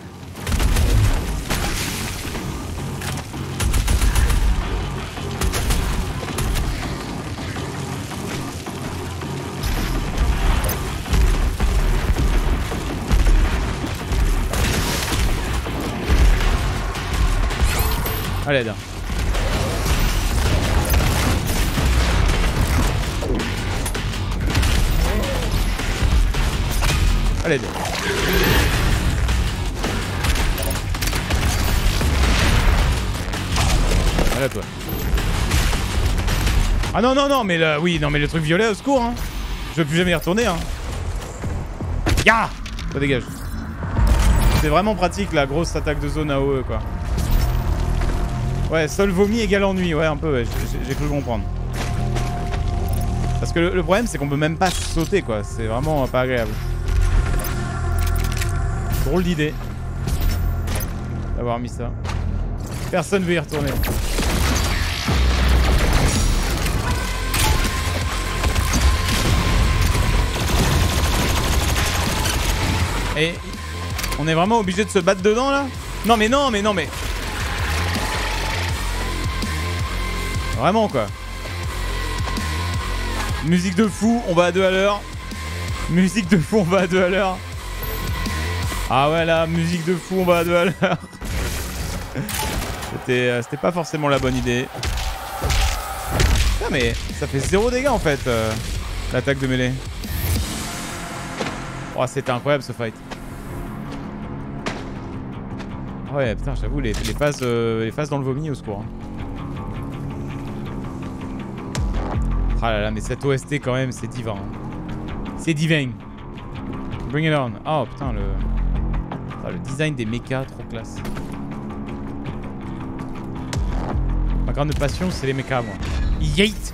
Speaker 1: À l'aide. À l'aide. Allez à toi. Ah non non non mais là oui non mais le truc violet au secours hein. Je veux plus jamais y retourner hein. Ya ça dégage. C'est vraiment pratique la grosse attaque de zone A O E quoi. Ouais, sol vomi égale ennui, ouais un peu, ouais, j'ai cru comprendre. Parce que le, le problème c'est qu'on peut même pas sauter quoi, c'est vraiment pas agréable. Drôle d'idée d'avoir mis ça. Personne veut y retourner. Et on est vraiment obligé de se battre dedans là? Non mais non mais non mais... Vraiment quoi. Musique de fou, on va à deux à l'heure. Musique de fou, on va à deux à l'heure. Ah ouais là, musique de fou, on va à deux à l'heure. C'était euh, c'était pas forcément la bonne idée. Ah mais ça fait zéro dégâts en fait, euh, l'attaque de mêlée. Oh c'était incroyable ce fight. Ouais putain j'avoue les, les, phases, euh, les phases dans le vomi au secours. Hein. Ah là là, mais cette O S T quand même, c'est divin. C'est divin. Bring it on. Oh putain, le... Ah, le design des mechas, trop classe. Ma grande passion, c'est les mechas, moi. Yeet.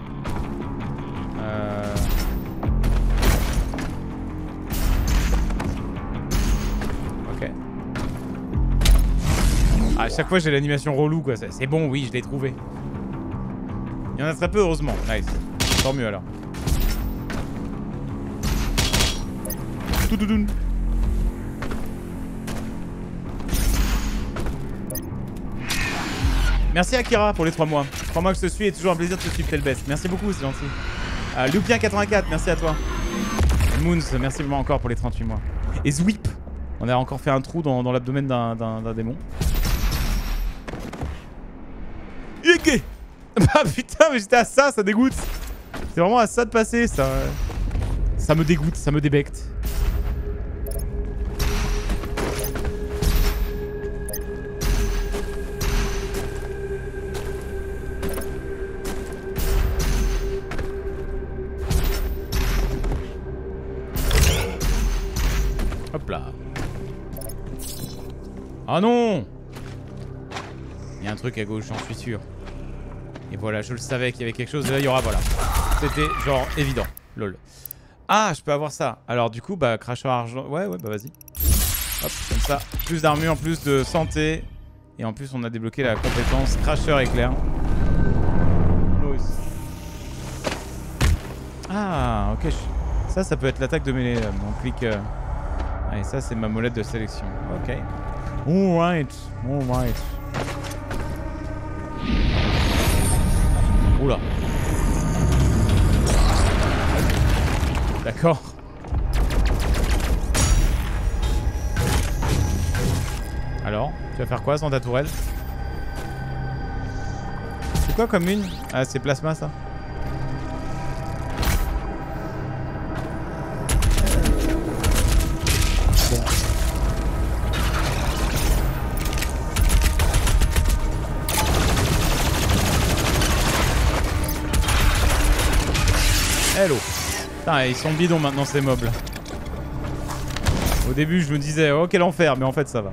Speaker 1: Euh... Ok. Ah, à chaque fois, j'ai l'animation relou, quoi. C'est bon, oui, je l'ai trouvé. Il y en a très peu, heureusement. Nice. Tant mieux, alors. Toudoudou. Merci Akira pour les trois mois. trois mois que je te suis et toujours un plaisir de te suivre, tel best. Merci beaucoup, c'est gentil. Euh, Lupien quatre-vingt-quatre, merci à toi. Moons, merci vraiment encore pour les trente-huit mois. Et Zwip, on a encore fait un trou dans, dans l'abdomen d'un démon. Yégué. Bah putain, mais j'étais à ça, ça dégoûte. C'est vraiment à ça de passer, ça. Ça me dégoûte, ça me débecte. Hop là. Ah non! Il y a un truc à gauche, j'en suis sûr. Et voilà, je le savais qu'il y avait quelque chose. Et là, il y aura, voilà. C'était genre évident. Lol. Ah, je peux avoir ça. Alors, du coup, bah, cracheur argent. Ouais, ouais, bah, vas-y. Hop, comme ça. Plus d'armure, plus de santé. Et en plus, on a débloqué la compétence cracheur éclair. Nice. Ah, ok. Ça, ça peut être l'attaque de mêlée. On clique. Euh... Ah, et ça, c'est ma molette de sélection. Ok. Alright. Alright. Oula. D'accord. Alors, tu vas faire quoi sans ta tourelle? C'est quoi comme une? Ah, c'est plasma ça. Bon. Hello. Putain, ils sont bidons maintenant ces mobs là. Au début je me disais oh quel enfer, mais en fait ça va.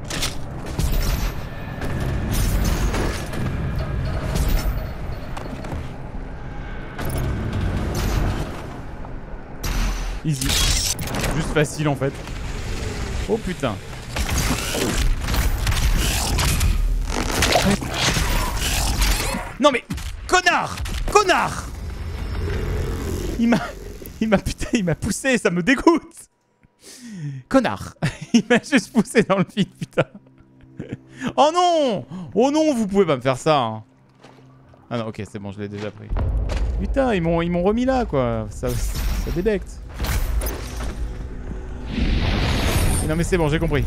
Speaker 1: Easy. Juste facile en fait. Oh putain. Non mais... Connard! Connard! Il m'a... Il m'a putain, il m'a poussé, ça me dégoûte. Connard. Il m'a juste poussé dans le vide, putain. Oh non. Oh non, vous pouvez pas me faire ça. Hein. Ah non, ok, c'est bon, je l'ai déjà pris. Putain, ils m'ont ils m'ont remis là, quoi. Ça, ça débecte. Non mais c'est bon, j'ai compris.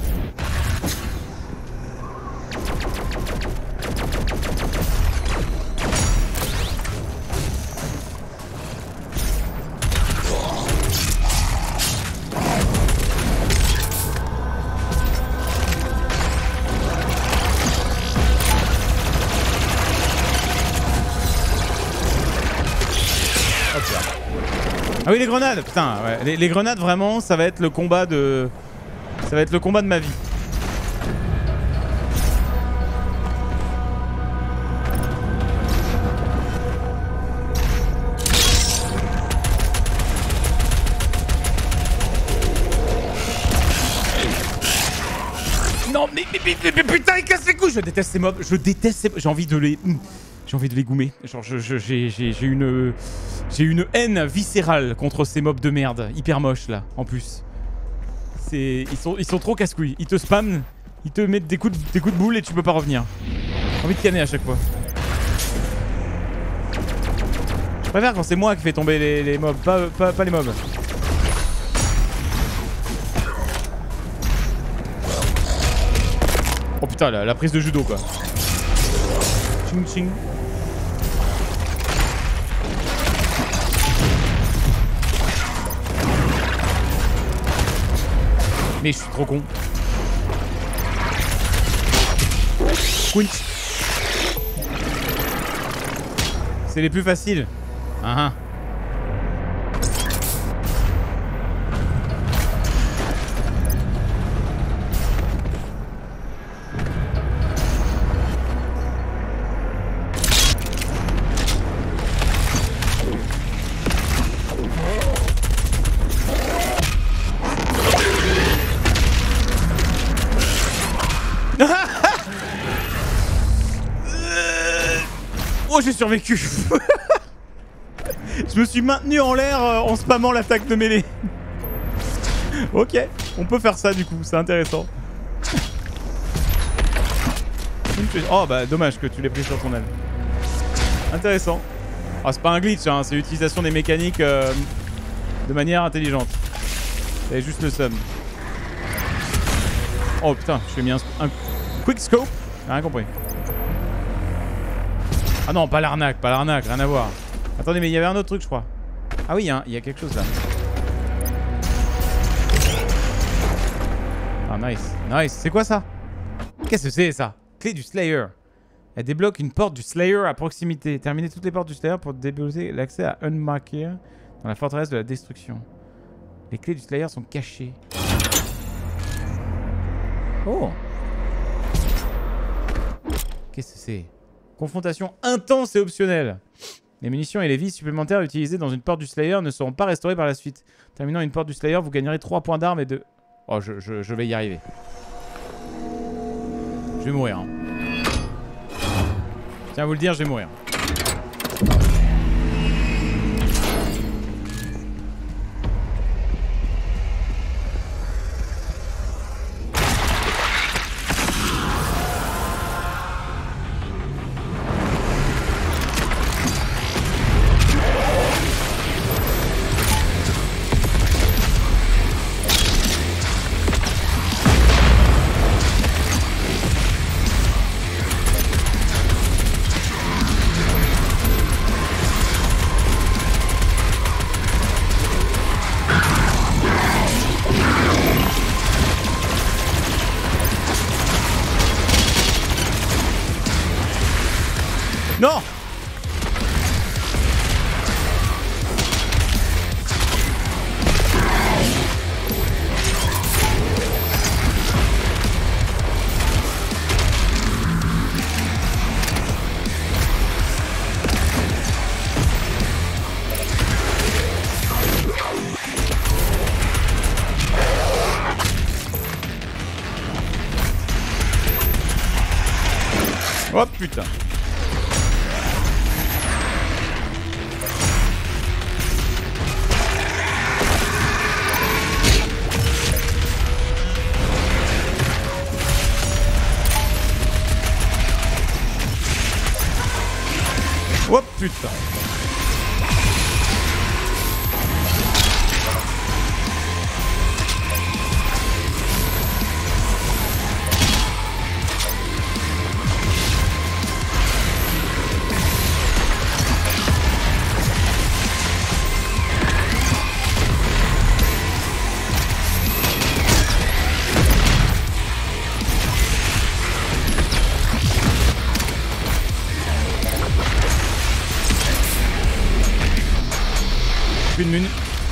Speaker 1: Ah oui, les grenades, putain, ouais. les, les grenades vraiment, ça va être le combat de, ça va être le combat de ma vie. Non mais, mais, mais, mais putain, il casse les couilles. Je déteste ces mobs, je déteste ces... J'ai envie de les... J'ai envie de les goumer. Genre, je, je, j'ai, j'ai, j'ai une... J'ai une haine viscérale contre ces mobs de merde. Hyper moches, là, en plus. C'est... Ils sont, ils sont trop casse-couilles. Ils te spamment, ils te mettent des coups, de, des coups de boule et tu peux pas revenir. J'ai envie de canner à chaque fois. Je préfère quand c'est moi qui fais tomber les, les mobs, pas, pas, pas les mobs. Oh putain, la, la prise de judo, quoi. Ching ching. Mais je suis trop con. Quinch. C'est les plus faciles. Ah ah. Oh, j'ai survécu. Je me suis maintenu en l'air euh, en spammant l'attaque de mêlée. Ok, on peut faire ça du coup, c'est intéressant. Oh bah dommage que tu l'aies pris sur ton aile. Intéressant. Oh, c'est pas un glitch, hein, c'est l'utilisation des mécaniques euh, de manière intelligente. C'est juste le seum. Oh putain, je lui ai mis un, un quick scope. J'ai rien compris. Ah non, pas l'arnaque, pas l'arnaque, rien à voir. Attendez, mais il y avait un autre truc, je crois. Ah oui, il y, y a quelque chose là. Ah, nice. Nice. C'est quoi ça? Qu'est-ce que c'est ça? Clé du Slayer. Elle débloque une porte du Slayer à proximité. Terminez toutes les portes du Slayer pour débloquer l'accès à Unmarker dans la forteresse de la destruction. Les clés du Slayer sont cachées. Oh. Qu'est-ce que c'est? Confrontation intense et optionnelle. Les munitions et les vies supplémentaires utilisées dans une porte du Slayer ne seront pas restaurées par la suite. Terminant une porte du Slayer, vous gagnerez trois points d'armes et de... Oh, je, je, je vais y arriver. Je vais mourir. Hein. Tiens à vous le dire, je vais mourir. Non! Oh putain! pute. Une minute.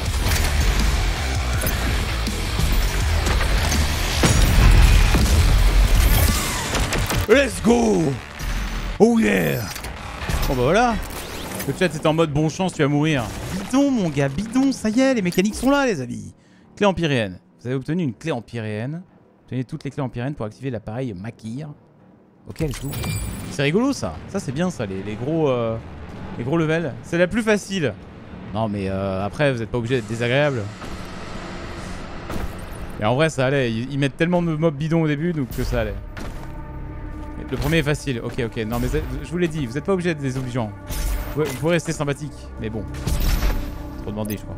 Speaker 1: Let's go! Oh yeah! Bon bah voilà. Le chat est en mode bon chance, tu vas mourir. Bidon mon gars, bidon, ça y est, les mécaniques sont là les amis. Clé empyréenne. Vous avez obtenu une clé empyréenne. Obtenez toutes les clés empyréennes pour activer l'appareil Makir. Ok, let's go. C'est rigolo ça. Ça c'est bien ça, les, les gros euh, les gros levels. C'est la plus facile. Non mais euh, après vous n'êtes pas obligé d'être désagréable. Et en vrai ça allait, ils, ils mettent tellement de mobs bidons au début donc que ça allait. Le premier est facile, ok ok, non mais je vous l'ai dit, vous n'êtes pas obligé d'être désobligeant. Vous, vous pouvez rester sympathique, mais bon. Trop demandé je crois.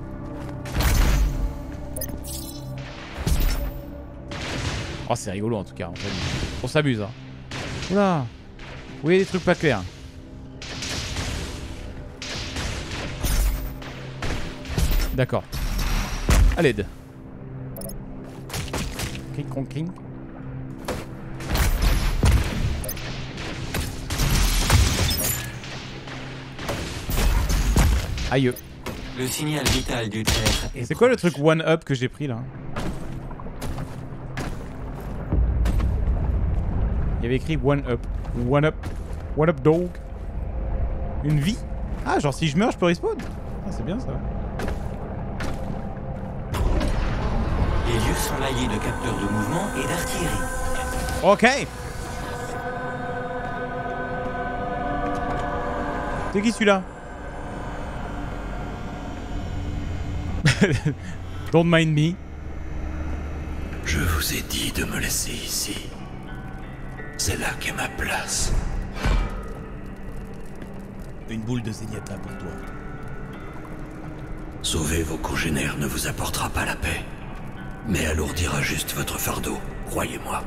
Speaker 1: Oh c'est rigolo en tout cas, en fait. On s'amuse hein. Oula. Vous voyez des trucs pas clairs. D'accord. À l'aide. Clink, clink, clink. Aïe.
Speaker 7: Le signal vital du terre est...
Speaker 1: C'est quoi le truc one up que j'ai pris là? Il y avait écrit one up. One up. One up dog. Une vie? Ah genre si je meurs je peux respawn? Ah c'est bien ça.
Speaker 7: Les lieux sont maillés de capteurs de mouvement et d'artillerie.
Speaker 1: Ok. C'est qui celui-là? Don't mind me.
Speaker 2: Je vous ai dit de me laisser ici. C'est là qu'est ma place.
Speaker 1: Une boule de Zenyatta pour toi.
Speaker 2: Sauver vos congénères ne vous apportera pas la paix, mais alourdira juste votre fardeau, croyez-moi.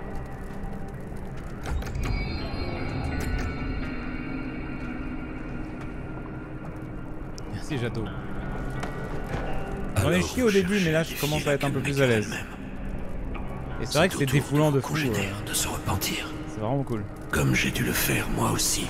Speaker 1: Merci Jadot. J'en ai chié au début, mais là je commence à être un peu plus à l'aise. Et c'est vrai que c'est défoulant de fou. Euh...
Speaker 2: de se repentir.
Speaker 1: C'est vraiment cool.
Speaker 2: Comme j'ai dû le faire moi aussi.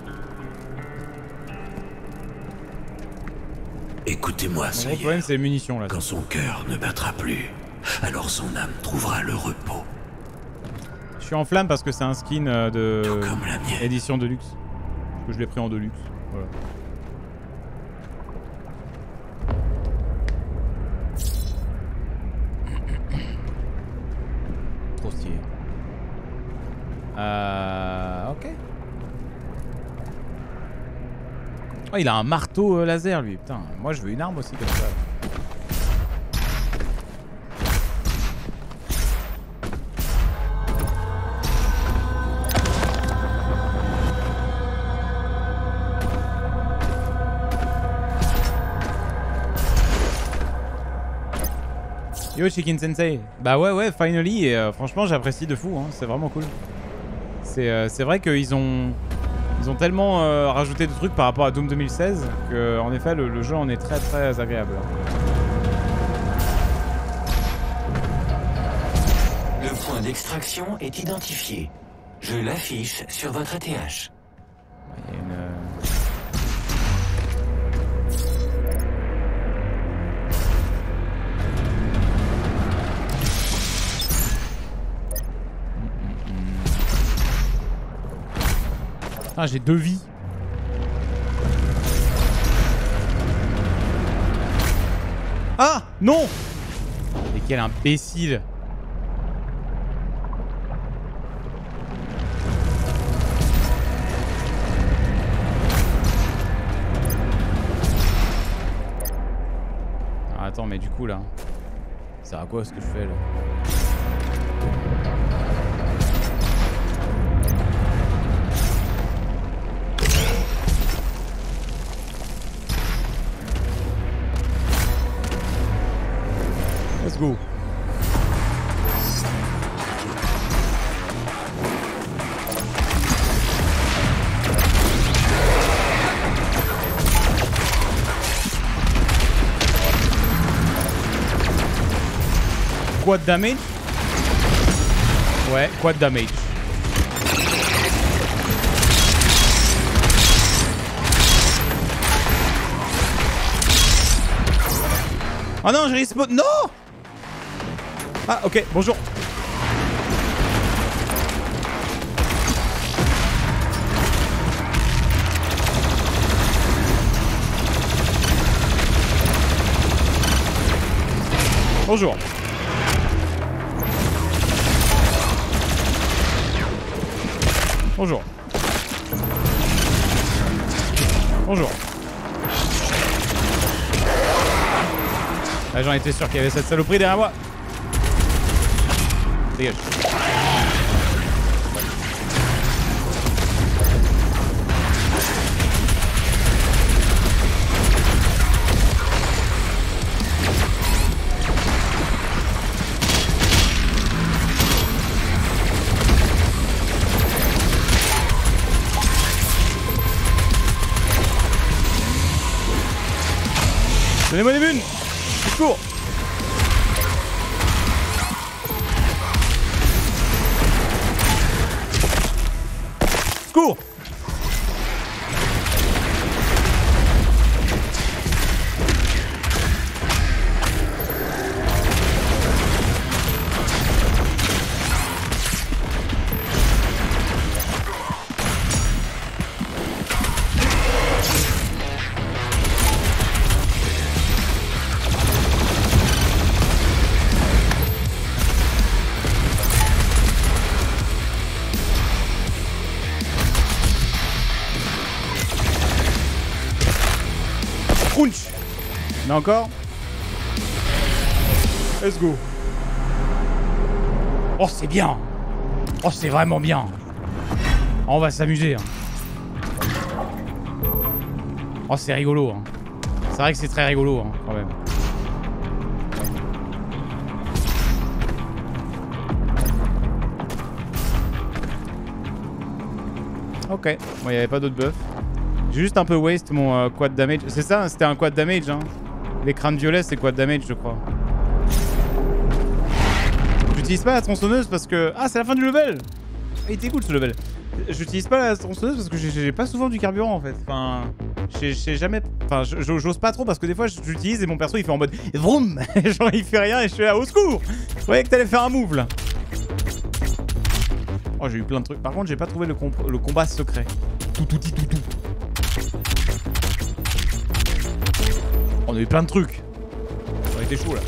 Speaker 2: Écoutez-moi, ça y est.
Speaker 1: Le problème c'est les munitions là.
Speaker 2: Quand son cœur ne battra plus, alors son âme trouvera le repos.
Speaker 1: Je suis en flamme parce que c'est un skin de
Speaker 2: Tout comme la mienne.
Speaker 1: édition de luxe. Parce que je l'ai pris en de luxe. Voilà. Trop stylé. Euh... Ok. Oh, il a un marteau euh, laser lui, putain. Moi je veux une arme aussi comme ça. Yo Chicken Sensei. Bah ouais ouais finally et euh, franchement j'apprécie de fou hein. C'est vraiment cool. C'est euh, c'est vrai qu'ils ont ils ont tellement euh, rajouté de trucs par rapport à Doom deux mille seize que en effet le, le jeu en est très très agréable.
Speaker 7: Le point d'extraction est identifié. Je l'affiche sur votre A T H.
Speaker 1: Il y a une... Ah, j'ai deux vies. Ah non. Mais quel imbécile. Ah, attends, mais du coup là, ça sert à quoi ce que je fais là? Let's go. Quad damage? Ouais, quad damage. Oh non, j'ai respawn. Non! Ah, ok, bonjour. Bonjour. Bonjour. Bonjour. Ah, j'en étais sûr qu'il y avait cette saloperie derrière moi. Dégage. Donnez-moi des bunes. Secours. Secours. On a encore. Let's go. Oh, c'est bien. Oh, c'est vraiment bien. On va s'amuser. Hein. Oh, c'est rigolo. Hein. C'est vrai que c'est très rigolo, hein, quand même. Ok. Bon, il n'y avait pas d'autres buffs. J'ai juste un peu waste mon euh, quad damage. C'est ça, c'était un quad damage. Hein. Les crânes violets, c'est quad damage, je crois. J'utilise pas la tronçonneuse parce que... Ah, c'est la fin du level. Il était cool ce level. J'utilise pas la tronçonneuse parce que j'ai pas souvent du carburant en fait. Enfin, j'ai jamais... Enfin, j'ose pas trop parce que des fois j'utilise et mon perso il fait en mode... Vroom. Genre il fait rien et je suis là, au secours. Je croyais que t'allais faire un move là. Oh, j'ai eu plein de trucs. Par contre, j'ai pas trouvé le, com le combat secret. Tout, tout, tout, tout, tout. On a eu plein de trucs. Ça a été chaud là.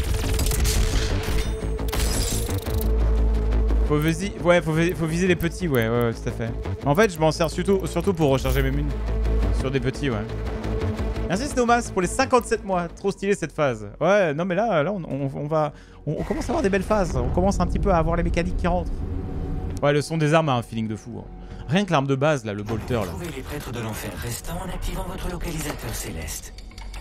Speaker 1: Faut viser, ouais, faut, faut viser les petits, ouais, ouais, ouais, tout à fait. En fait, je m'en sers surtout, surtout pour recharger mes munes. Sur des petits, ouais. Merci Snowmas pour les cinquante-sept mois. Trop stylé cette phase. Ouais, non mais là, là on, on, on va... On, on commence à avoir des belles phases. On commence un petit peu à avoir les mécaniques qui rentrent. Ouais, le son des armes a un feeling de fou. Hein. Rien que l'arme de base, là, le bolter, là.
Speaker 7: Trouvez les prêtres de l'enfer restants en activant votre localisateur céleste.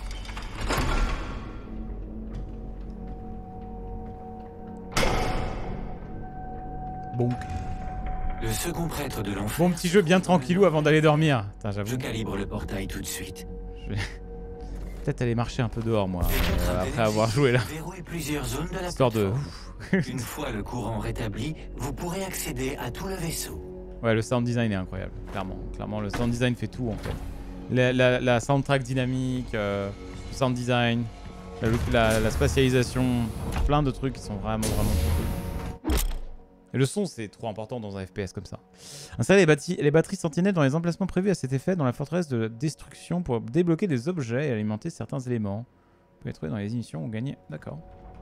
Speaker 1: Bonk.
Speaker 7: Le second prêtre de l'enfer.
Speaker 1: Bon petit jeu bien tranquillou avant d'aller dormir.
Speaker 7: Je calibre le portail tout de suite.
Speaker 1: Je vais peut-être aller marcher un peu dehors, moi, euh, après avoir joué là.
Speaker 7: Plusieurs zones de la
Speaker 1: Histoire de...
Speaker 7: Une fois le courant rétabli, vous pourrez accéder à tout le vaisseau.
Speaker 1: Ouais, le sound design est incroyable, clairement. Clairement, le sound design fait tout en fait. La, la, la soundtrack dynamique, euh, le sound design, la, la, la spatialisation, plein de trucs qui sont vraiment, vraiment cool. Et le son, c'est trop important dans un F P S comme ça. Installez les, les batteries sentinelles dans les emplacements prévus à cet effet dans la forteresse de la destruction pour débloquer des objets et alimenter certains éléments. Vous pouvez les trouver dans les émissions ou gagner. D'accord.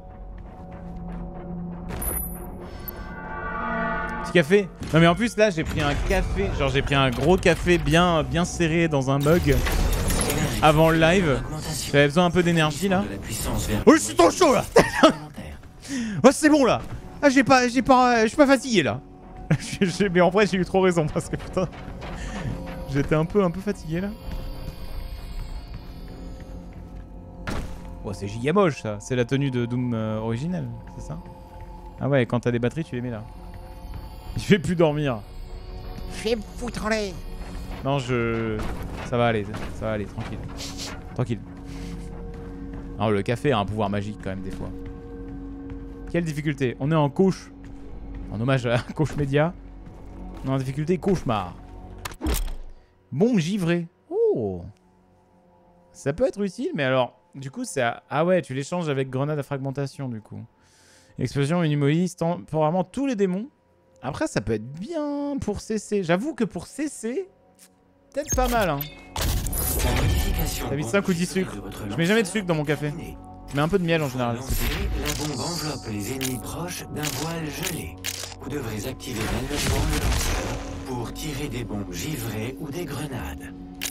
Speaker 1: Petit café. Non mais en plus là j'ai pris un café, genre j'ai pris un gros café bien, bien serré dans un mug avant le live. J'avais besoin un peu d'énergie là. Oh je suis trop chaud là. Oh c'est bon là. Ah j'ai pas, j'ai pas, je suis pas fatigué là. Mais en vrai j'ai eu trop raison parce que putain, j'étais un peu, un peu fatigué là. Oh, c'est giga moche ça. C'est la tenue de Doom euh, originelle, c'est ça? Ah ouais, quand t'as des batteries, tu les mets là. Je vais plus dormir. Je vais me foutre en l'air. Non, je... Ça va aller, ça va aller, tranquille. Tranquille. Non, le café a un pouvoir magique quand même des fois. Quelle difficulté? On est en couche. En hommage à Couche Média. On est en difficulté cauchemar. Bombe givrée. Oh. Ça peut être utile, mais alors... Du coup, c'est... À... Ah ouais, tu l'échanges avec grenade à fragmentation, du coup. Explosion immobilise temporairement tous les démons. Après, ça peut être bien pour C C. J'avoue que pour C C, peut-être pas mal, hein. T'as mis cinq ou dix sucres. Je mets jamais de sucre dans mon café. Je mets un peu de miel en général.
Speaker 7: La bombe enveloppe les ennemis proches d'un voile gelé. Vous devrez activer manuellement le lanceur pour tirer des bombes givrées ou des grenades.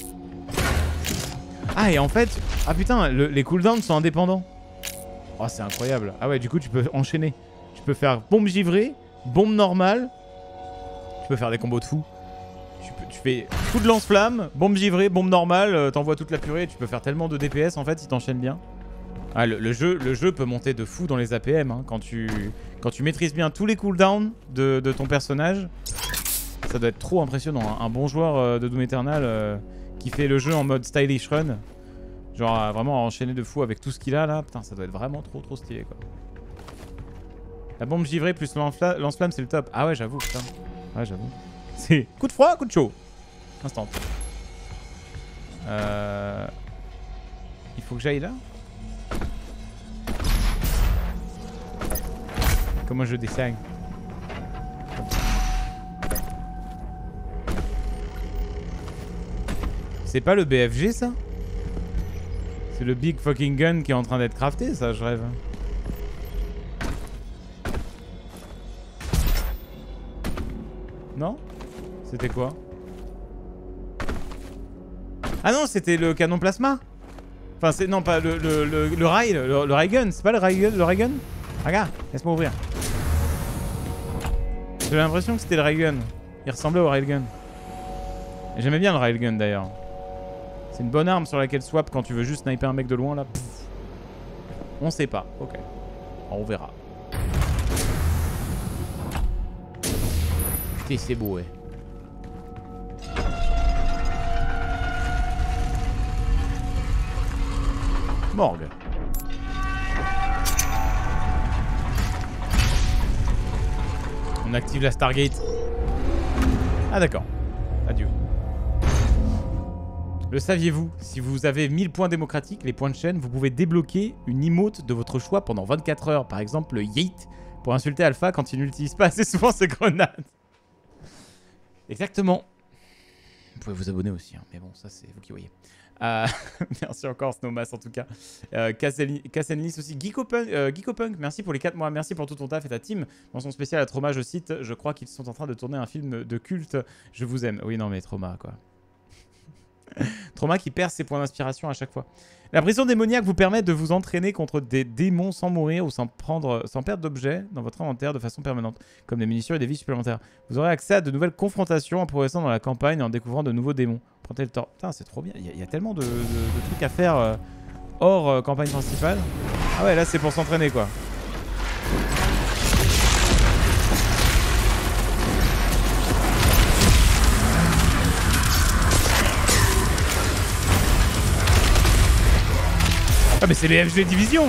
Speaker 1: Ah, et en fait... Ah putain, le, les cooldowns sont indépendants. Oh, c'est incroyable. Ah ouais, du coup, tu peux enchaîner. Tu peux faire bombe givrée, bombe normale. Tu peux faire des combos de fou. Tu, peux, tu fais coup de lance-flamme, bombe givrée, bombe normale, euh, t'envoies toute la purée. Tu peux faire tellement de D P S en fait si t'enchaînes bien. Ah, le, le, jeu, le jeu peut monter de fou dans les A P M. Hein, quand, tu, quand tu maîtrises bien tous les cooldowns de, de ton personnage, ça doit être trop impressionnant. Hein. Un bon joueur euh, de Doom Eternal euh, qui fait le jeu en mode stylish run. Genre euh, vraiment enchaîner de fou avec tout ce qu'il a là. Putain, ça doit être vraiment trop trop stylé quoi. La bombe givrée plus lance-flamme, c'est le top. Ah ouais, j'avoue, putain. Ouais, j'avoue. C'est coup de froid, coup de chaud. Instant. Euh... Il faut que j'aille là. Comment je descends? C'est pas le B F G ça? C'est le big fucking gun qui est en train d'être crafté, ça, je rêve. Non? C'était quoi? Ah non, c'était le canon plasma. Enfin, c'est... Non, pas le, le, le, le rail, le, le railgun. C'est pas le railgun, le railgun? Regarde, laisse-moi ouvrir. J'ai l'impression que c'était le railgun. Il ressemblait au railgun. J'aimais bien le railgun d'ailleurs. C'est une bonne arme sur laquelle swap quand tu veux juste sniper un mec de loin là. Pff. On sait pas. Ok. On verra. Putain, c'est beau, ouais. Morgue. On active la Stargate. Ah d'accord. Adieu. Le saviez-vous? Si vous avez mille points démocratiques, les points de chaîne, vous pouvez débloquer une emote de votre choix pendant vingt-quatre heures. Par exemple, le Yeet, pour insulter Alpha quand il n'utilise pas assez souvent ses grenades. Exactement. Vous pouvez vous abonner aussi, hein, mais bon, ça c'est vous qui voyez. Euh, merci encore Snowmass en tout cas. Euh, Kassenlis aussi. Geekopunk, euh, Geekopunk, merci pour les quatre mois. Merci pour tout ton taf et ta team. Mention spéciale à Trauma, je cite. Je crois qu'ils sont en train de tourner un film de culte. Je vous aime. Oui, non, mais Trauma quoi. Trauma qui perd ses points d'inspiration à chaque fois. La prison démoniaque vous permet de vous entraîner contre des démons sans mourir ou sans, prendre, sans perdre d'objets dans votre inventaire de façon permanente, comme des munitions et des vies supplémentaires. Vous aurez accès à de nouvelles confrontations en progressant dans la campagne et en découvrant de nouveaux démons. Prenez le temps. Putain, c'est trop bien. Il y, y a tellement de, de, de trucs à faire euh, hors euh, campagne principale. Ah ouais, là c'est pour s'entraîner quoi. Ah mais c'est les F G Division.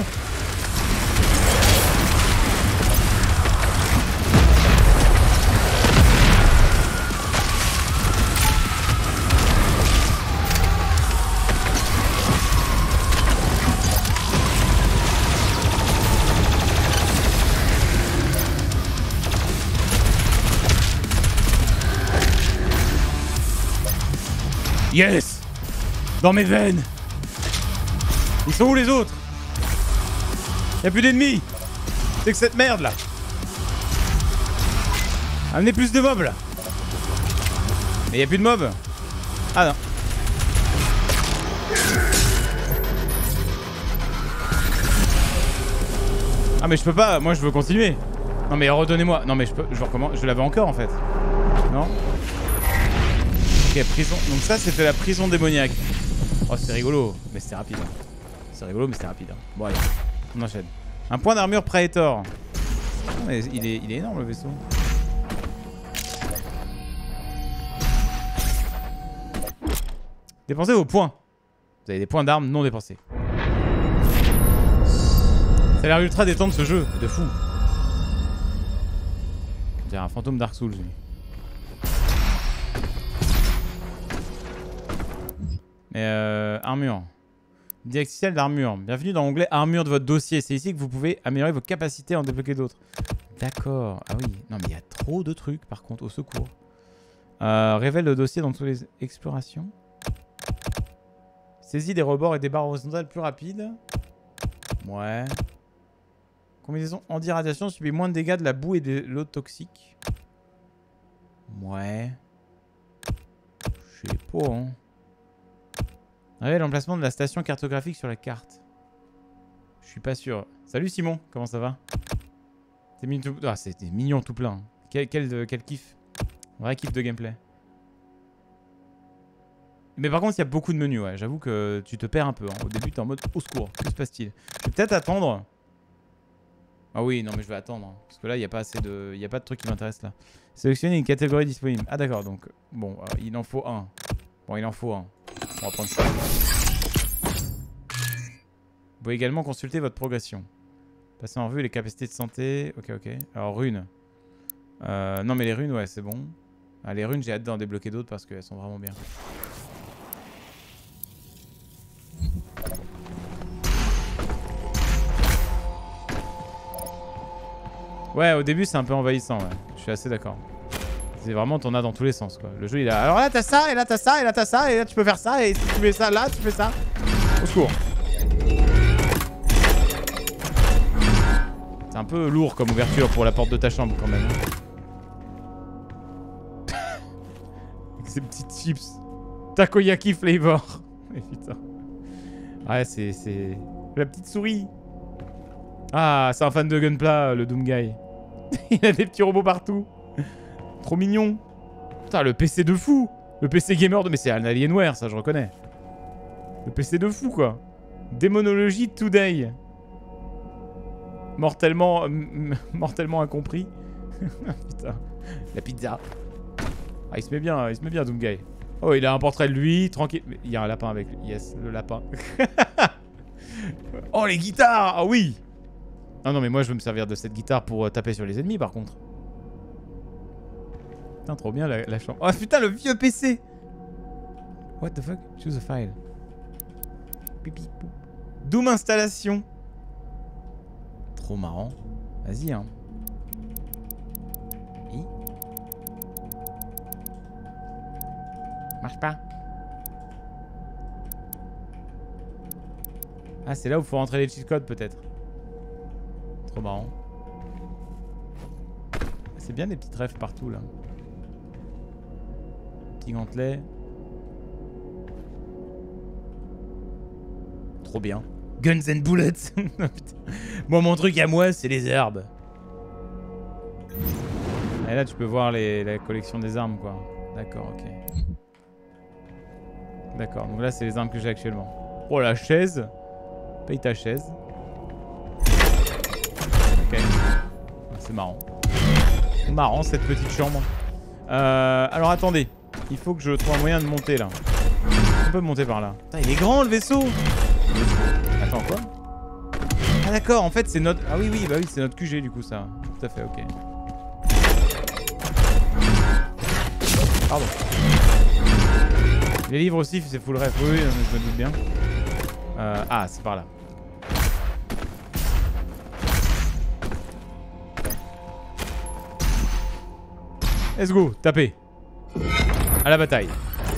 Speaker 1: Yes. Dans mes veines. Ils sont où les autres? Y'a plus d'ennemis. C'est que cette merde là. Amenez plus de mobs là. Mais y'a plus de mobs. Ah non. Ah mais je peux pas, moi je veux continuer. Non mais redonnez-moi. Non mais je peux, je recommence, je l'avais encore en fait. Non. Ok, prison. Donc ça c'était la prison démoniaque. Oh c'est rigolo, mais c'est rapide. C'est rigolo, mais c'était rapide. Hein. Bon, allez, on enchaîne. Un point d'armure Praetor. Oh, mais il est, il est énorme le vaisseau. Dépensez vos points. Vous avez des points d'armes non dépensés. Ça a l'air ultra détente ce jeu, de fou. On dirait un fantôme Dark Souls, lui. Mais euh, armure. Directiel d'armure. Bienvenue dans l'onglet armure de votre dossier. C'est ici que vous pouvez améliorer vos capacités à en débloquer d'autres. D'accord. Ah oui. Non, mais il y a trop de trucs, par contre, au secours. Euh, révèle le dossier dans toutes les explorations. Saisis des rebords et des barres horizontales plus rapides. Ouais. Combinaison anti-radiation subit moins de dégâts de la boue et de l'eau toxique. Ouais. Je sais pas, hein. Révèle l'emplacement de la station cartographique sur la carte. Je suis pas sûr. Salut Simon, comment ça va? C'est mignon, tout... ah, c'est mignon tout plein. Quel, quel, quel kiff. Vrai kiff de gameplay. Mais par contre, il y a beaucoup de menus, ouais. J'avoue que tu te perds un peu. Hein. Au début, t'es en mode au secours. Que se passe-t-il? Je vais peut-être attendre. Ah oui, non, mais je vais attendre. Hein. Parce que là, il n'y a pas assez de. Il n'y a pas de truc qui m'intéresse là. Sélectionner une catégorie disponible. Ah, d'accord, donc. Bon, euh, il en faut un. Bon, il en faut un. On va prendre ça. Vous pouvez également consulter votre progression. Passez en revue les capacités de santé. Ok, ok. Alors, runes. Euh, non, mais les runes, ouais, c'est bon. Ah, les runes, j'ai hâte d'en débloquer d'autres parce qu'elles sont vraiment bien. Ouais, au début, c'est un peu envahissant, ouais. Je suis assez d'accord. C'est vraiment, t'en as dans tous les sens, quoi. Le jeu, il a... Alors là, t'as ça, et là, t'as ça, et là, t'as ça, et là, tu peux faire ça, et si tu fais ça, là, tu fais ça. Au secours. C'est un peu lourd comme ouverture pour la porte de ta chambre, quand même. Avec ces petites chips. Takoyaki flavor. Mais putain. Ouais, c'est... c'est... La petite souris. Ah, c'est un fan de Gunpla, le Doom Guy. Il a des petits robots partout. Trop mignon. Putain, le P C de fou. Le P C gamer de... Mais c'est un Alienware, ça, je reconnais. Le P C de fou, quoi. Démonologie Today. Mortellement... mortellement incompris. Putain. La pizza. Ah, il se met bien, il se met bien, Doom Guy. Oh, il a un portrait de lui, tranquille. Mais il y a un lapin avec lui. Yes, le lapin. Oh, les guitares. Ah oui. Non, non, mais moi, je veux me servir de cette guitare pour euh, taper sur les ennemis, par contre. Putain, trop bien, la, la chambre. Oh, putain, le vieux P C. What the fuck? Choose a file. Pipi, pou. Doom installation. Trop marrant. Vas-y, hein. I. Marche pas. Ah, c'est là où il faut rentrer les cheat codes, peut-être. Trop marrant. C'est bien des petites rêves partout, là. Petit gantelet. Trop bien. Guns and bullets. Moi, mon truc à moi, c'est les herbes. Et là, tu peux voir les, la collection des armes, quoi. D'accord, ok. D'accord, donc là, c'est les armes que j'ai actuellement. Oh, la chaise. Paye ta chaise. Ok. C'est marrant. Marrant, cette petite chambre. Euh, alors, attendez. Il faut que je trouve un moyen de monter, là. On peut monter par là. Putain, il est grand, le vaisseau. Attends, quoi? Ah d'accord, en fait c'est notre... Ah oui, oui, bah oui, c'est notre Q G du coup ça. Tout à fait, ok. Pardon. Les livres aussi, c'est full ref. Oui, oui, je me doute bien. Euh, ah, c'est par là. Let's go, tapez. À la bataille.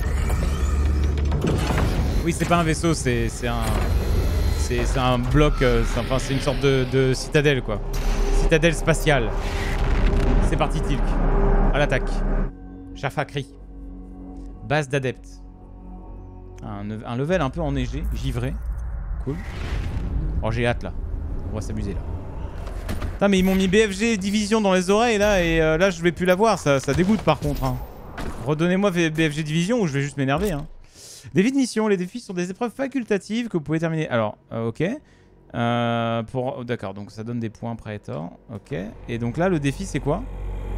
Speaker 1: Oui, c'est pas un vaisseau, c'est un... C'est un bloc, euh, enfin c'est une sorte de, de citadelle quoi. Citadelle spatiale. C'est parti Tilk. À l'attaque. Shafakri. Base d'adeptes. Un, un level un peu enneigé, givré. Cool. Oh j'ai hâte là. On va s'amuser là. Putain mais ils m'ont mis B F G Division dans les oreilles là et euh, là je vais plus l'avoir, ça, ça dégoûte par contre. Hein. Redonnez-moi B F G Division ou je vais juste m'énerver. Hein. Défis de mission. Les défis sont des épreuves facultatives que vous pouvez terminer. Alors, euh, ok. Euh, pour... oh, d'accord, donc ça donne des points Praetor. Ok. Et donc là, le défi, c'est quoi?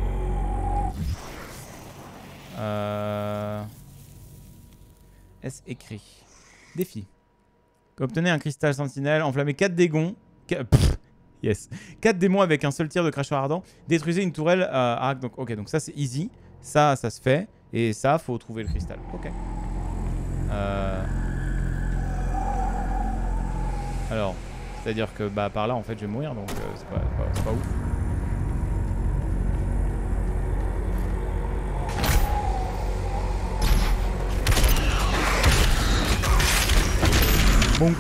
Speaker 1: euh... Est-ce écrit? Défi. Obtenez un cristal sentinelle, enflammez quatre démons. Pff, yes. quatre démons avec un seul tir de crachoir ardent. Détruisez une tourelle euh, arc. Donc, ok, donc ça c'est easy. Ça, ça se fait. Et ça, faut trouver le cristal. Ok. Euh... Alors, c'est-à-dire que bah par là en fait je vais mourir, donc euh, c'est pas, pas, c'est pas ouf. Bonk.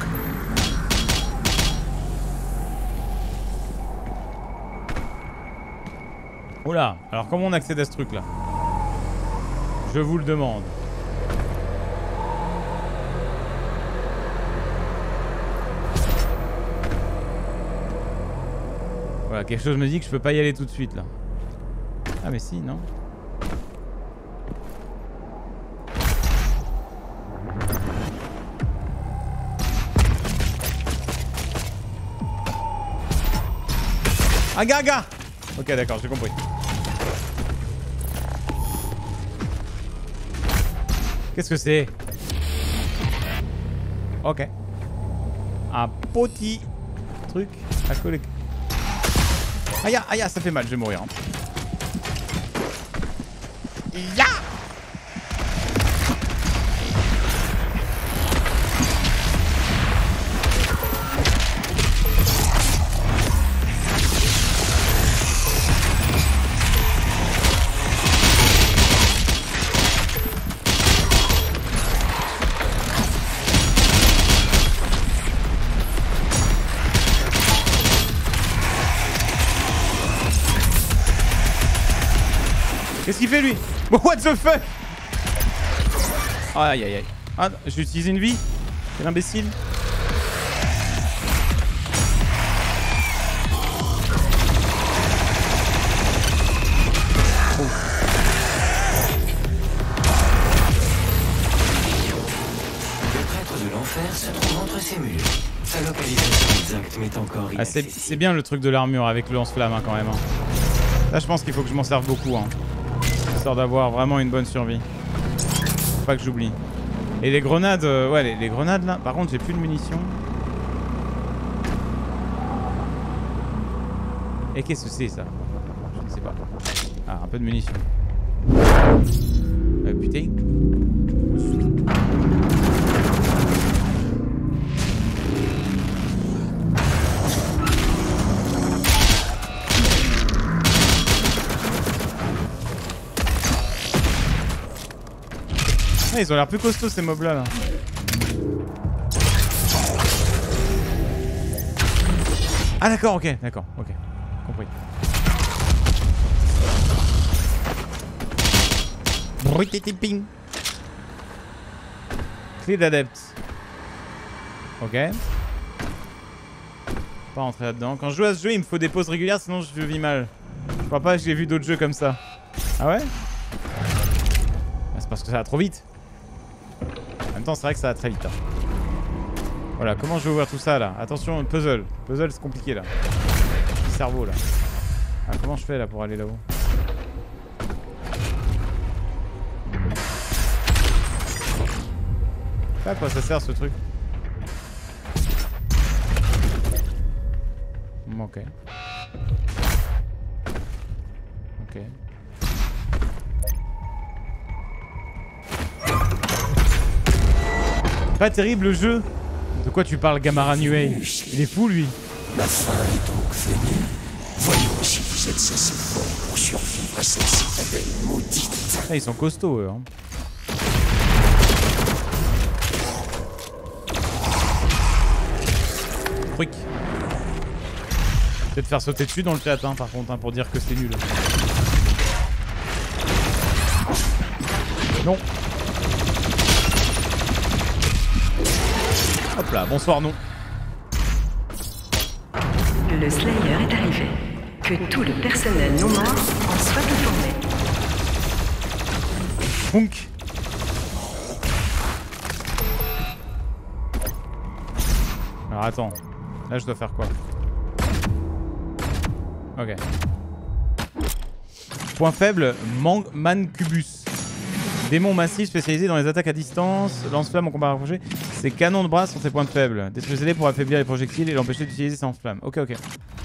Speaker 1: Oh là, alors comment on accède à ce truc là? Je vous le demande. Voilà, quelque chose me dit que je peux pas y aller tout de suite là. Ah mais si, non? Ah gaga. Ok d'accord, j'ai compris. Qu'est-ce que c'est? Ok. Un petit truc à collecter. Aïe aïe, ça fait mal, je vais mourir. Ya. Qu'est-ce qu'il fait lui? What the fuck? Aïe aïe aïe. Ah, j'ai utilisé une vie? Quel imbécile. Oh.
Speaker 7: Le prêtre de l'enfer se trouve entre ces murs. Sa localisation exacte m'est encore inaccessible.
Speaker 1: Ah, c'est bien le truc de l'armure avec le lance-flamme hein, quand même. Hein. Là je pense qu'il faut que je m'en serve beaucoup. Hein. Histoire d'avoir vraiment une bonne survie. Faut pas que j'oublie. Et les grenades, euh, ouais les, les grenades là, par contre j'ai plus de munitions. Et qu'est-ce que c'est ça? Je ne sais pas. Ah, un peu de munitions. Euh, putain. Ah, ils ont l'air plus costauds ces mobs là, là. Ah d'accord, ok, d'accord, ok. Compris. Bruititiping. Clé d'adepte. Ok. Pas rentrer là-dedans. Quand je joue à ce jeu, il me faut des pauses régulières, sinon je vis mal. Je crois pas que j'ai vu d'autres jeux comme ça. Ah ouais? Ah, c'est parce que ça va trop vite. En même temps, c'est vrai que ça va très vite. Hein. Voilà, comment je vais ouvrir tout ça là? Attention, puzzle. Puzzle, c'est compliqué là. Le cerveau là. Ah, comment je fais là pour aller là-haut? À quoi ça sert ce truc? Ok. Ok. Pas terrible le jeu. De quoi tu parles, Gamara Nuei? Il est fou lui.
Speaker 2: La fin est donc venue. Voyons si vous êtes assez fort pour survivre à cette citadelle maudite.
Speaker 1: Ah, ils sont costauds eux. Hein. Truc. Peut-être faire sauter dessus dans le chat hein, par contre hein, pour dire que c'est nul. Non. Hop là, bonsoir non.
Speaker 10: Le Slayer est arrivé. Que tout le personnel non mort en soit informé.
Speaker 1: Punk. Alors attends. Là je dois faire quoi? Ok. Point faible, Man Mancubus. Démon massif spécialisé dans les attaques à distance, lance-flamme en combat rapproché. Ses canons de bras sont ses points faibles. Détruisez-les pour affaiblir les projectiles et l'empêcher d'utiliser ses flammes. Ok, ok.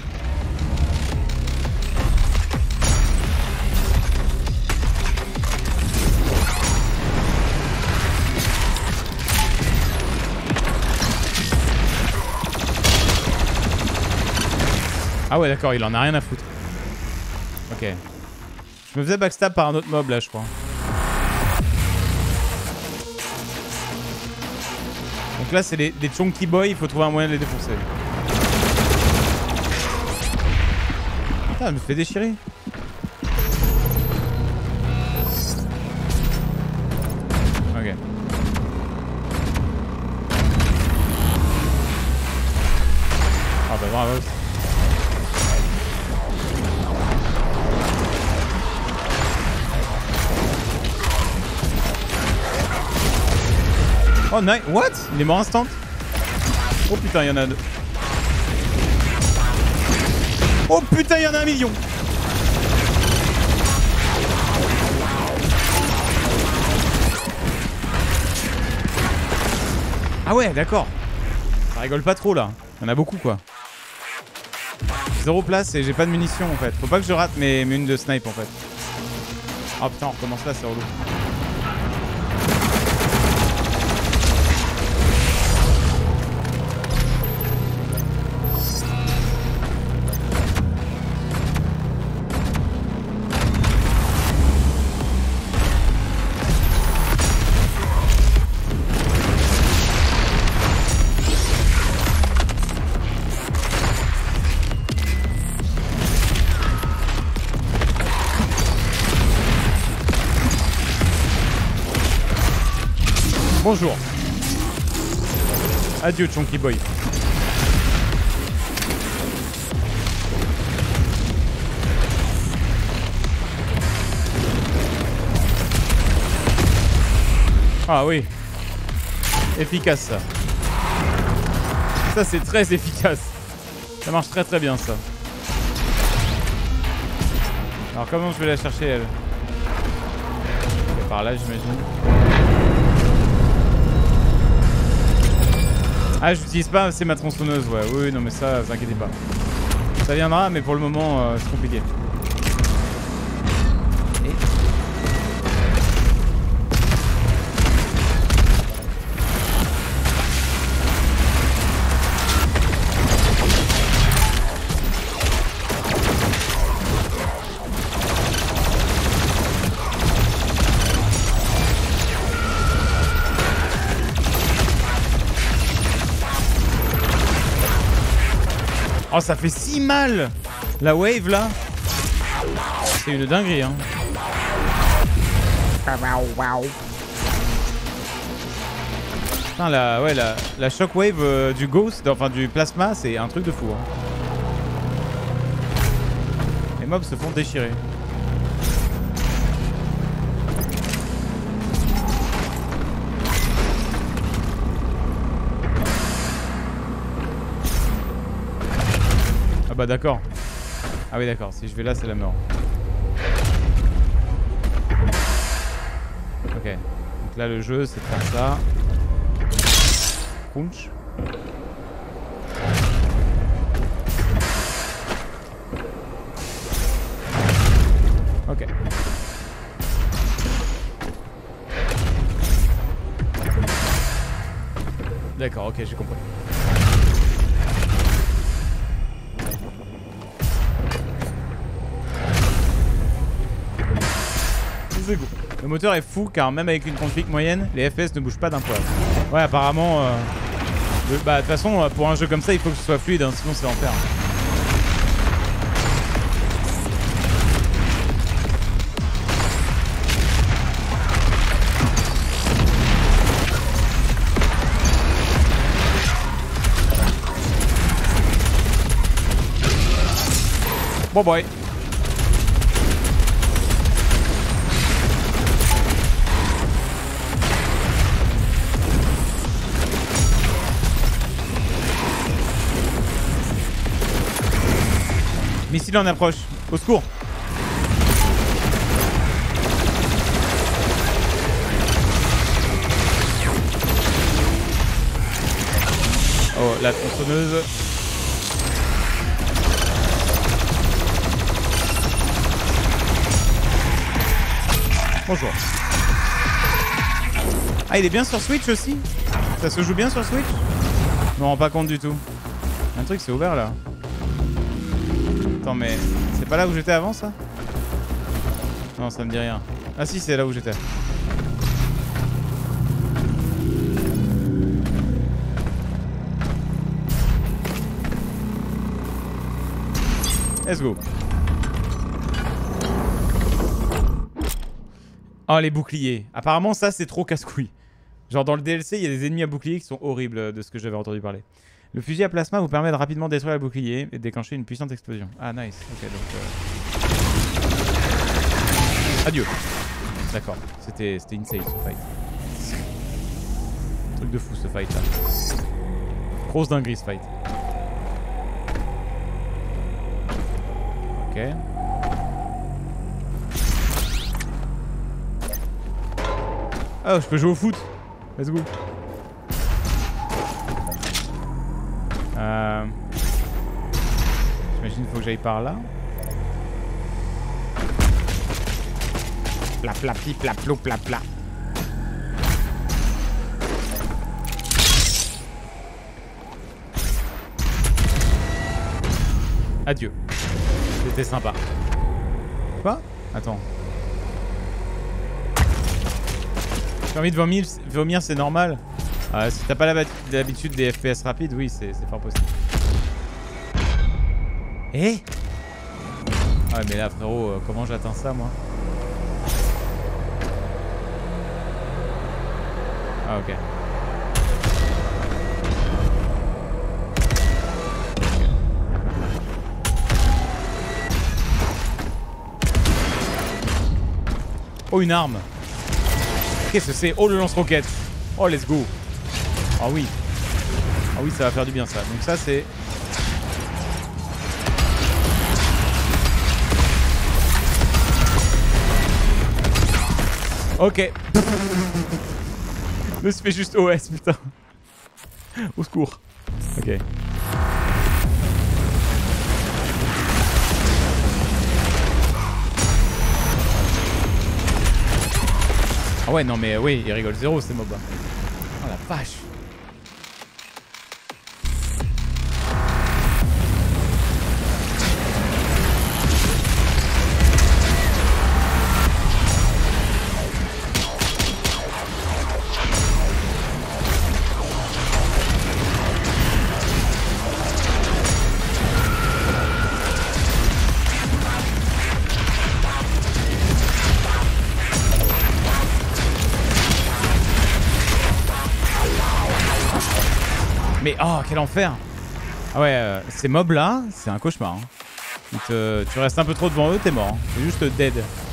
Speaker 1: Ah ouais d'accord, il en a rien à foutre. Ok. Je me faisais backstab par un autre mob là je crois. Donc là c'est des, des chunky boys, il faut trouver un moyen de les défoncer. Putain, je me fais déchirer. Ok. Ah bah bravo. Oh nice, what? Il est mort instant? Oh putain, il y en a deux. Oh putain, il y en a un million. Ah ouais, d'accord. Ça rigole pas trop là. Il y en a beaucoup quoi. Zéro place et j'ai pas de munitions en fait. Faut pas que je rate mes, mes unes de snipe en fait. Oh putain, on recommence là, c'est relou. Bonjour. Adieu, Chunky Boy. Ah oui. Efficace ça. Ça c'est très efficace. Ça marche très très bien ça. Alors comment je vais la chercher elle? Par là j'imagine. Ah, j'utilise pas, c'est ma tronçonneuse, ouais. Oui, non, mais ça, vous inquiétez pas. Ça viendra, mais pour le moment, euh, c'est compliqué. Et... Oh, ça fait si mal. La wave là, c'est une dinguerie hein. Putain, la, ouais, la, la shockwave euh, du ghost, enfin du plasma, c'est un truc de fou hein. Les mobs se font déchirer. Bah d'accord. Ah oui d'accord, si je vais là c'est la mort. Ok. Donc là le jeu c'est de faire ça. Crunch. Ok. D'accord, ok, j'ai compris. Le moteur est fou car même avec une config moyenne, les F P S ne bougent pas d'un poil. Ouais, apparemment, euh, le, bah de toute façon, pour un jeu comme ça, il faut que ce soit fluide, hein, sinon c'est l'enfer. Bon boy. Missile en approche. Au secours. Oh, la tronçonneuse. Bonjour. Ah, il est bien sur Switch aussi? Ça se joue bien sur Switch? Je me rends pas compte du tout. Un truc c'est ouvert là. Attends, mais c'est pas là où j'étais avant ça? Non, ça me dit rien. Ah si, c'est là où j'étais. Let's go. Oh, les boucliers. Apparemment, ça, c'est trop casse-couille. Genre, dans le D L C, il y a des ennemis à bouclier qui sont horribles de ce que j'avais entendu parler. Le fusil à plasma vous permet de rapidement détruire le bouclier et de déclencher une puissante explosion. Ah, nice. Ok, donc... Euh... Adieu. D'accord. C'était insane, ce fight. Truc de fou, ce fight, là. Grosse dinguerie, ce fight. Ok. Oh, je peux jouer au foot. Let's go. Euh... J'imagine qu'il faut que j'aille par là. Pla pla pli pla plo pla pla. Adieu. C'était sympa. Quoi? Attends. J'ai envie de vomir, vomir c'est normal. Euh, si t'as pas l'habitude des F P S rapides, oui, c'est fort possible. Eh? Ah mais là frérot, euh, comment j'atteins ça moi? Ah ok. Oh, une arme. Qu'est-ce que c'est? Oh, le lance-roquette. Oh, let's go. Ah oui. Ah oui, ça va faire du bien ça. Donc ça, c'est... Ok. Je me suis fait juste O S, putain. Au secours. Ok. Ah ouais, non mais oui, ils rigolent zéro ces mobs. Oh la vache. Mais oh, quel enfer! Ah ouais, euh, ces mobs là, c'est un cauchemar. Hein. Ils te, tu restes un peu trop devant eux, t'es mort. Hein. C'est juste dead.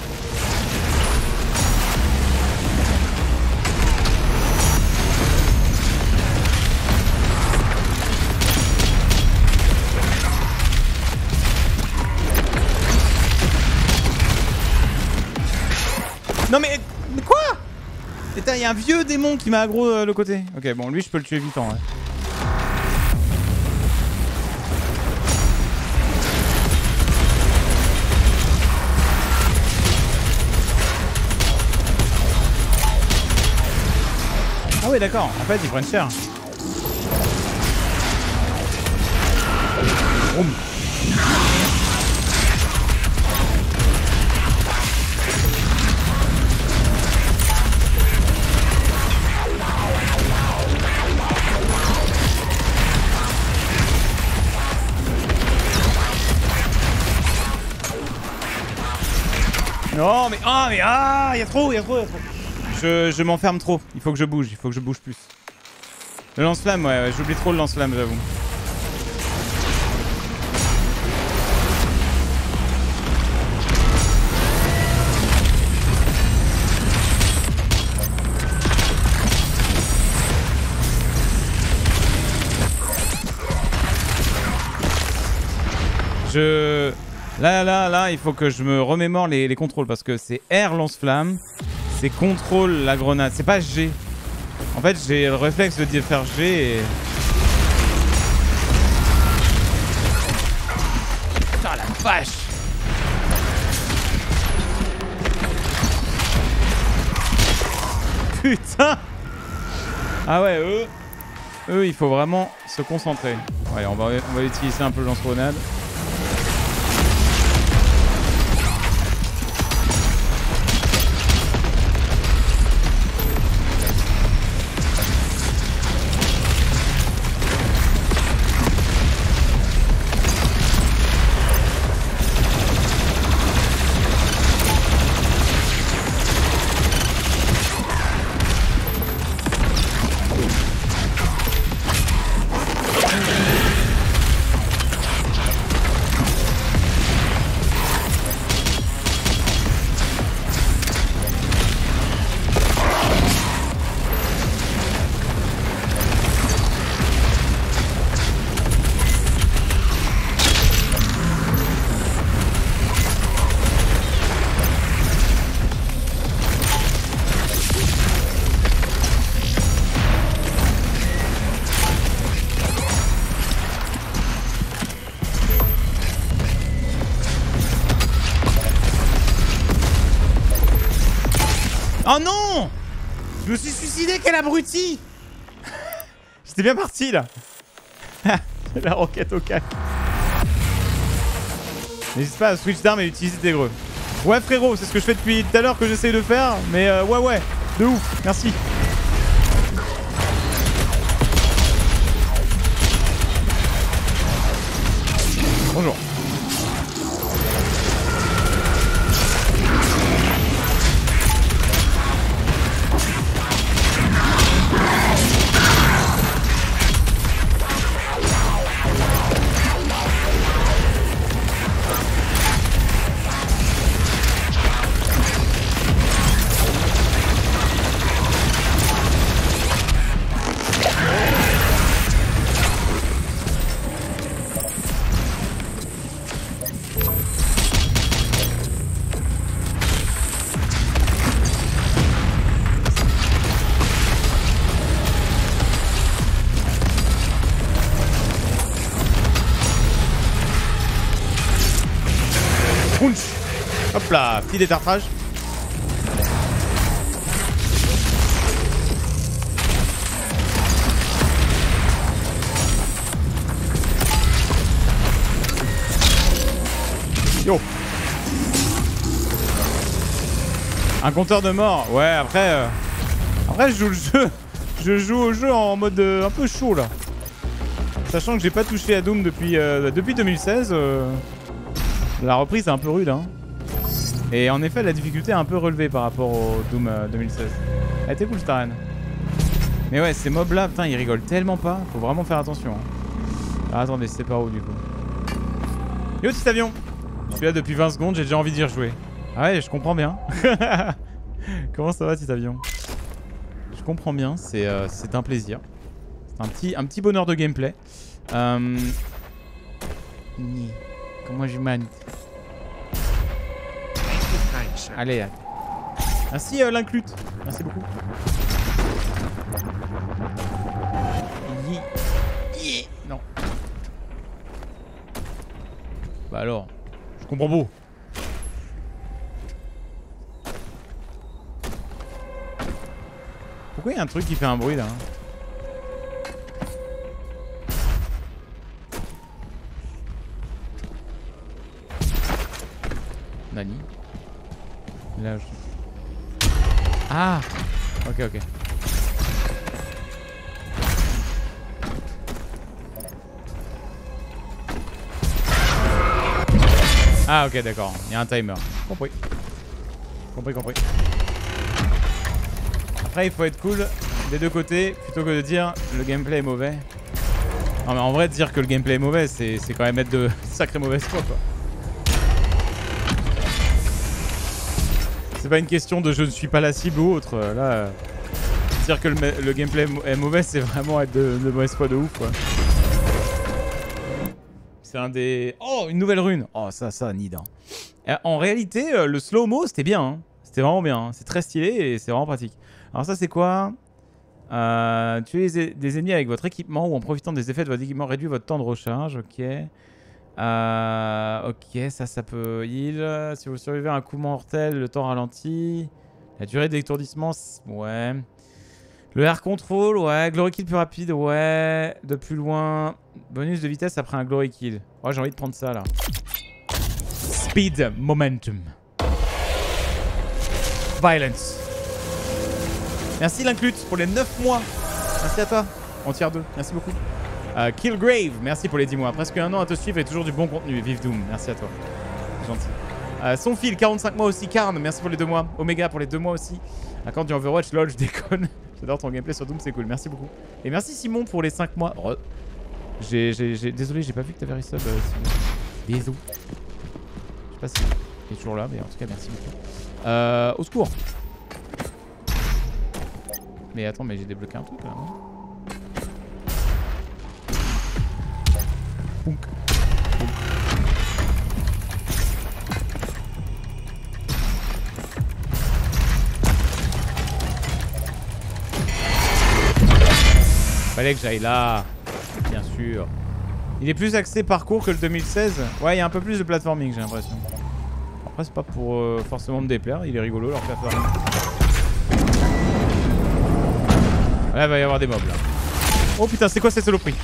Speaker 1: Non mais quoi? Il y a un vieux démon qui m'a aggro euh, le côté. Ok, bon, lui je peux le tuer vite en vrai. Ah ouais, d'accord. En fait, ils prennent cher. Boum. Non mais ah mais ah il y a trop, il y a trop, il y a trop. Je, je m'enferme trop, il faut que je bouge, il faut que je bouge plus. Le lance-flamme, ouais, ouais j'oublie trop le lance-flamme, j'avoue. Je... Là, là, là, il faut que je me remémore les, les contrôles parce que c'est R lance-flamme, c'est contrôle la grenade, c'est pas G. En fait, j'ai le réflexe de dire faire G et... Putain, la vache! Putain! Ah ouais, eux, eux, il faut vraiment se concentrer. Ouais, on va, on va utiliser un peu le lance-grenade. Oh non! Je me suis suicidé, quel abruti! J'étais bien parti là. La roquette au cac. N'hésite pas à switch d'armes et utiliser tes greux. Ouais frérot, c'est ce que je fais depuis tout à l'heure que j'essaye de faire. Mais euh, ouais ouais, de ouf, merci. Bonjour. Hop là, petit détartrage. Yo. Un compteur de mort. Ouais, après... Euh... Après, je joue le jeu. Je joue au jeu en mode euh, un peu chaud, là. Sachant que j'ai pas touché à Doom depuis, euh, depuis deux mille seize. Euh... La reprise est un peu rude, hein. Et en effet, la difficulté est un peu relevée par rapport au Doom euh, deux mille seize. Elle était cool, cette arène. Mais ouais, ces mobs-là, putain, ils rigolent tellement pas. Faut vraiment faire attention. Hein. Ah, attendez, c'est par où, du coup? Yo, petit avion! Je suis là depuis vingt secondes, j'ai déjà envie d'y rejouer. Ah ouais, je comprends bien. Comment ça va, petit avion? Je comprends bien, c'est euh, un plaisir. C'est un petit, un petit bonheur de gameplay. Euh... Comment je manie? Allez, là. Merci euh, l'inclute. Merci beaucoup. Yi. Yi. Non. Bah alors, je comprends beau. Pourquoi il y a un truc qui fait un bruit là? Nani? Là, je... Ah! Ok, ok. Ah, ok, d'accord. Il y a un timer. Compris. Compris, compris. Après, il faut être cool des deux côtés plutôt que de dire le gameplay est mauvais. Non, mais en vrai, dire que le gameplay est mauvais, c'est quand même être de sacrée mauvaise foi, quoi. C'est pas une question de je ne suis pas la cible ou autre. Là, euh, dire que le, le gameplay est mauvais, c'est vraiment être de, de mauvaise foi de ouf, quoi. C'est un des... Oh, une nouvelle rune. Oh, ça, ça, Nid. Hein. En réalité, euh, le slow-mo, c'était bien. Hein. C'était vraiment bien. Hein. C'est très stylé et c'est vraiment pratique. Alors ça, c'est quoi? euh, Tuer les, des ennemis avec votre équipement ou en profitant des effets de votre équipement réduit votre temps de recharge. Ok. Euh, ok, ça, ça peut heal. Si vous survivez à un coup mortel, le temps ralentit. La durée d'étourdissement, ouais. Le air control, ouais. Glory kill plus rapide, ouais. De plus loin. Bonus de vitesse après un glory kill. Ouais, j'ai envie de prendre ça là. Speed momentum. Violence. Merci Linclute pour les neuf mois. Merci à toi. En tier deux. Merci beaucoup. Euh, Killgrave, merci pour les dix mois. Presque un an à te suivre et toujours du bon contenu. Vive Doom, merci à toi. C'est gentil. Euh, Sonfil, quarante-cinq mois aussi. Karn, merci pour les deux mois. Omega pour les deux mois aussi. Accord du Overwatch, lol, je déconne. J'adore ton gameplay sur Doom, c'est cool. Merci beaucoup. Et merci Simon pour les cinq mois. Oh. J'ai, j'ai, j'ai... Désolé, j'ai pas vu que t'avais resub, euh, Simon. Bisous. Je sais pas si il est toujours là, mais en tout cas, merci beaucoup. Euh, au secours. Mais attends, mais j'ai débloqué un truc là, non? Pounk. Pounk. Fallait que j'aille là, bien sûr. Il est plus axé parcours que le deux mille seize. Ouais, il y a un peu plus de platforming, j'ai l'impression. Après, c'est pas pour euh, forcément me déplaire. Il est rigolo leur platforming. Là, il va y avoir des mobs là. Oh putain, c'est quoi cette saloperie?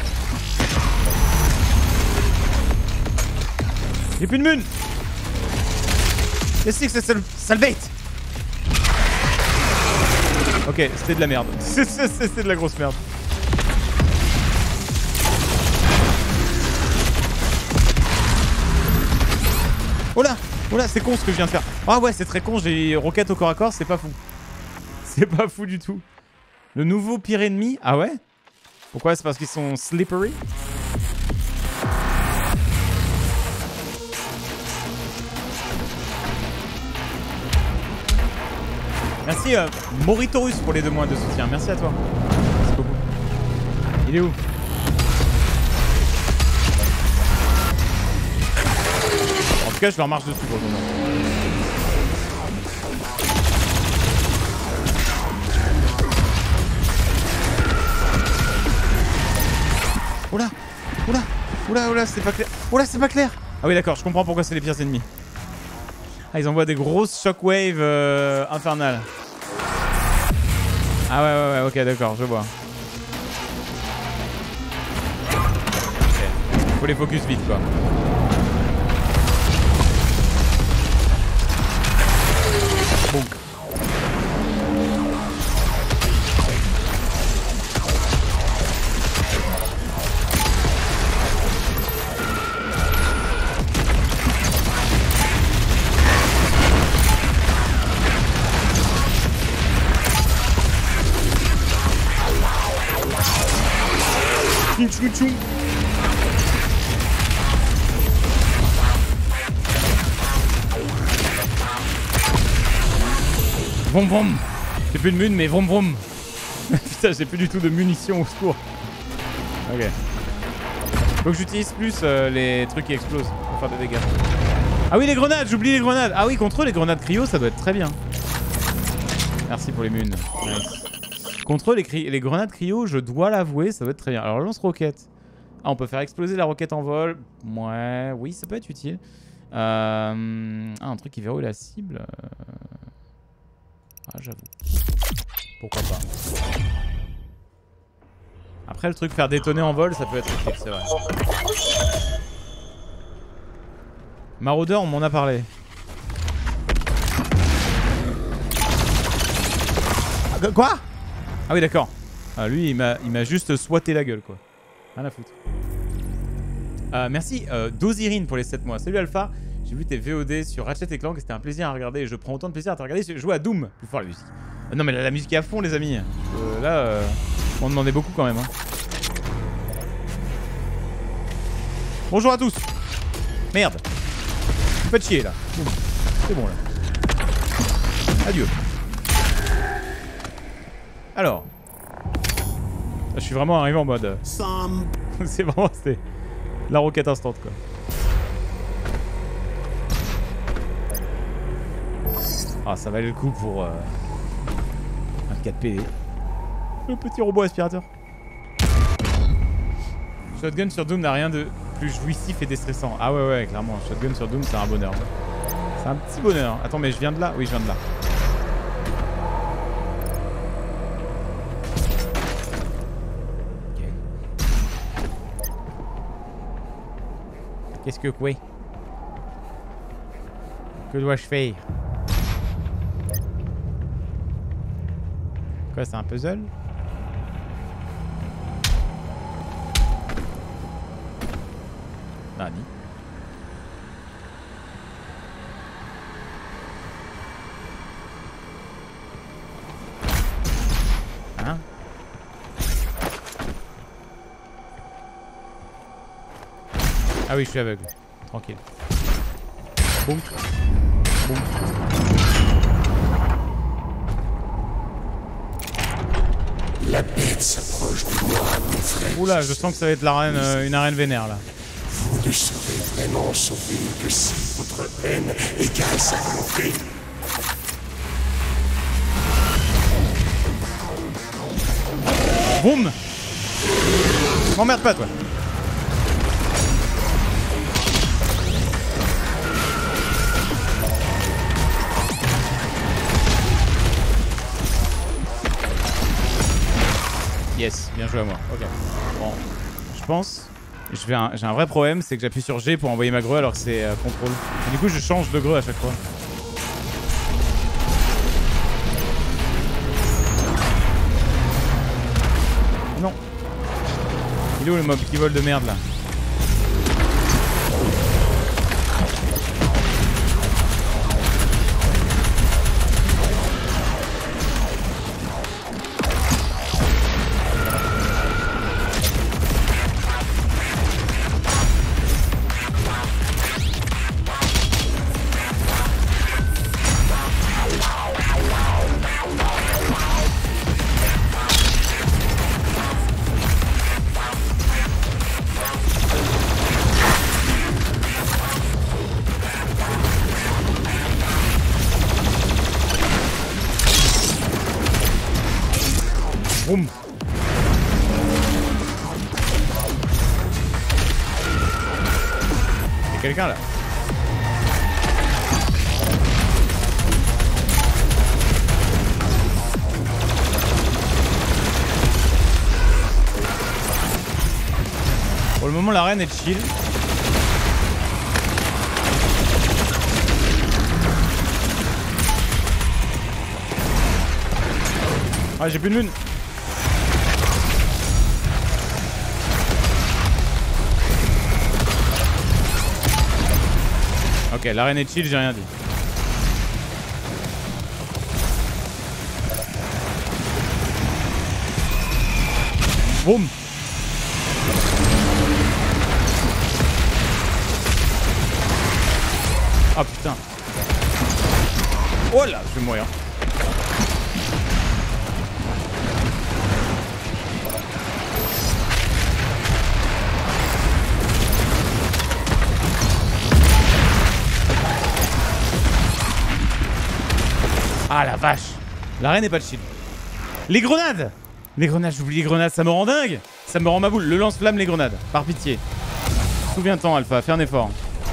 Speaker 1: J'ai plus de mun. Qu'est-ce que c'est que cette salvate? Ok, c'était de la merde. C'était de la grosse merde. Oh là, oh là, c'est con ce que je viens de faire. Ah ouais, c'est très con, j'ai roquette au corps à corps, c'est pas fou. C'est pas fou du tout. Le nouveau pire ennemi? Ah ouais? Pourquoi? C'est parce qu'ils sont slippery? Merci euh, Moritorus pour les deux mois de soutien. Merci à toi. Merci beaucoup. Il est où? En tout cas, je leur marche dessus pour le moment. Oula, oula, oula, oula, c'est pas clair. Oula, c'est pas clair. Ah oui, d'accord, je comprends pourquoi c'est les pires ennemis. Ah, ils envoient des grosses shockwaves euh, infernales. Ah ouais, ouais, ouais, ok, d'accord, je vois. Okay. Faut les focus vite, quoi. Bon. Tchou tchou. Vroom vroom. J'ai plus de mun mais vroom vroom. Putain, j'ai plus du tout de munitions au secours. Ok. Faut que j'utilise plus euh, les trucs qui explosent pour faire des dégâts. Ah oui, les grenades, j'oublie les grenades. Ah oui, contre eux, les grenades cryo, ça doit être très bien. Merci pour les munes. Nice. Contre eux, les, les grenades cryo, je dois l'avouer, ça doit être très bien. Alors, lance-roquette. Ah, on peut faire exploser la roquette en vol. Ouais, oui, ça peut être utile. Euh... Ah, un truc qui verrouille la cible. Ah, j'avoue. Pourquoi pas. Après, le truc faire détonner en vol, ça peut être utile, c'est vrai. Maraudeur, on m'en a parlé. Quoi? Ah oui, d'accord. Ah, lui, il m'a juste swatté la gueule, quoi. Rien à foutre. Euh, merci euh, Dozirine pour les sept mois. Salut Alpha. J'ai vu tes V O D sur Ratchet et Clank et c'était un plaisir à regarder. Et je prends autant de plaisir à te regarder jouer à Doom. Plus fort la musique. Euh, non, mais la, la musique est à fond, les amis. Euh, là, euh, on en demandait beaucoup quand même. Hein. Bonjour à tous. Merde. Vous faites chier là. C'est bon là. Adieu. Alors, je suis vraiment arrivé en mode. C'est vraiment. La roquette instant quoi. Ah, ça valait le coup pour euh, un quatre P D. Le petit robot aspirateur. Shotgun sur Doom n'a rien de plus jouissif et déstressant. Ah ouais ouais clairement, Shotgun sur Doom c'est un bonheur. C'est un petit bonheur. Attends mais je viens de là? Oui je viens de là. Ok. Qu'est-ce que quoi? Que dois-je faire? Quoi, c'est un puzzle? Nani? Hein? Ah oui, je suis aveugle. Tranquille. Boum. Boum.
Speaker 2: La bête s'approche de moi, mon frère.
Speaker 1: Oula, je sens que ça va être l'arène, euh, une arène vénère là.
Speaker 2: Vous ne serez vraiment sauvés que si votre haine égale sa volonté.
Speaker 1: Boum. M'emmerde pas toi. Yes, bien joué à moi. Ok. Bon, je pense. J'ai un, un vrai problème, c'est que j'appuie sur G pour envoyer ma grue alors que c'est euh, contrôle. Et du coup, je change de grue à chaque fois. Non. Il est où le mob qui vole de merde là? Boum. Il y a quelqu'un là. Pour le moment l'arène est chill. Ah j'ai plus de lune. Ok, l'arène est chill, j'ai rien dit. Boum. Ah putain. Oh là, je vais mourir. Ah la vache. L'arène n'est pas chill. Les grenades. Les grenades, j'oublie les grenades, ça me rend dingue. Ça me rend ma boule. Le lance-flamme, les grenades. Par pitié. Souviens-t'en, Alpha, fais un effort.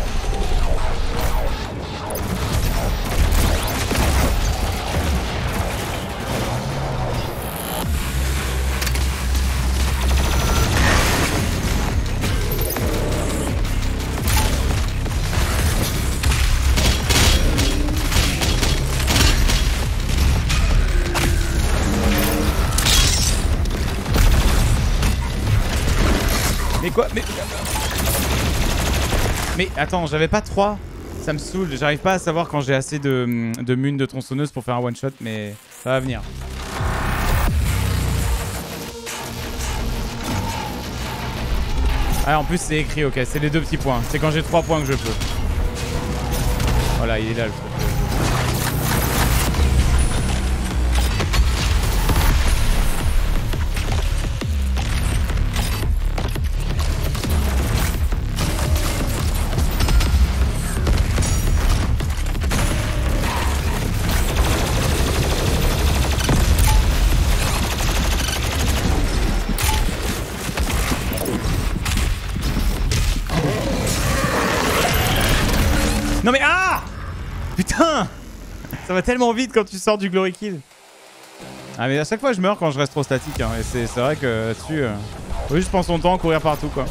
Speaker 1: Mais quoi? Mais... Mais attends, j'avais pas trois. Ça me saoule, j'arrive pas à savoir quand j'ai assez de, de munes de tronçonneuse pour faire un one shot, mais ça va venir. Ah en plus c'est écrit, ok, c'est les deux petits points. C'est quand j'ai trois points que je peux. Voilà, il est là le truc. Non mais ah putain. Ça va tellement vite quand tu sors du glory kill. Ah mais à chaque fois je meurs quand je reste trop statique hein, et c'est vrai que là-dessus euh, faut juste prendre son temps, courir partout quoi.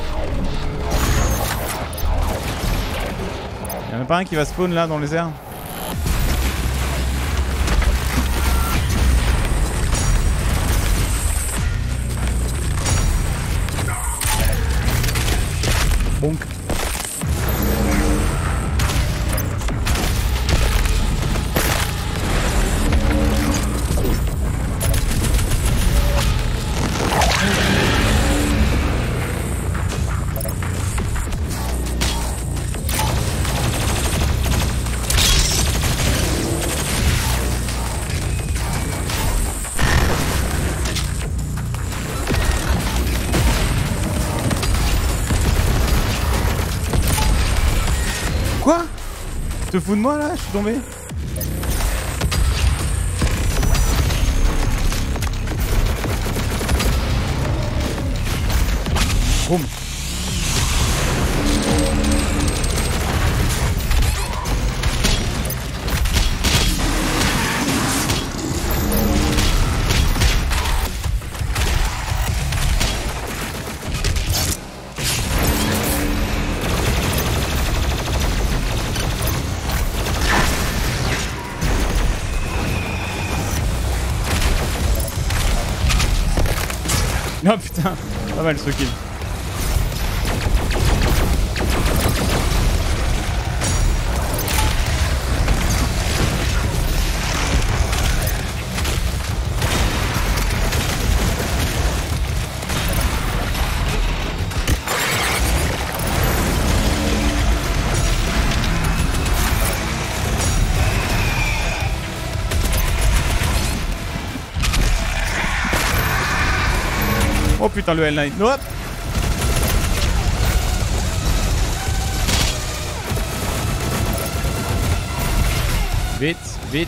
Speaker 1: Y'en a pas un qui va spawn là dans les airs? Bonk. Quoi? Tu te fous de moi là? Je suis tombé. Boum. Oh putain, pas mal ce kill. Oh putain le L neuf. Hop. Vite, vite.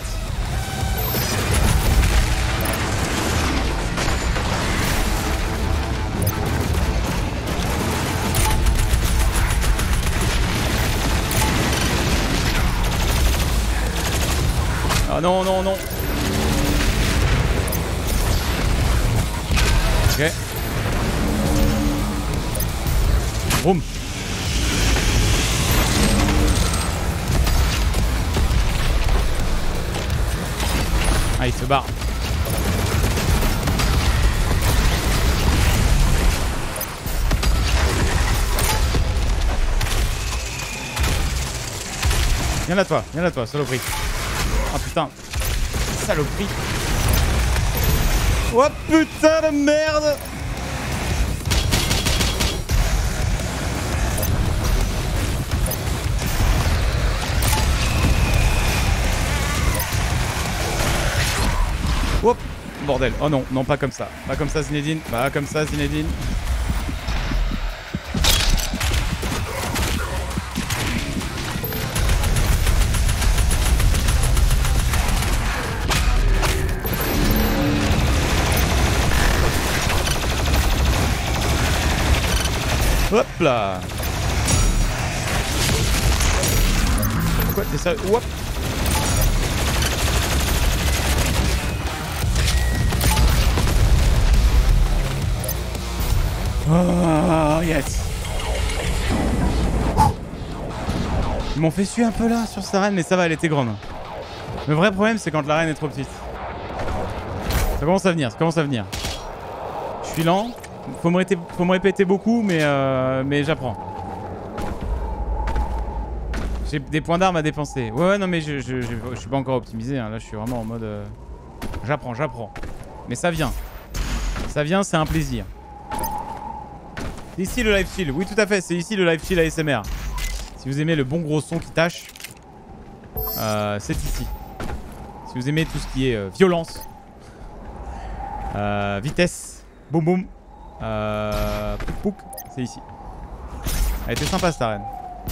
Speaker 1: Ah non, non, non. Ok. Boum. Ah, il se barre. Viens là toi, viens là toi, saloperie. Ah putain. Saloperie. Oh putain de merde. Hop, bordel. Oh non, non, pas comme ça. Pas comme ça, Zinedine. Pas comme ça, Zinedine. Hop là. Quoi, t'es ça? Hop. Oh yes. Ils m'ont fait suer un peu là sur sa reine, mais ça va, elle était grande. Le vrai problème c'est quand la reine est trop petite. Ça commence à venir, ça commence à venir. Je suis lent, faut me, répéter, faut me répéter beaucoup, mais, euh, mais j'apprends. J'ai des points d'armes à dépenser. Ouais ouais non mais je, je, je, je suis pas encore optimisé, hein. Là je suis vraiment en mode... Euh, j'apprends, j'apprends. Mais ça vient. Ça vient, c'est un plaisir. C'est ici le live chill, oui tout à fait, c'est ici le live chill A S M R. Si vous aimez le bon gros son qui tâche, euh, c'est ici. Si vous aimez tout ce qui est euh, violence, euh, vitesse, boum boum, euh, pouk pouk, c'est ici. Elle était sympa cette arène.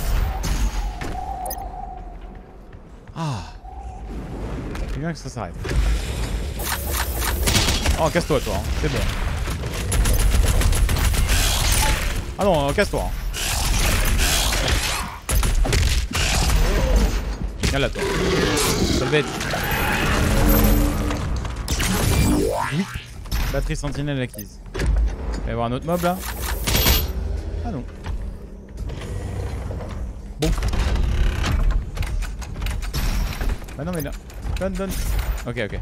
Speaker 1: Ah, c'est bien que ça s'arrête. Oh casse-toi toi, hein. C'est bon. Ah non, casse-toi. Viens là, toi. Sale bête. Oui. Batterie sentinelle acquise. Il va y avoir un autre mob là. Ah non. Bon. Bah non mais là. Donne, donne. Ok, ok.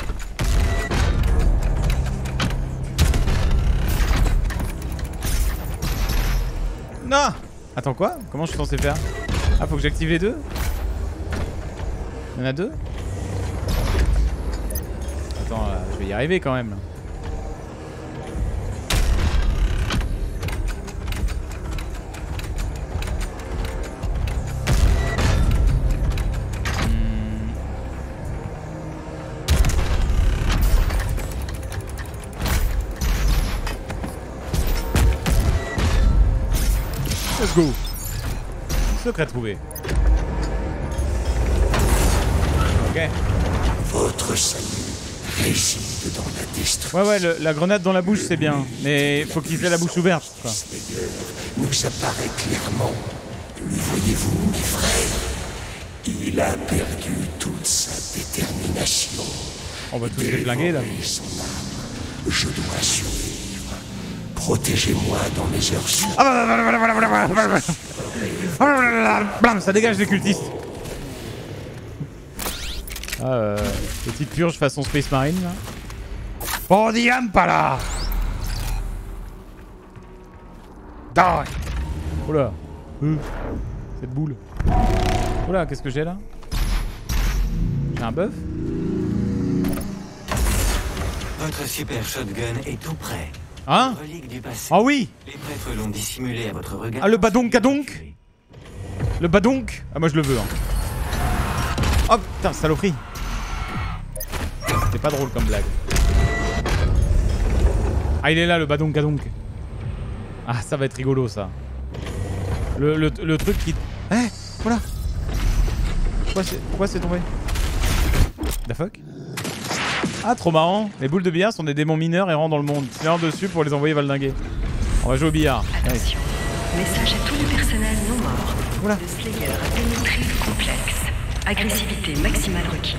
Speaker 1: Non. Attends quoi? Comment je suis censé faire? Ah, faut que j'active les deux? Il y en a deux? Attends, là, je vais y arriver quand même là. Let's go. Secret trouvé. Ok.
Speaker 2: Votre salut réside dans la destruction.
Speaker 1: Ouais ouais, le, la grenade dans la bouche c'est bien, mais faut qu'il ait la bouche ouverte. Quoi.
Speaker 2: Nous apparaît clairement. Lui voyez-vous, mes frères? Il a perdu toute sa détermination.
Speaker 1: On va tous les blinguer là.
Speaker 2: Son âme. Je dois survivre. Protégez-moi dans mes heures suivantes.
Speaker 1: Ah bah voilà, voilà, voilà, voilà, voilà, voilà. Blam, ça dégage les cultistes. Ah, euh, petite purge façon Space Marine là. Oh, diam pas là. Die. Oula. Euh, cette boule. Oula, qu'est-ce que j'ai là? J'ai un buff?
Speaker 7: Votre super shotgun est tout prêt.
Speaker 1: Hein? Ah oui!
Speaker 7: Les prêtres l'ont dissimulé à votre regard.
Speaker 1: Ah, le badonk à donc? Le badonk? Ah, moi je le veux. Hein. Oh putain, saloperie! C'était pas drôle comme blague. Ah, il est là le badonk à donc. Ah, ça va être rigolo ça. Le, le, le truc qui. Eh! Voilà! Pourquoi c'est tombé? The fuck? Ah, trop marrant. Les boules de billard sont des démons mineurs errant dans le monde. Tirant dessus pour les envoyer valdinguer. On va jouer au billard.
Speaker 10: Attention. Message à tout le personnel non mort.
Speaker 1: Oula.
Speaker 10: Le Slayer a pénétré le complexe. Agressivité maximale requise.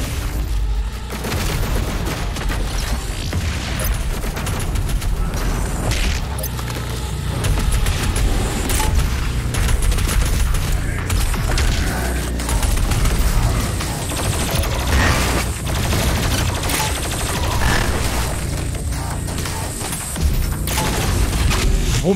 Speaker 1: Boum.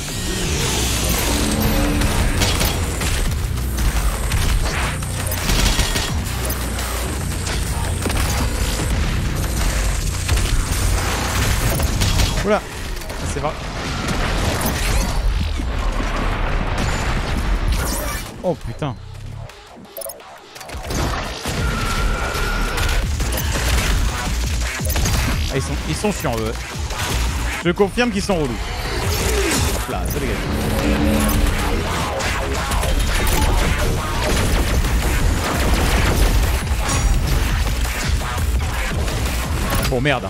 Speaker 1: Oula, c'est vrai. Oh putain. Ah, ils sont, ils sont chiants eux. Je confirme qu'ils sont relous. Hop là, ça dégage. Oh merde.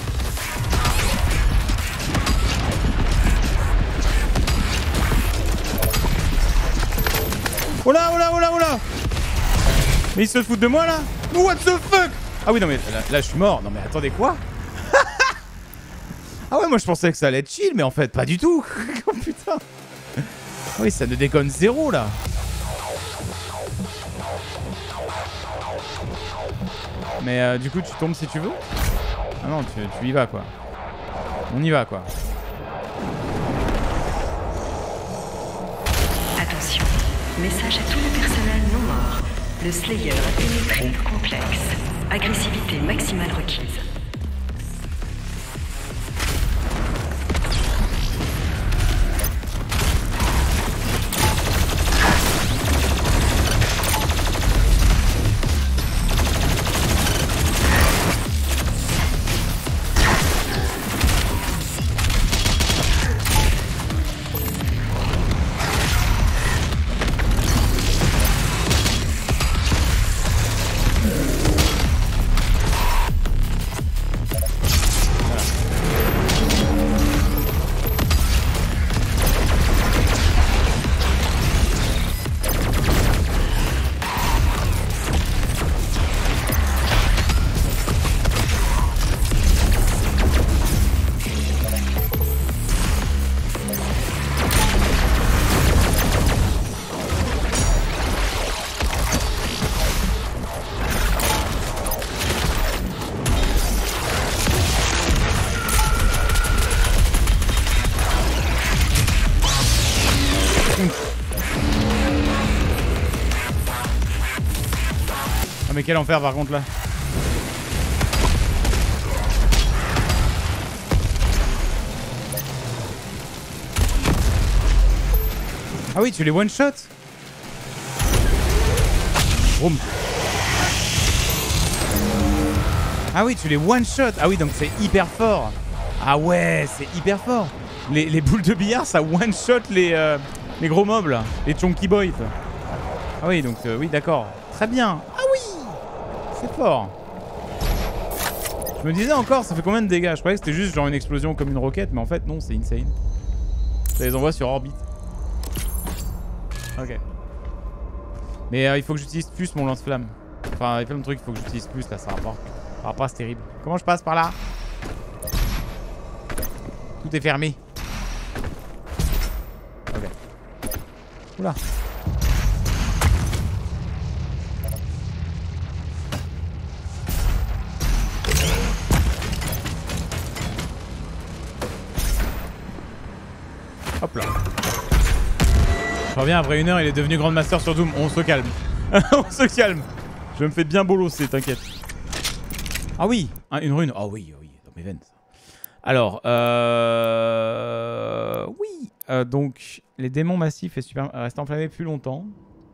Speaker 1: Oh là, oh là, oh là, oh là. Mais ils se foutent de moi là. What the fuck. Ah oui non mais là, là je suis mort. Non mais attendez quoi. Ah ouais moi je pensais que ça allait être chill mais en fait pas du tout. Oh putain. Oui ça ne déconne zéro là. Mais euh, du coup tu tombes si tu veux. Ah non tu, tu y vas quoi. On y va quoi.
Speaker 10: Attention. Message à tout le personnel non mort. Le Slayer a pénétré le complexe. Agressivité maximale requise.
Speaker 1: mais quel enfer par contre là. Ah oui, tu les one shot. Boum. Ah oui, tu les one shot. Ah oui, donc c'est hyper fort. Ah ouais, c'est hyper fort. Les, les boules de billard, ça one shot les, euh, les gros mobs là, les chunky boys. Ah oui, donc euh, oui, d'accord. Très bien. Ah oui, c'est fort. Je me disais encore, ça fait combien de dégâts? Je croyais que c'était juste genre une explosion comme une roquette, mais en fait non, c'est insane. Ça les envoie sur orbite. Ok. Mais euh, il faut que j'utilise plus mon lance-flamme. Enfin, il y a plein de trucs, il faut que j'utilise plus là, ça rapporte. Ça rapporte, c'est terrible. Comment je passe par là? Tout est fermé. Ok. Oula. Hop là. Je reviens après une heure, il est devenu Grand Master sur Doom. On se calme. On se calme. Je me fais bien bolosser, t'inquiète. Ah oui, hein, une rune. Ah oui, oui, dans mes veines. Alors, euh... oui. Euh, donc, les démons massifs et super... restent enflammés plus longtemps.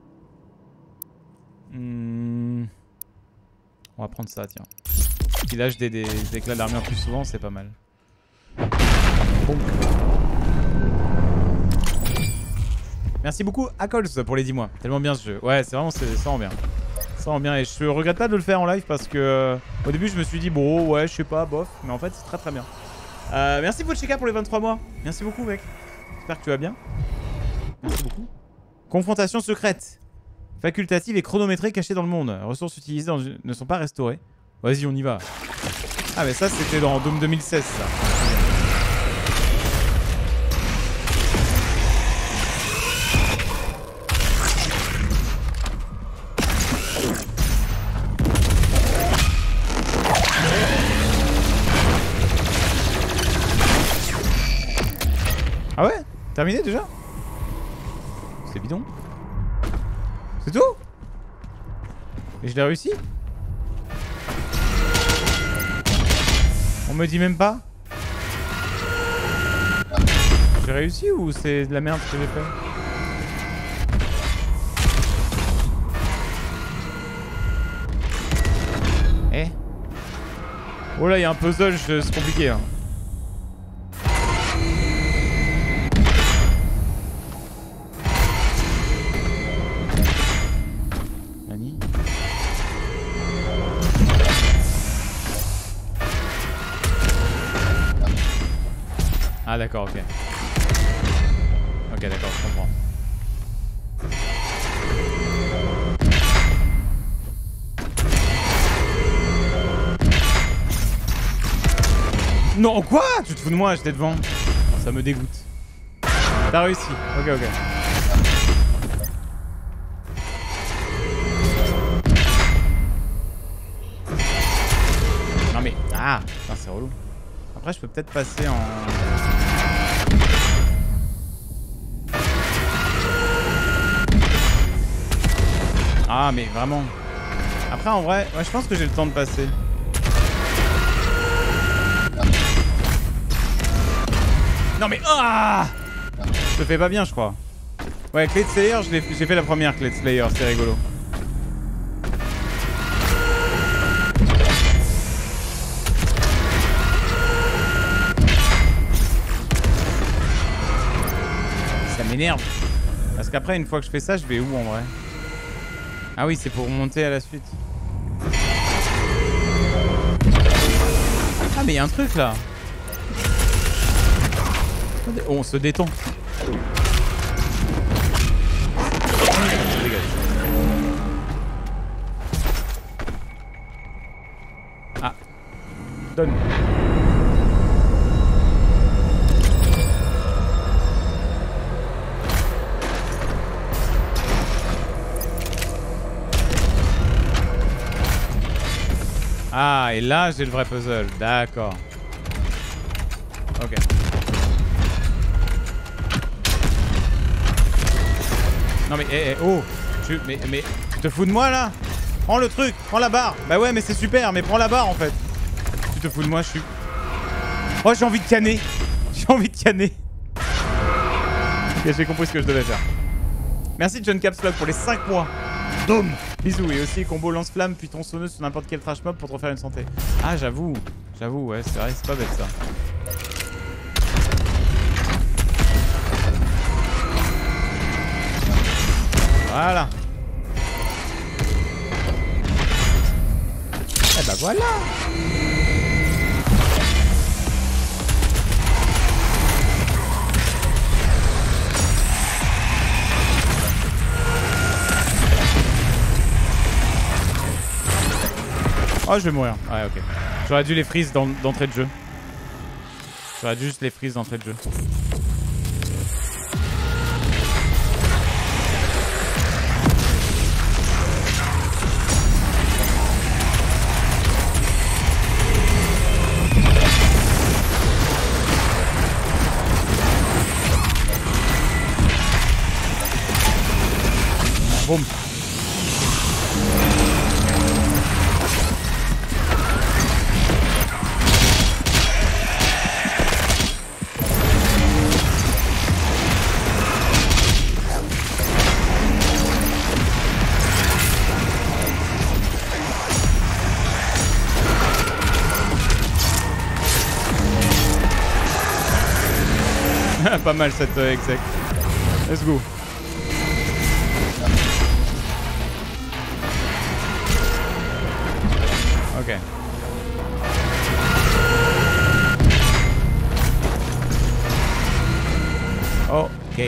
Speaker 1: Hmm. On va prendre ça, tiens. Qui lâche des, des, des éclats d'armure plus souvent, c'est pas mal. Bon. Merci beaucoup à Cols pour les dix mois. Tellement bien ce jeu. Ouais, c'est vraiment, ça rend bien. Ça rend bien. Et je regrette pas de le faire en live parce que euh, au début je me suis dit bon ouais je sais pas bof. Mais en fait c'est très très bien. Euh, merci Pocheka pour les vingt-trois mois. Merci beaucoup mec. J'espère que tu vas bien. Merci beaucoup. Confrontation secrète. Facultative et chronométrée cachée dans le monde. Ressources utilisées dans... ne sont pas restaurées. Vas-y on y va. Ah mais ça c'était dans Doom deux mille seize ça. Ah ouais? Terminé déjà? C'est bidon. C'est tout? Et je l'ai réussi? On me dit même pas? J'ai réussi ou c'est de la merde que j'ai fait? Eh? Oh là, il y a un puzzle, c'est compliqué hein. Ah d'accord, ok. Ok d'accord, je comprends. Non, quoi? Tu te fous de moi, j'étais devant. Ça me dégoûte. T'as réussi, ok ok. Non mais... Ah, putain c'est relou. Après je peux peut-être passer en... Ah mais vraiment. Après en vrai, ouais, je pense que j'ai le temps de passer. Non mais... Ah, je le fais pas bien je crois. Ouais, clé de Slayer, j'ai fait la première clé de Slayer, c'est rigolo. Ça m'énerve. Parce qu'après, une fois que je fais ça, je vais où en vrai? Ah oui, c'est pour monter à la suite. Ah mais il y a un truc là. Oh, on se détend. Ah. Donne. Ah, et là, j'ai le vrai puzzle. D'accord. Ok. Non mais, eh, eh, oh tu, mais, mais, tu te fous de moi, là? Prends le truc, prends la barre. Bah ouais, mais c'est super, mais prends la barre en fait. Tu te fous de moi, je suis... Oh, j'ai envie de canner. J'ai envie de canner. Ok, j'ai compris ce que je devais faire. Merci John Capslock pour les cinq mois. Dôme. Bisous. Et aussi combo lance-flamme puis tronçonneuse sur n'importe quel trash mob pour te refaire une santé. Ah, j'avoue. J'avoue, ouais, c'est vrai, c'est pas bête ça. Voilà. Eh bah voilà. Oh, je vais mourir. Ouais, ok. J'aurais dû les freeze d'entrée de jeu. J'aurais dû juste les freeze d'entrée de jeu. Boum. Pas mal cette euh, exec. Let's go. Ok. Ok.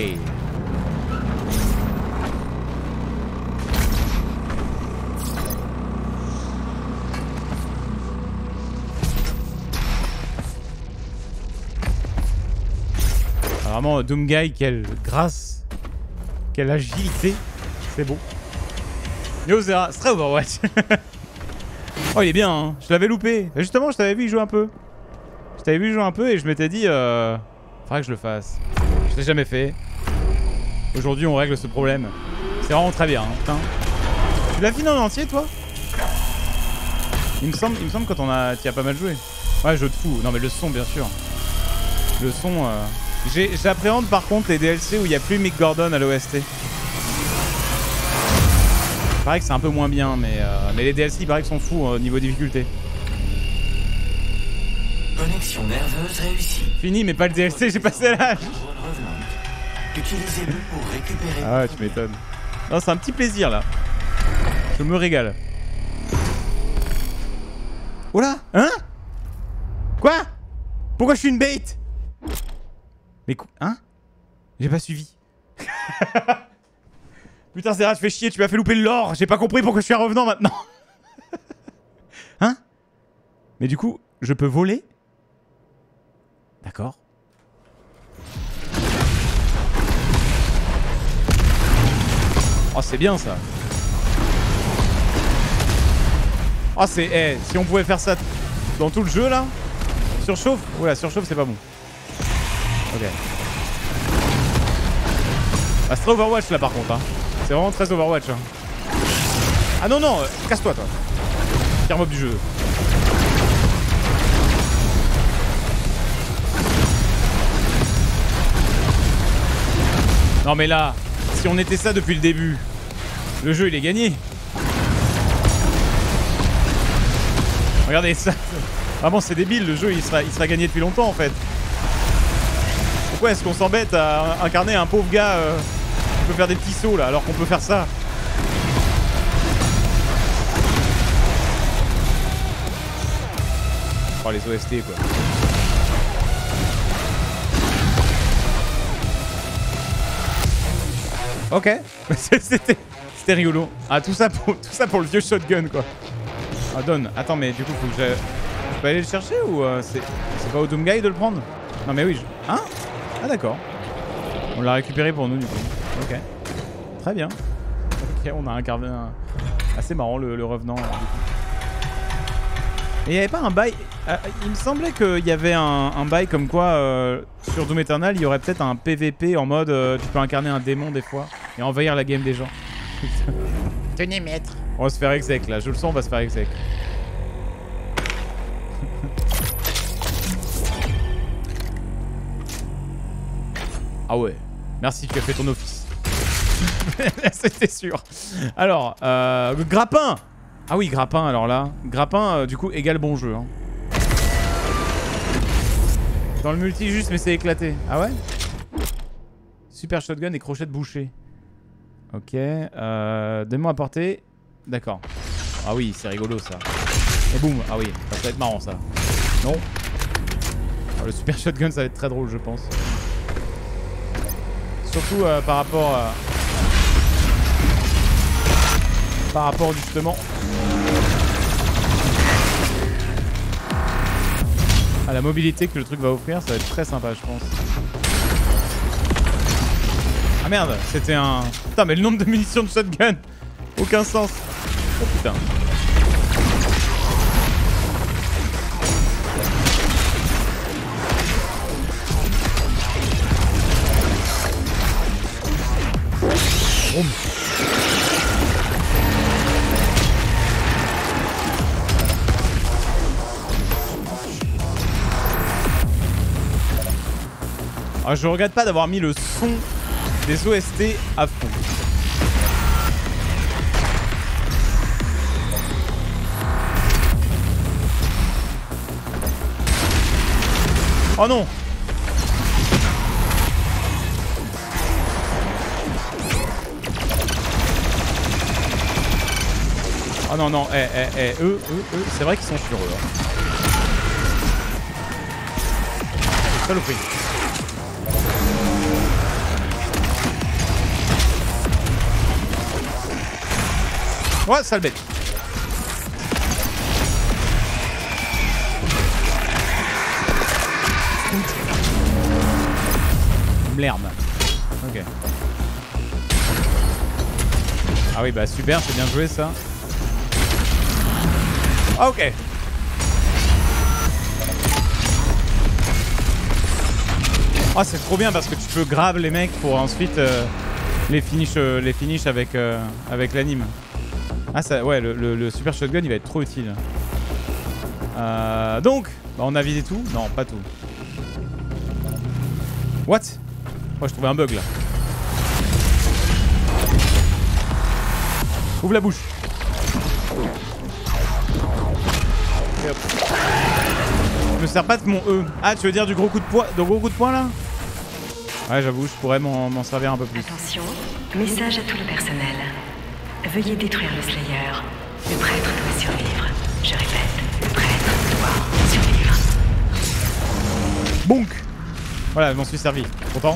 Speaker 1: Vraiment, Doomguy, quelle grâce, quelle agilité, c'est beau. Yo Zera, c'est très Overwatch. Oh, il est bien, hein. Je l'avais loupé. Justement, je t'avais vu jouer un peu. Je t'avais vu jouer un peu et je m'étais dit, euh, faudrait que je le fasse. Je l'ai jamais fait. Aujourd'hui, on règle ce problème. C'est vraiment très bien, hein. Putain. Tu l'as fini en entier, toi? Il me semble, il me semble quand on a, tu as pas mal joué. Ouais, jeu de fou. Non, mais le son, bien sûr. Le son. Euh... J'appréhende par contre les D L C où il n'y a plus Mick Gordon à l'O S T. Il paraît que c'est un peu moins bien, mais, euh, mais les D L C il paraît qu'ils sont fous au euh, niveau difficulté.
Speaker 7: Connexion nerveuse réussie.
Speaker 1: Fini, mais pas le D L C, j'ai passé l'âge.
Speaker 7: Utilisez-le pour récupérer.
Speaker 1: Ah ouais, tu m'étonnes. Non, c'est un petit plaisir là. Je me régale. Oh là, hein? Quoi? Pourquoi je suis une bait? Mais quoi? Hein? J'ai pas suivi. Putain, Zera, tu fais chier, tu m'as fait louper le lore. J'ai pas compris pourquoi je suis un revenant maintenant. Hein? Mais du coup, je peux voler? D'accord. Oh, c'est bien ça. Oh, c'est... Eh, si on pouvait faire ça dans tout le jeu là. Surchauffe? Oula, surchauffe, c'est pas bon. Ok. Ah, c'est très Overwatch là par contre, hein. C'est vraiment très Overwatch. Hein. Ah non, non, euh, casse-toi toi. Pire mob du jeu. Non mais là, si on était ça depuis le début, le jeu il est gagné. Regardez ça. Vraiment c'est débile, le jeu il sera, il sera gagné depuis longtemps en fait. Pourquoi est-ce qu'on s'embête à incarner un pauvre gars euh, qui peut faire des petits sauts là alors qu'on peut faire ça? Oh les O S T quoi. Ok, c'était c'était rigolo. Ah tout ça pour tout ça pour le vieux shotgun quoi. Ah donne. Attends mais du coup faut que je, je peux aller le chercher ou euh, c'est c'est pas au Doomguy de le prendre? Non mais oui. Je... Hein? Ah d'accord. On l'a récupéré pour nous du coup. Ok. Très bien. Ok, on a incarné un... assez marrant le, le revenant. Du coup. Et il n'y avait pas un bail... Euh, il me semblait qu'il y avait un, un bail comme quoi euh, sur Doom Eternal il y aurait peut-être un P V P en mode euh, tu peux incarner un démon des fois et envahir la game des gens. Tenez maître. On va se faire exec là, je le sens, on va se faire exec. Ah ouais, merci, tu as fait ton office. C'était sûr. Alors, euh, grappin. Ah oui, grappin, alors là. Grappin, euh, du coup, égale bon jeu. Hein. Dans le multi juste, mais c'est éclaté. Ah ouais? Super shotgun et crochet de boucher. Ok. Euh, démon à portée. D'accord. Ah oui, c'est rigolo ça. Et boum. Ah oui, ça va être marrant ça. Non. Alors, le super shotgun, ça va être très drôle, je pense. Surtout euh, par rapport à... Par rapport justement à la mobilité que le truc va offrir, ça va être très sympa, je pense. Ah merde, c'était un... Putain, mais le nombre de munitions de shotgun, aucun sens. Oh putain. Boum. Alors, je regrette pas d'avoir mis le son des O S T à fond. Oh non! Oh non, non, eh, eh, eh, eux, eux, eux, c'est vrai qu'ils sont sur eux. Hein. Saloperie. Ouais, sale bête. Merde. Ok. Ah oui, bah super, c'est bien joué ça. Ah, ok. Ah, c'est trop bien parce que tu peux grab les mecs pour ensuite euh, les finish, euh, les finish avec, euh, avec l'anime. Ah ça, ouais, le, le, le super shotgun il va être trop utile. Euh, donc, bah, on a vidé tout? Non, pas tout. What? Moi je trouvais un bug là. Ouvre la bouche. Et hop. Je me sers pas de mon E. Ah, tu veux dire du gros coup de poing, de gros coup de poing là? Ouais, j'avoue, je pourrais m'en servir un peu plus.
Speaker 10: Attention, message à tout le personnel. Veuillez détruire le Slayer. Le prêtre doit survivre. Je répète, le prêtre doit survivre.
Speaker 1: Bonk. Voilà, je m'en suis servi. Content?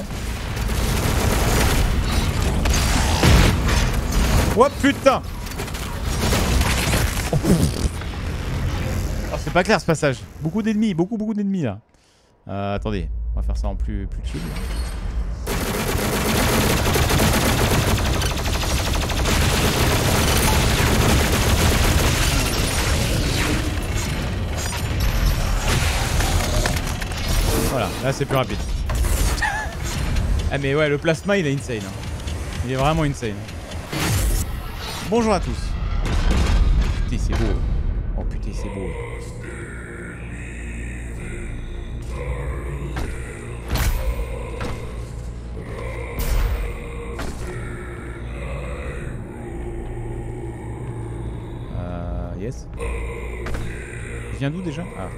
Speaker 1: Oh putain. Oh, oh, c'est pas clair ce passage. Beaucoup d'ennemis, beaucoup beaucoup d'ennemis là. Euh, attendez, on va faire ça en plus, plus chill. Voilà, là c'est plus rapide. Ah mais ouais, le plasma il est insane. Hein. Il est vraiment insane. Bonjour à tous. Putain c'est beau. Oh putain c'est beau. Euh... Yes. Je viens d'où déjà? Ah.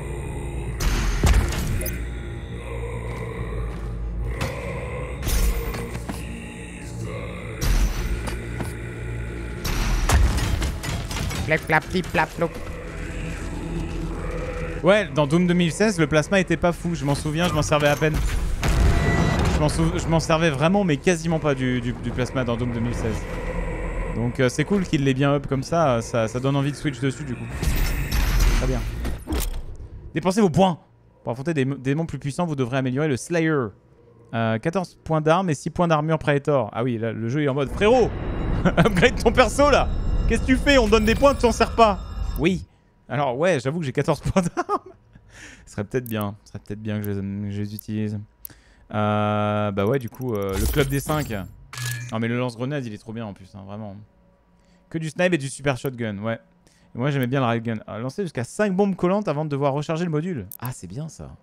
Speaker 1: Ouais, dans Doom deux mille seize, le plasma était pas fou. Je m'en souviens, je m'en servais à peine. Je m'en servais vraiment, mais quasiment pas du, du, du plasma dans Doom deux mille seize. Donc euh, c'est cool qu'il l'ait bien up comme ça, ça. Ça donne envie de switch dessus du coup. Très bien. Dépensez vos points. Pour affronter des démons plus puissants, vous devrez améliorer le Slayer. Euh, quatorze points d'armes et six points d'armure Praetor. Ah oui, là, le jeu est en mode frérot. Upgrade ton perso là. Qu'est-ce que tu fais? On donne des points, tu t'en sers pas. Oui. Alors ouais, j'avoue que j'ai quatorze points d'armes. Ce serait peut-être bien. Ce serait peut-être bien que je, que je les utilise. Euh, bah ouais, du coup, euh, le club des cinq. Non mais le lance-grenade, il est trop bien en plus, hein, vraiment. Que du snipe et du super shotgun, ouais. Et moi j'aimais bien le railgun. Alors, lancer jusqu'à cinq bombes collantes avant de devoir recharger le module. Ah, c'est bien ça.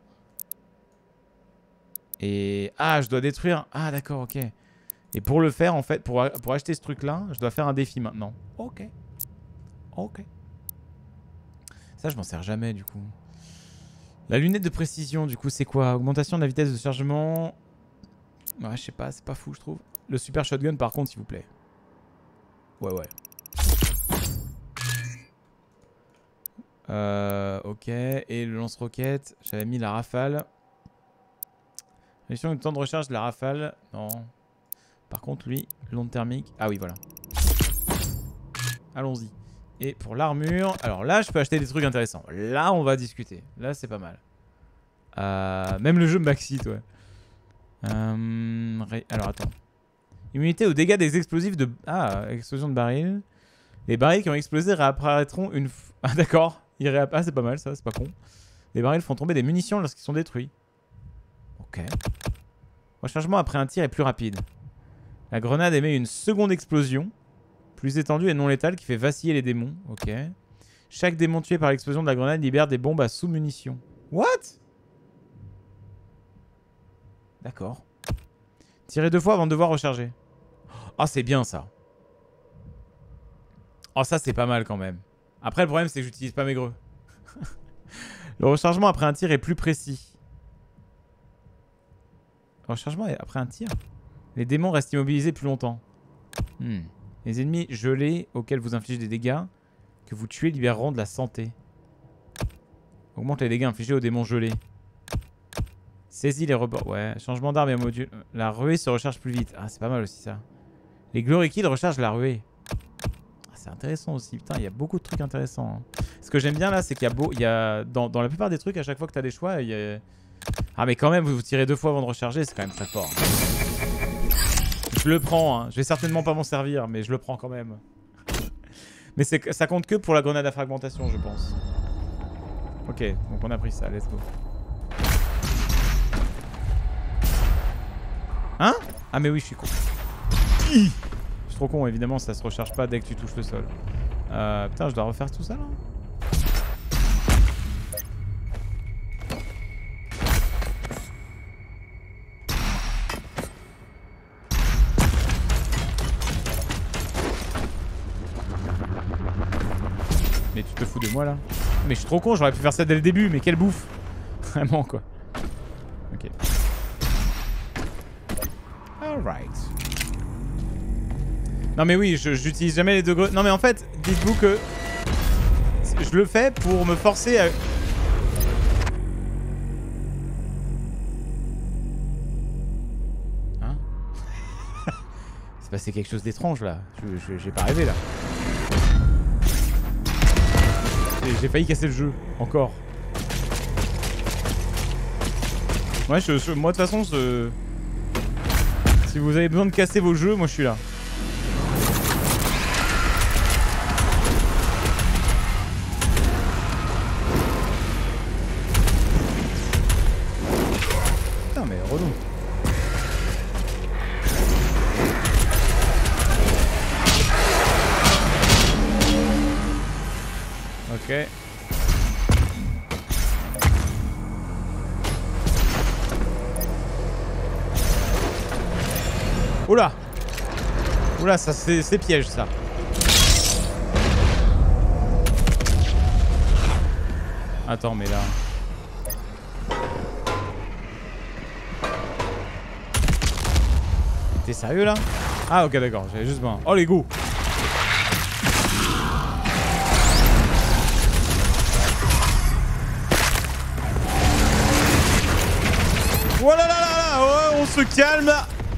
Speaker 1: Et... Ah, je dois détruire... Ah, d'accord, ok. Et pour le faire, en fait, pour, pour acheter ce truc-là, je dois faire un défi maintenant. Ok. Ok. Ça, je m'en sers jamais, du coup. La lunette de précision, du coup, c'est quoi? Augmentation de la vitesse de chargement. Ouais, je sais pas, c'est pas fou, je trouve. Le super shotgun, par contre, s'il vous plaît. Ouais, ouais. Euh, ok. Et le lance-roquette, j'avais mis la rafale. Réduction du temps de recharge de la rafale. Non. Par contre, lui, l'onde thermique. Ah oui, voilà. Allons-y. Et pour l'armure, alors là, je peux acheter des trucs intéressants. Là, on va discuter. Là, c'est pas mal. Euh, même le jeu m'excite, ouais. Euh, alors, attends. Immunité aux dégâts des explosifs de... Ah, explosion de barils. Les barils qui ont explosé réapparaîtront une... F... Ah, d'accord. Ils réapp... Ah, c'est pas mal, ça. C'est pas con. Les barils font tomber des munitions lorsqu'ils sont détruits. Ok. Rechargement après un tir est plus rapide. La grenade émet une seconde explosion. Plus étendue et non létale qui fait vaciller les démons. Ok. Chaque démon tué par l'explosion de la grenade libère des bombes à sous-munitions. What? D'accord. Tirer deux fois avant de devoir recharger. Ah, oh, c'est bien ça. Oh, ça c'est pas mal quand même. Après, le problème c'est que j'utilise pas mes greux. Le rechargement après un tir est plus précis. Le rechargement après un tir. Les démons restent immobilisés plus longtemps. Hmm. Les ennemis gelés auxquels vous infligez des dégâts que vous tuez libéreront de la santé. Augmente les dégâts infligés aux démons gelés. Saisis les rebords. Ouais, changement d'arme et module. La ruée se recharge plus vite. Ah, c'est pas mal aussi ça. Les glory kills rechargent la ruée. Ah, c'est intéressant aussi. Putain, il y a beaucoup de trucs intéressants. Hein. Ce que j'aime bien là, c'est qu'il y a beau. Il y a dans, dans la plupart des trucs, à chaque fois que tu as des choix, il y a... Ah, mais quand même, vous vous tirez deux fois avant de recharger, c'est quand même très fort. Je le prends, hein. Je vais certainement pas m'en servir, mais je le prends quand même. Mais ça compte que pour la grenade à fragmentation, je pense. Ok, donc on a pris ça, let's go. Hein? Ah mais oui, je suis con. Je suis trop con, évidemment, ça se recharge pas dès que tu touches le sol. Euh, putain, je dois refaire tout ça là? Mais tu te fous de moi là? Mais je suis trop con, j'aurais pu faire ça dès le début, mais quelle bouffe! Vraiment quoi. Ok. Alright. Non mais oui, j'utilise jamais les deux grenades. Non mais en fait, dites-vous que je le fais pour me forcer à... Hein? C'est passé quelque chose d'étrange là. J'ai pas rêvé là. J'ai failli casser le jeu, encore. Ouais, je, je, moi de toute façon, je... si vous avez besoin de casser vos jeux, moi je suis là. Putain, mais relou. Ok. Oula. Oula, ça c'est piège ça. Attends, mais là... T'es sérieux là? Ah ok d'accord, j'avais juste besoin. Oh les go. Oh là là là là, oh, on se calme.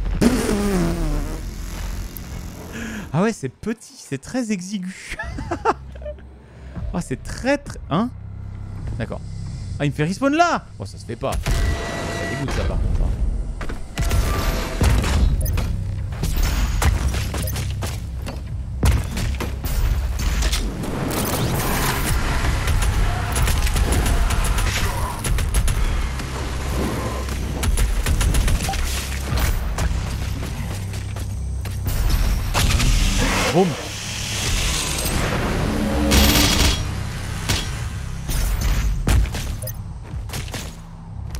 Speaker 1: Ah ouais, c'est petit, c'est très exigu. Ah, c'est très très... Hein? D'accord. Ah, il me fait respawn là. Oh, ça se fait pas. Ça dégoûte ça par contre. Boum.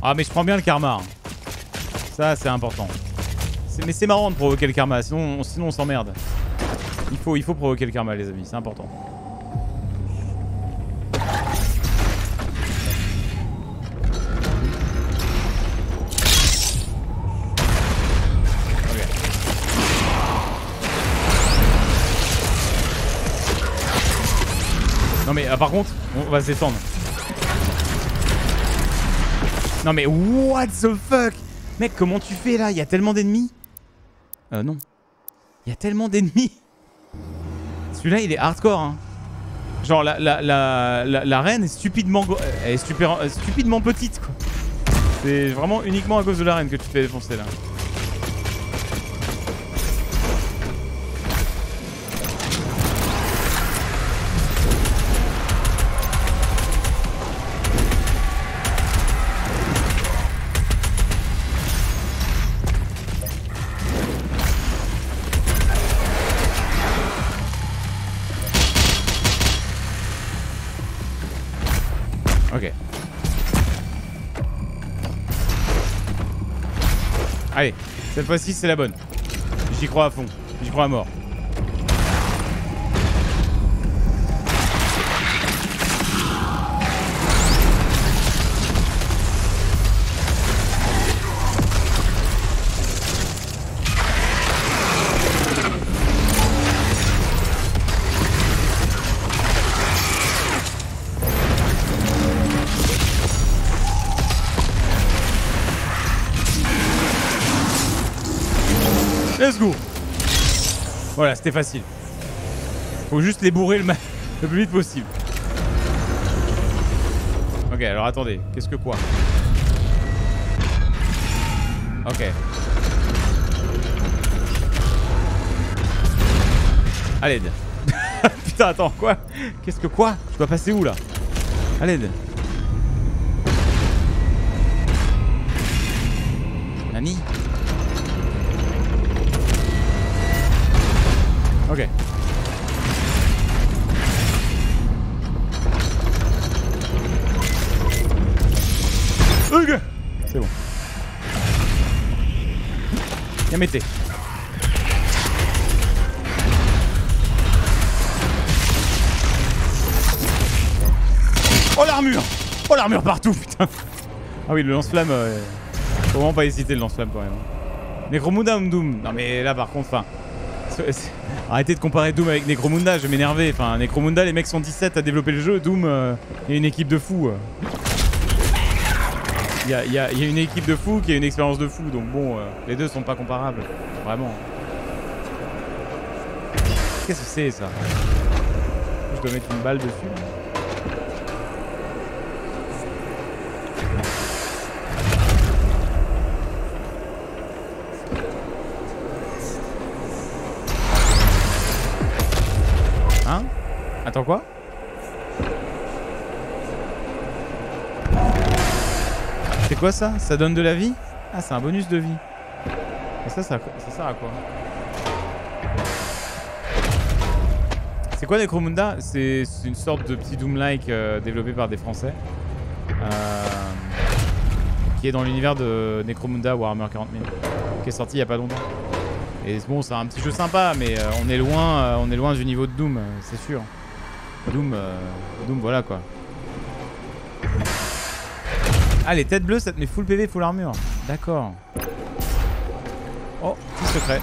Speaker 1: Ah mais je prends bien le karma. Ça c'est important. Mais c'est marrant de provoquer le karma, sinon, sinon on s'emmerde. Il faut, il faut provoquer le karma les amis, c'est important. Ok. Non mais ah, par contre, on va se détendre. Non mais what the fuck? Mec, comment tu fais là? Il y a tellement d'ennemis. Euh, non. Il y a tellement d'ennemis. Celui-là, il est hardcore, hein. Genre, la, la, la, la, la reine est stupidement... Elle est super, stupidement petite, quoi. C'est vraiment uniquement à cause de la reine que tu te fais défoncer, là. Ok. Allez, cette fois-ci c'est la bonne. J'y crois à fond. J'y crois à mort. Let's go. Voilà, c'était facile. Faut juste les bourrer le, le plus vite possible. Ok, alors attendez. Qu'est-ce que quoi? Ok. À l'aide. Putain, attends, quoi? Qu'est-ce que quoi? Je dois passer où là? À l'aide. Nani? Ok. Ok. C'est bon. Yamete. Oh l'armure! Oh l'armure partout, putain! Ah oui, le lance-flamme. Euh... Faut vraiment pas hésiter le lance-flamme quand même. Necromunda Doom. Non mais là par contre, enfin. Arrêtez de comparer Doom avec Necromunda, je vais m'énerver. Enfin, Necromunda, les mecs sont dix-sept à développer le jeu. Doom, euh, il y a une équipe de fous. Il y a, y, a, y a une équipe de fous qui a une expérience de fou. Donc bon, euh, les deux sont pas comparables. Vraiment. Qu'est-ce que c'est ça? Je dois mettre une balle dessus. Hein? Attends quoi? C'est quoi ça? Ça donne de la vie? Ah, c'est un bonus de vie. Et ça, ça, ça sert à quoi? C'est quoi Necromunda? C'est une sorte de petit Doom-like euh, développé par des Français. Euh, qui est dans l'univers de Necromunda Warhammer quarante mille. Qui est sorti il y a pas longtemps. Et bon, c'est un petit jeu sympa, mais euh, on est loin, euh, on est loin du niveau de Doom, euh, c'est sûr. Doom, euh, Doom, voilà quoi. Ah, les têtes bleues, ça te met full P V, full armure. D'accord. Oh, petit secret.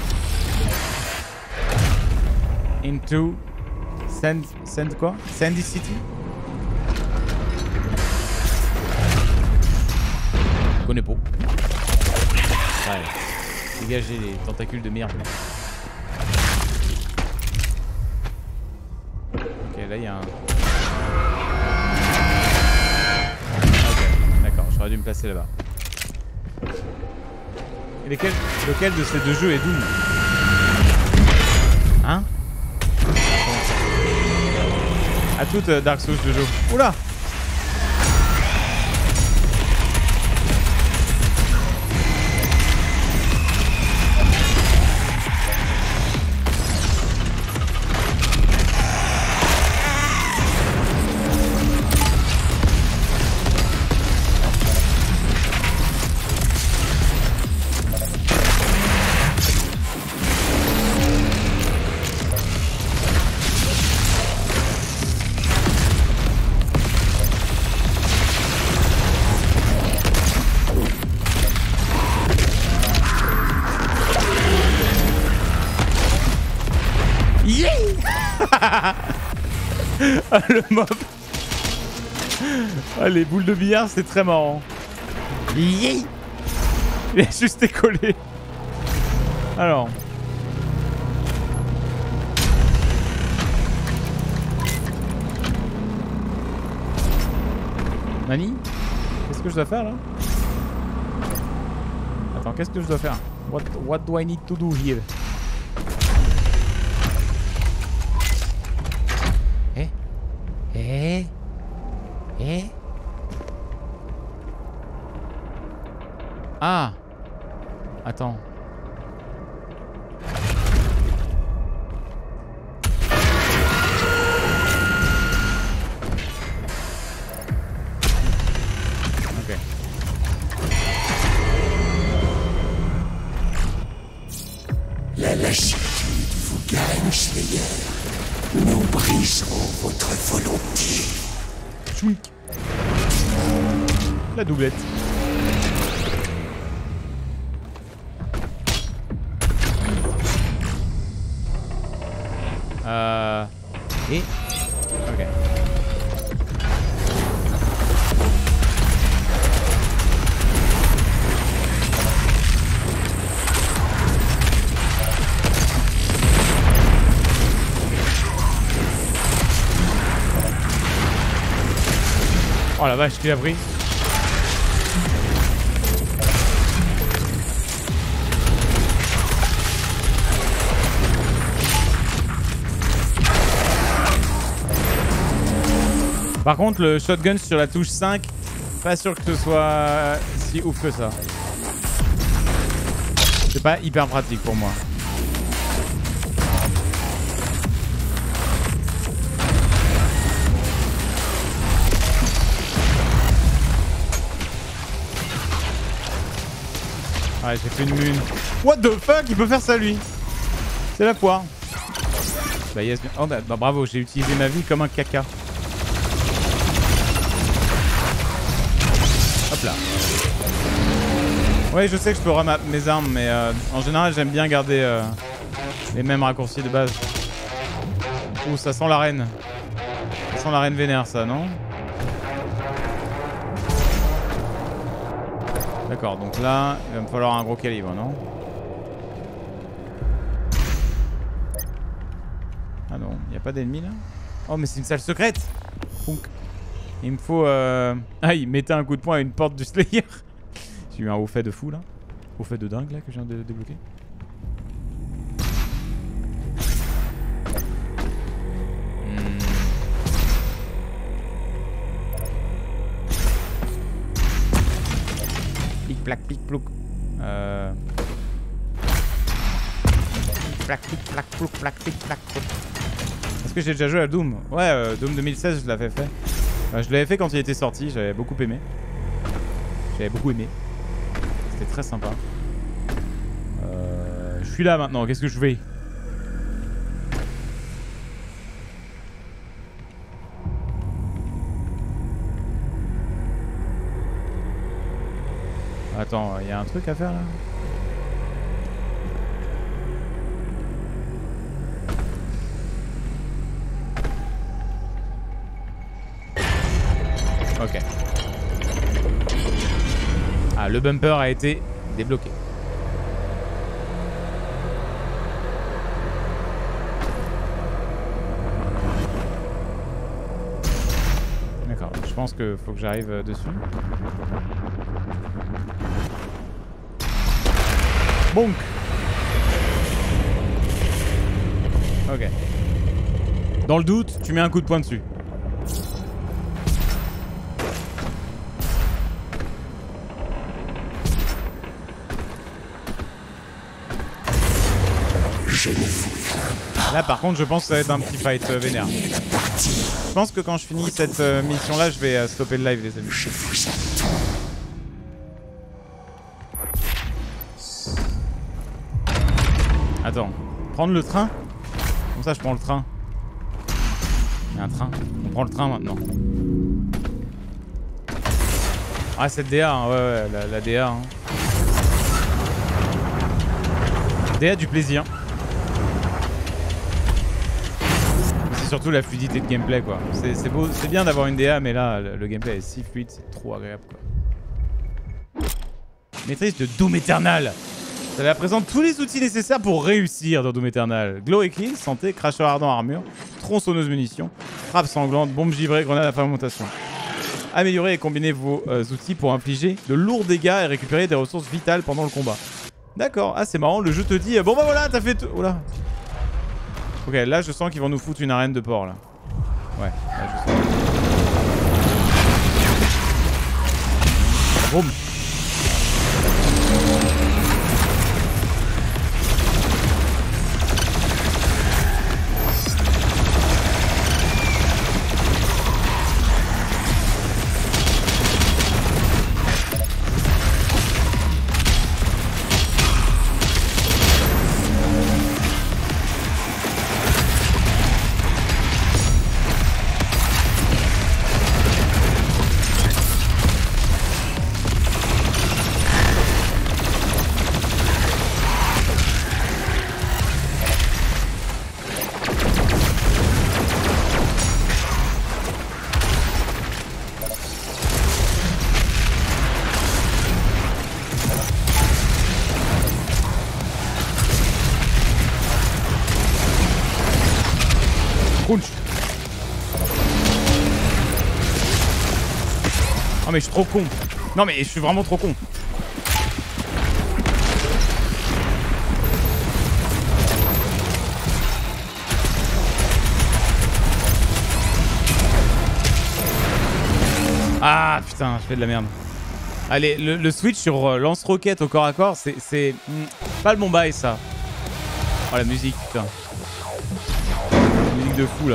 Speaker 1: Into Sand, Sand quoi? Sandy City. Je connais pas. Ouais. Dégagez les tentacules de merde. Ok, là il y a un... Ok, d'accord, j'aurais dû me placer là-bas. Et lesquels, lequel de ces deux jeux est Doom? Hein? À toutes euh, Dark Souls de jeu. Oula! Yeah. Ah, le mob. Ah, les boules de billard, c'est très marrant. Yeah. Il a juste décollé. Alors. Nani? Qu'est-ce que je dois faire là? Attends, qu'est-ce que je dois faire? What, what do I need to do here? Eh? Eh? Eh? Ah! Attends. Ok.
Speaker 2: La lassitude vous gagne, Slayer. Nous briserons votre volonté.
Speaker 1: Chouic. La doublette. Euh... Et... Ok. Oh la vache, qu'il a pris. Par contre, le shotgun sur la touche cinq, pas sûr que ce soit si ouf que ça. C'est pas hyper pratique pour moi. Ouais, j'ai fait une lune. What the fuck? Il peut faire ça lui? C'est la poire. Bah yes. Oh bah, bah bravo, j'ai utilisé ma vie comme un caca. Hop là. Ouais, je sais que je peux remap mes armes, mais euh, en général, j'aime bien garder euh, les mêmes raccourcis de base. Ouh, ça sent la reine. Ça sent la reine vénère, ça, non? D'accord, donc là, il va me falloir un gros calibre, non? Ah non, il n'y a pas d'ennemis là? Oh, mais c'est une salle secrète! Punk. Il me faut... Euh... Ah, il mettait un coup de poing à une porte du Slayer. J'ai eu un haut fait de fou là. Haut fait de dingue là que je viens de débloquer. Hmm. Plic plac plic plouc. Euh... Plic plac plic plac plouc plac plic plac plouc. Est-ce que j'ai déjà joué à Doom? Ouais, euh, Doom deux mille seize je l'avais fait. Euh, je l'avais fait quand il était sorti, j'avais beaucoup aimé. J'avais beaucoup aimé. C'était très sympa. Euh, je suis là maintenant, qu'est-ce que je fais? Attends, il y a un truc à faire là? Ok. Ah, le bumper a été débloqué. D'accord, je pense qu'il faut que j'arrive dessus. Bonk. Ok. Dans le doute, tu mets un coup de poing dessus. Là par contre je pense que ça va être un petit fight euh, vénère. Je pense que quand je finis cette euh, mission là je vais euh, stopper le live les amis. Attends, prendre le train? Comme ça je prends le train. Il y a un train, on prend le train maintenant. Ah cette D A, hein. Ouais ouais la, la D A hein. D A du plaisir. surtout la fluidité de gameplay quoi. C'est beau, c'est bien d'avoir une D A, mais là le, le gameplay est si fluide, c'est trop agréable quoi. Maîtrise de Doom Eternal. Ça présente tous les outils nécessaires pour réussir dans Doom Eternal. Glow et clean, santé, cracheur ardent armure, tronçonneuse munitions, frappe sanglante, bombe givrée, grenade à fermentation. Améliorez et combinez vos euh, outils pour infliger de lourds dégâts et récupérer des ressources vitales pendant le combat. D'accord, ah c'est marrant, le jeu te dit, bon bah voilà, t'as fait tout... Oh là. Ok, là je sens qu'ils vont nous foutre une arène de porc là. Ouais, là je sens. Boum. Oh mais je suis trop con. Non mais je suis vraiment trop con. Ah putain, je fais de la merde. Allez, le, le switch sur euh, lance-roquette au corps à corps, c'est mm, pas le bon bail ça. Oh la musique, putain. La musique de fou là.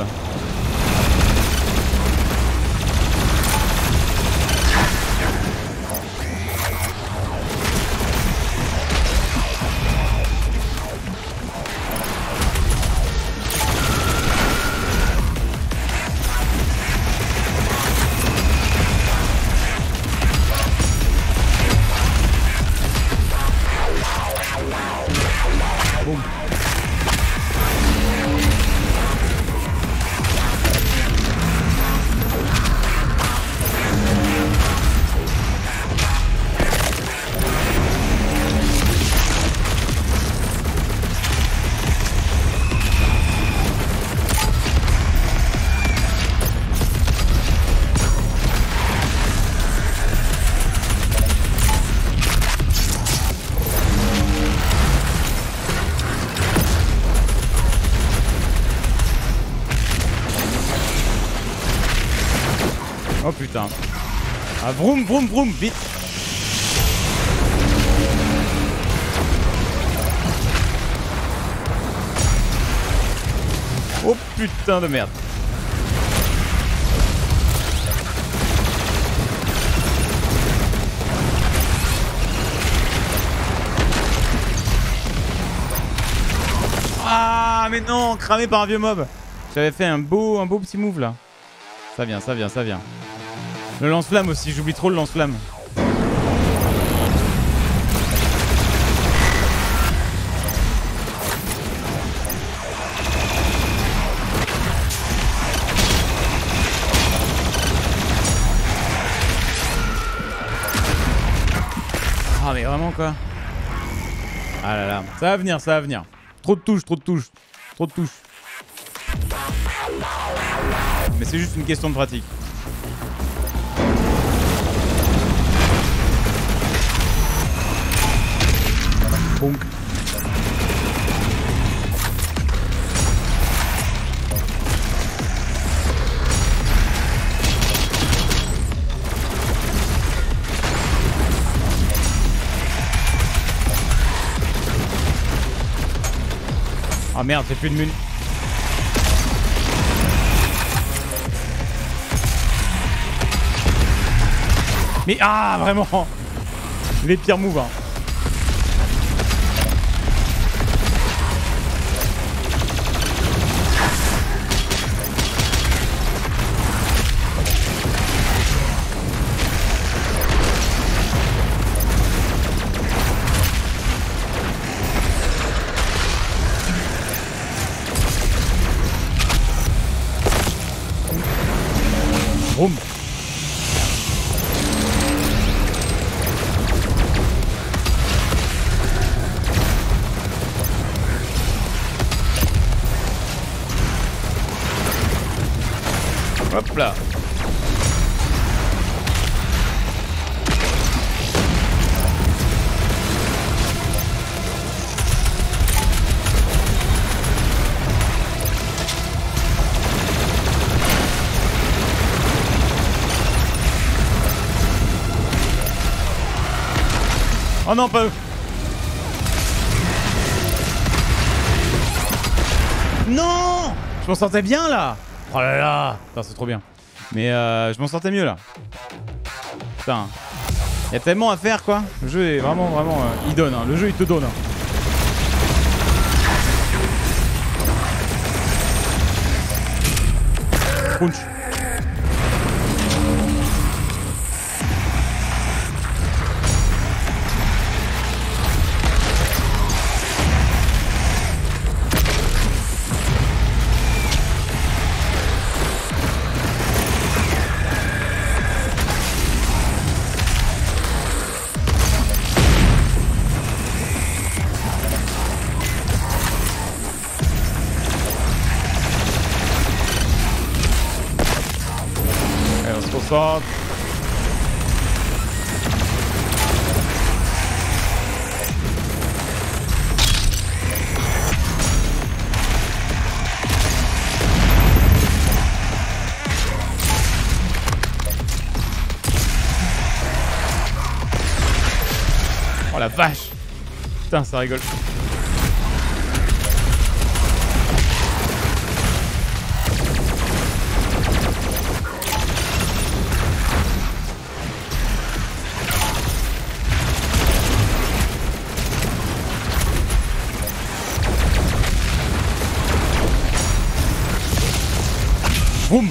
Speaker 1: Oh putain. Ah vroom vroom vroom, vite. Oh putain de merde. Ah mais non, cramé par un vieux mob. J'avais fait un beau, un beau petit move là. Ça vient, ça vient, ça vient. Le lance-flamme aussi, j'oublie trop le lance-flamme. Ah mais vraiment quoi. Ah là là, ça va venir, ça va venir. Trop de touches, trop de touches, trop de touches. Mais c'est juste une question de pratique. Bonk. Ah merde, j'ai plus de mun. Mais ah, vraiment les pires moves hein. Boum. Hop là. Oh non, pas eux. Non, je m'en sortais bien là. Oh là là. Putain, c'est trop bien. Mais euh, je m'en sortais mieux là. Putain. Il y a tellement à faire quoi. Le jeu est vraiment, vraiment... Euh, il donne, hein. Le jeu il te donne. Hein. Crunch. Concentre. Oh la vache. Putain, ça rigole. Boum.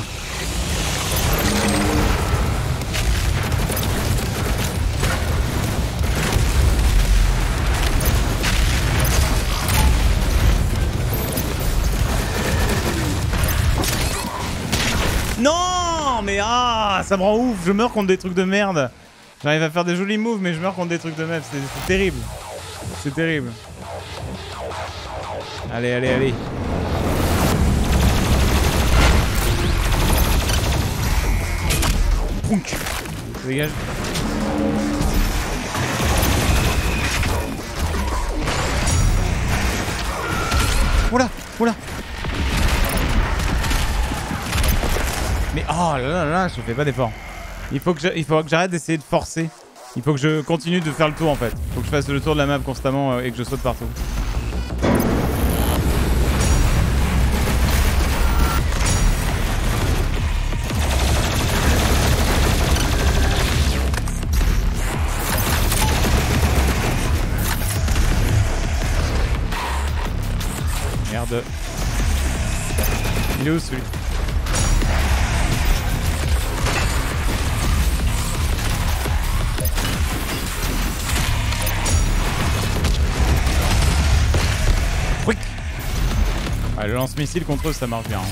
Speaker 1: Non, mais ah, ça me rend ouf. Je meurs contre des trucs de merde. J'arrive à faire des jolis moves, mais je meurs contre des trucs de merde. C'est terrible. C'est terrible. Allez, allez, allez. Punk. Dégage. Oula, oula. Mais oh là là là, je fais pas d'effort. Il faut que je, il faut que j'arrête d'essayer de forcer. Il faut que je continue de faire le tour en fait. Il faut que je fasse le tour de la map constamment euh, et que je saute partout. Merde. Il est où celui? Oui. Ah, le lance-missile contre eux, ça marche bien.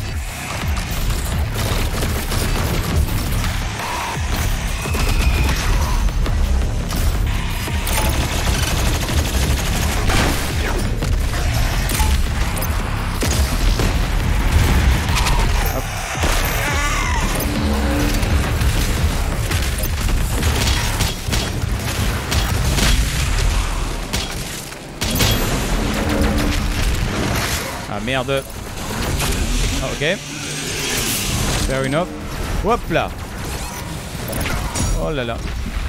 Speaker 1: Merde. Ah, ok. Fair enough. Hop là. Oh là là.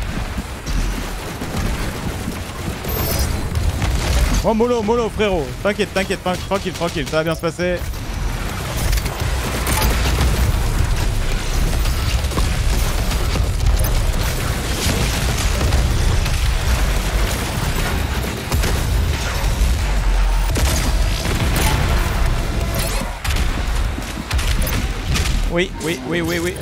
Speaker 1: Oh mollo, mollo frérot. T'inquiète, t'inquiète, tranquille, tranquille. Ça va bien se passer. Oui, oui, oui, oui, oui.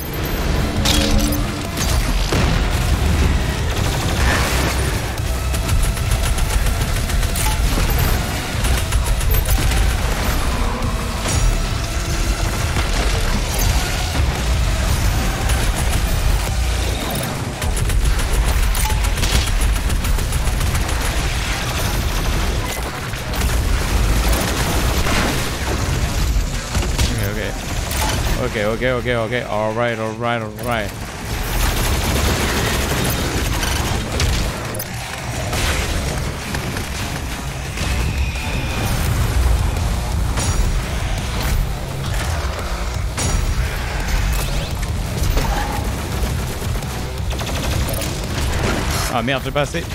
Speaker 1: Ok, ok, ok, ok. Alright, alright, alright. Ah merde, j'ai pas assez.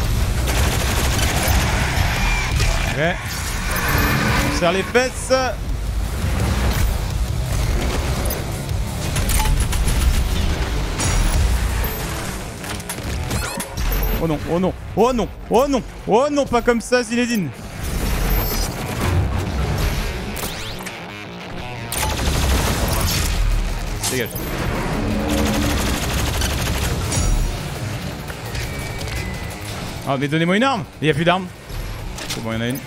Speaker 1: Ok. On serre les fesses. Oh non, oh non, oh non, oh non, oh non, pas comme ça, Zinedine. Dégage. Oh mais donnez-moi une arme. Il n'y a plus d'armes. C'est bon, il y en a une.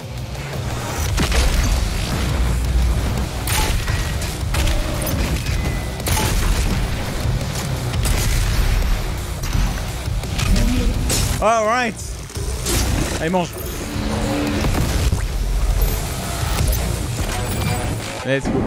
Speaker 1: Alright. Allez, mange. Let's go.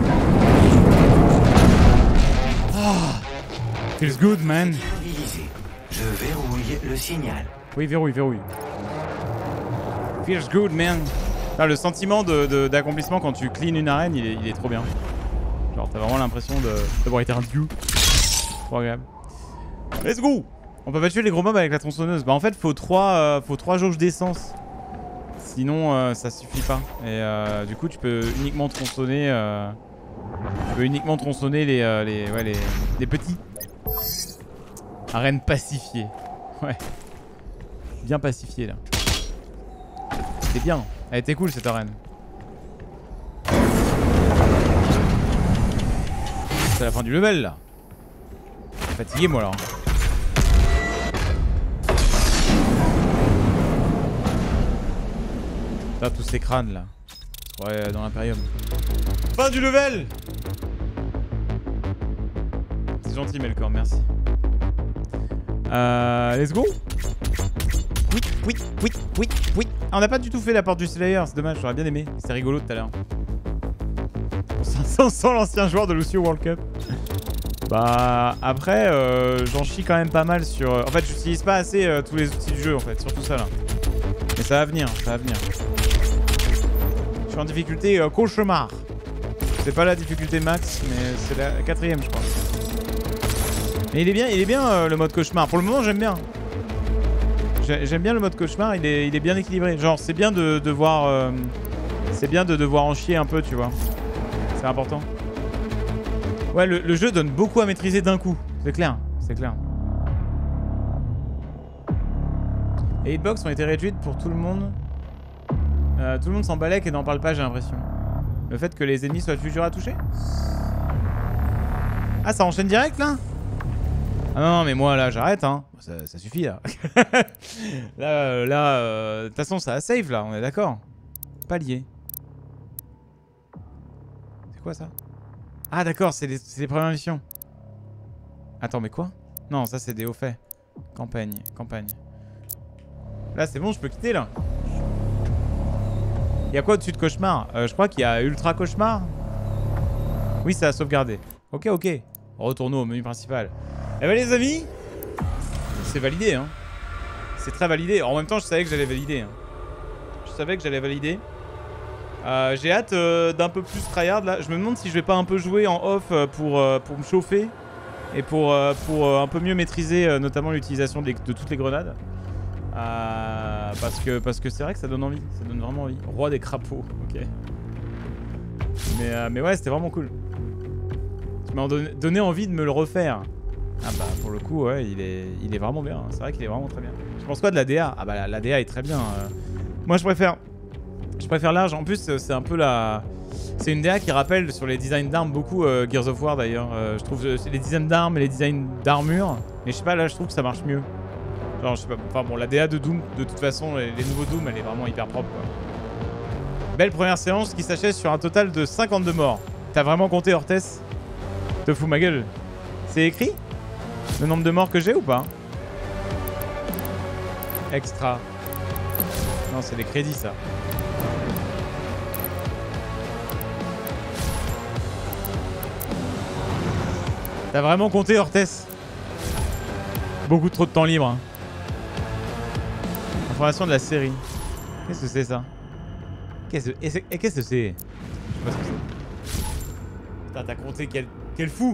Speaker 1: Oh. Feels good, man.
Speaker 7: Je verrouille le signal.
Speaker 1: Oui, verrouille, verrouille. Feels good, man. Ah, le sentiment d'accomplissement quand tu clean une arène, il est, il est trop bien. Genre, t'as vraiment l'impression d'avoir été un dieu. Trop agréable. Let's go. On peut pas tuer les gros mobs avec la tronçonneuse. Bah en fait, faut trois, euh, faut trois jauges d'essence. Sinon, euh, ça suffit pas. Et euh, du coup, tu peux uniquement tronçonner... Euh, tu peux uniquement tronçonner les, euh, les, ouais, les, les petits. Arène pacifiée. Ouais. Bien pacifiée là. C'est bien. Elle était cool cette arène. C'est la fin du level là. Je suis fatigué moi là. Putain, tous ces crânes là. Ouais, dans l'Imperium. Fin du level. C'est gentil Melkor, merci. Euh, let's go. Oui, oui, oui, oui, oui. Ah, on n'a pas du tout fait la porte du Slayer, c'est dommage, j'aurais bien aimé. C'était rigolo tout à l'heure. cinq cents l'ancien joueur de Lucio World Cup. Bah après, euh, j'en chie quand même pas mal sur... En fait, j'utilise pas assez euh, tous les outils du jeu en fait, surtout ça là. Mais ça va venir, ça va venir. Je suis en difficulté euh, cauchemar. C'est pas la difficulté max, mais c'est la quatrième je crois. Mais il est bien, il est bien euh, le mode cauchemar. Pour le moment, j'aime bien. J'aime bien le mode cauchemar, il est, il est bien équilibré. Genre, c'est bien de devoir... Euh, c'est bien de devoir en chier un peu, tu vois. C'est important. Ouais, le, le jeu donne beaucoup à maîtriser d'un coup. C'est clair, c'est clair. Les hitbox ont été réduites pour tout le monde. Euh, tout le monde s'en balèque et n'en parle pas, j'ai l'impression. Le fait que les ennemis soient plus durs à toucher. Ah, ça enchaîne direct, là? Ah non, non, mais moi, là, j'arrête, hein. Ça, ça suffit, là. là, là, euh, de toute façon, ça a save, là, on est d'accord. Palier. C'est quoi, ça? Ah, d'accord, c'est les, les premières missions. Attends, mais quoi? Non, ça, c'est des hauts faits. Campagne, campagne. Là, c'est bon, je peux quitter, là. Il y a quoi au-dessus de cauchemar? euh, Je crois qu'il y a ultra cauchemar. Oui, ça a sauvegardé. Ok, ok. Retournons au menu principal. Eh ben les amis, c'est validé, hein. C'est très validé. En même temps, je savais que j'allais valider. Hein. Je savais que j'allais valider. Euh, J'ai hâte euh, d'un peu plus tryhard là. Je me demande si je vais pas un peu jouer en off euh, pour, euh, pour me chauffer. Et pour, euh, pour euh, un peu mieux maîtriser euh, notamment l'utilisation de, de toutes les grenades. Euh, parce que parce que c'est vrai que ça donne envie. Ça donne vraiment envie. Roi des crapauds, ok. Mais, euh, mais ouais, c'était vraiment cool. Tu m'as donné, donné envie de me le refaire. Ah bah pour le coup ouais il est, il est vraiment bien, c'est vrai qu'il est vraiment très bien. Je pense quoi de la D A? Ah bah la, la D A est très bien. Euh, moi je préfère Je préfère large, en plus c'est un peu la... C'est une D A qui rappelle sur les designs d'armes beaucoup euh, Gears of War d'ailleurs. euh, Je trouve euh, les designs d'armes et les designs d'armure. Mais je sais pas, là je trouve que ça marche mieux. Genre je sais pas, enfin bon la D A de Doom de toute façon, les, les nouveaux Doom elle est vraiment hyper propre quoi. Belle première séance qui s'achève sur un total de cinquante-deux morts. T'as vraiment compté Ortès? Te fous ma gueule. C'est écrit le nombre de morts que j'ai ou pas? Extra. Non, c'est des crédits ça. T'as vraiment compté, Ortès? Beaucoup trop de temps libre. Hein. Information de la série. Qu'est-ce que c'est ça? Qu'est-ce que c'est? Qu'est-ce que c'est? Je sais pas ce que c'est. Putain, t'as compté, quel, quel fou!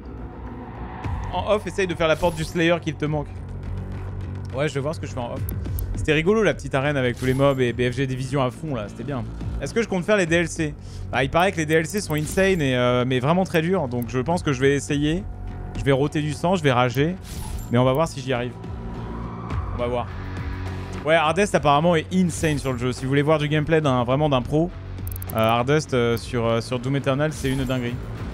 Speaker 1: En off, essaye de faire la porte du Slayer qu'il te manque. Ouais, je vais voir ce que je fais en off. C'était rigolo la petite arène avec tous les mobs et B F G Division à fond là, c'était bien. Est-ce que je compte faire les D L C? Bah, il paraît que les D L C sont insane et euh, mais vraiment très durs, donc je pense que je vais essayer. Je vais roter du sang, je vais rager, mais on va voir si j'y arrive. On va voir. Ouais, Hardest apparemment est insane sur le jeu. Si vous voulez voir du gameplay d'un vraiment d'un pro, euh, Hardest euh, sur, euh, sur Doom Eternal, c'est une dinguerie.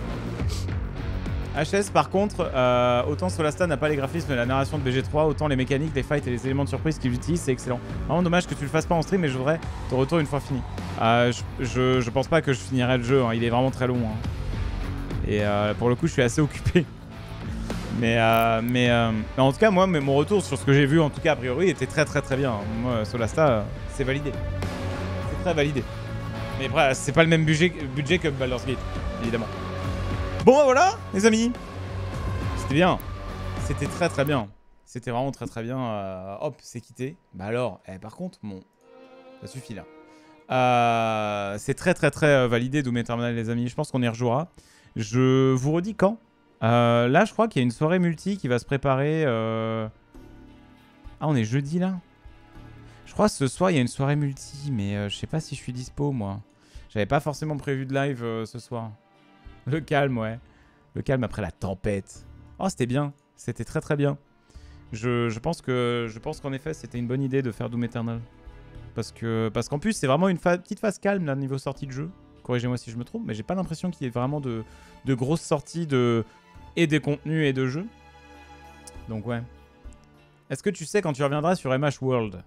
Speaker 1: H S par contre, euh, autant Solasta n'a pas les graphismes et la narration de B G trois, autant les mécaniques, les fights et les éléments de surprise qu'il utilise, c'est excellent. Vraiment dommage que tu le fasses pas en stream, mais je voudrais ton retour une fois fini. Euh, je, je, je pense pas que je finirai le jeu, hein. Il est vraiment très long. Hein. Et euh, pour le coup, je suis assez occupé. Mais, euh, mais, euh, mais en tout cas, moi, mon retour sur ce que j'ai vu, en tout cas a priori, était très très très bien. Moi, Solasta, euh, c'est validé. C'est très validé. Mais après, c'est pas le même budget, budget que Baldur's Gate, évidemment. Bon, bah voilà, les amis. C'était bien. C'était très très bien. C'était vraiment très très bien. Euh, hop, c'est quitté. Bah alors, eh, par contre, bon, ça suffit là. Euh, c'est très très très euh, validé Doom Eternal, les amis. Je pense qu'on y rejouera. Je vous redis quand. Euh, là, je crois qu'il y a une soirée multi qui va se préparer. Euh... Ah, on est jeudi là. Je crois que ce soir, il y a une soirée multi, mais euh, je sais pas si je suis dispo, moi. J'avais pas forcément prévu de live euh, ce soir. Le calme, ouais. Le calme après la tempête. Oh, c'était bien. C'était très très bien. Je, je pense que je pense qu'en effet, c'était une bonne idée de faire Doom Eternal. Parce que parce qu'en plus, c'est vraiment une petite phase calme là, niveau sortie de jeu. Corrigez-moi si je me trompe, mais j'ai pas l'impression qu'il y ait vraiment de, de grosses sorties de, et des contenus et de jeux. Donc ouais. Est-ce que tu sais quand tu reviendras sur M H World?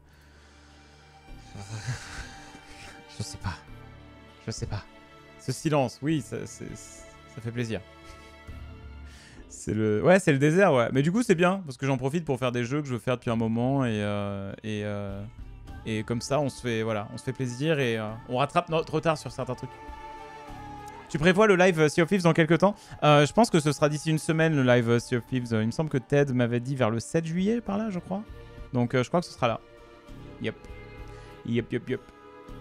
Speaker 1: Je sais pas. Je sais pas. Ce silence, oui, ça, ça fait plaisir. C'est le... Ouais, c'est le désert, ouais. Mais du coup, c'est bien, parce que j'en profite pour faire des jeux que je veux faire depuis un moment. Et, euh, et, euh, et comme ça, on se fait, voilà, on se fait plaisir et euh, on rattrape notre retard sur certains trucs. Tu prévois le live Sea of Thieves dans quelques temps? euh, Je pense que ce sera d'ici une semaine, le live Sea of Thieves. Il me semble que Ted m'avait dit vers le sept juillet, par là, je crois. Donc, euh, je crois que ce sera là. Yep. Yep, yep, yep.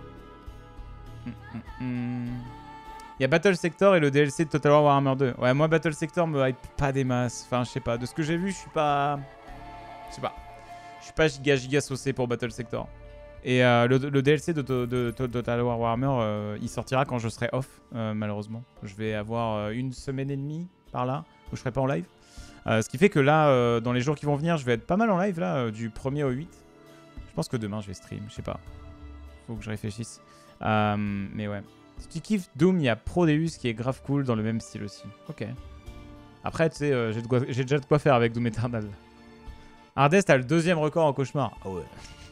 Speaker 1: Mm, mm, mm. Il y a Battle Sector et le D L C de Total War Warhammer deux. Ouais, moi, Battle Sector me hype pas des masses. Enfin, je sais pas. De ce que j'ai vu, je suis pas... Je sais pas. Je suis pas giga giga saucé pour Battle Sector. Et euh, le, le D L C de, de, de, de Total War Warhammer, euh, il sortira quand je serai off, euh, malheureusement. Je vais avoir euh, une semaine et demie par là, où je serai pas en live. Euh, ce qui fait que là, euh, dans les jours qui vont venir, je vais être pas mal en live, là, euh, du premier au huit. Je pense que demain, je vais stream. Je sais pas. Faut que je réfléchisse. Euh, mais ouais. Si tu kiffes Doom, il y a Prodeus qui est grave cool dans le même style aussi. Ok. Après, tu sais, euh, j'ai déjà de quoi faire avec Doom Eternal. Hardest a le deuxième record en cauchemar. Ah ouais.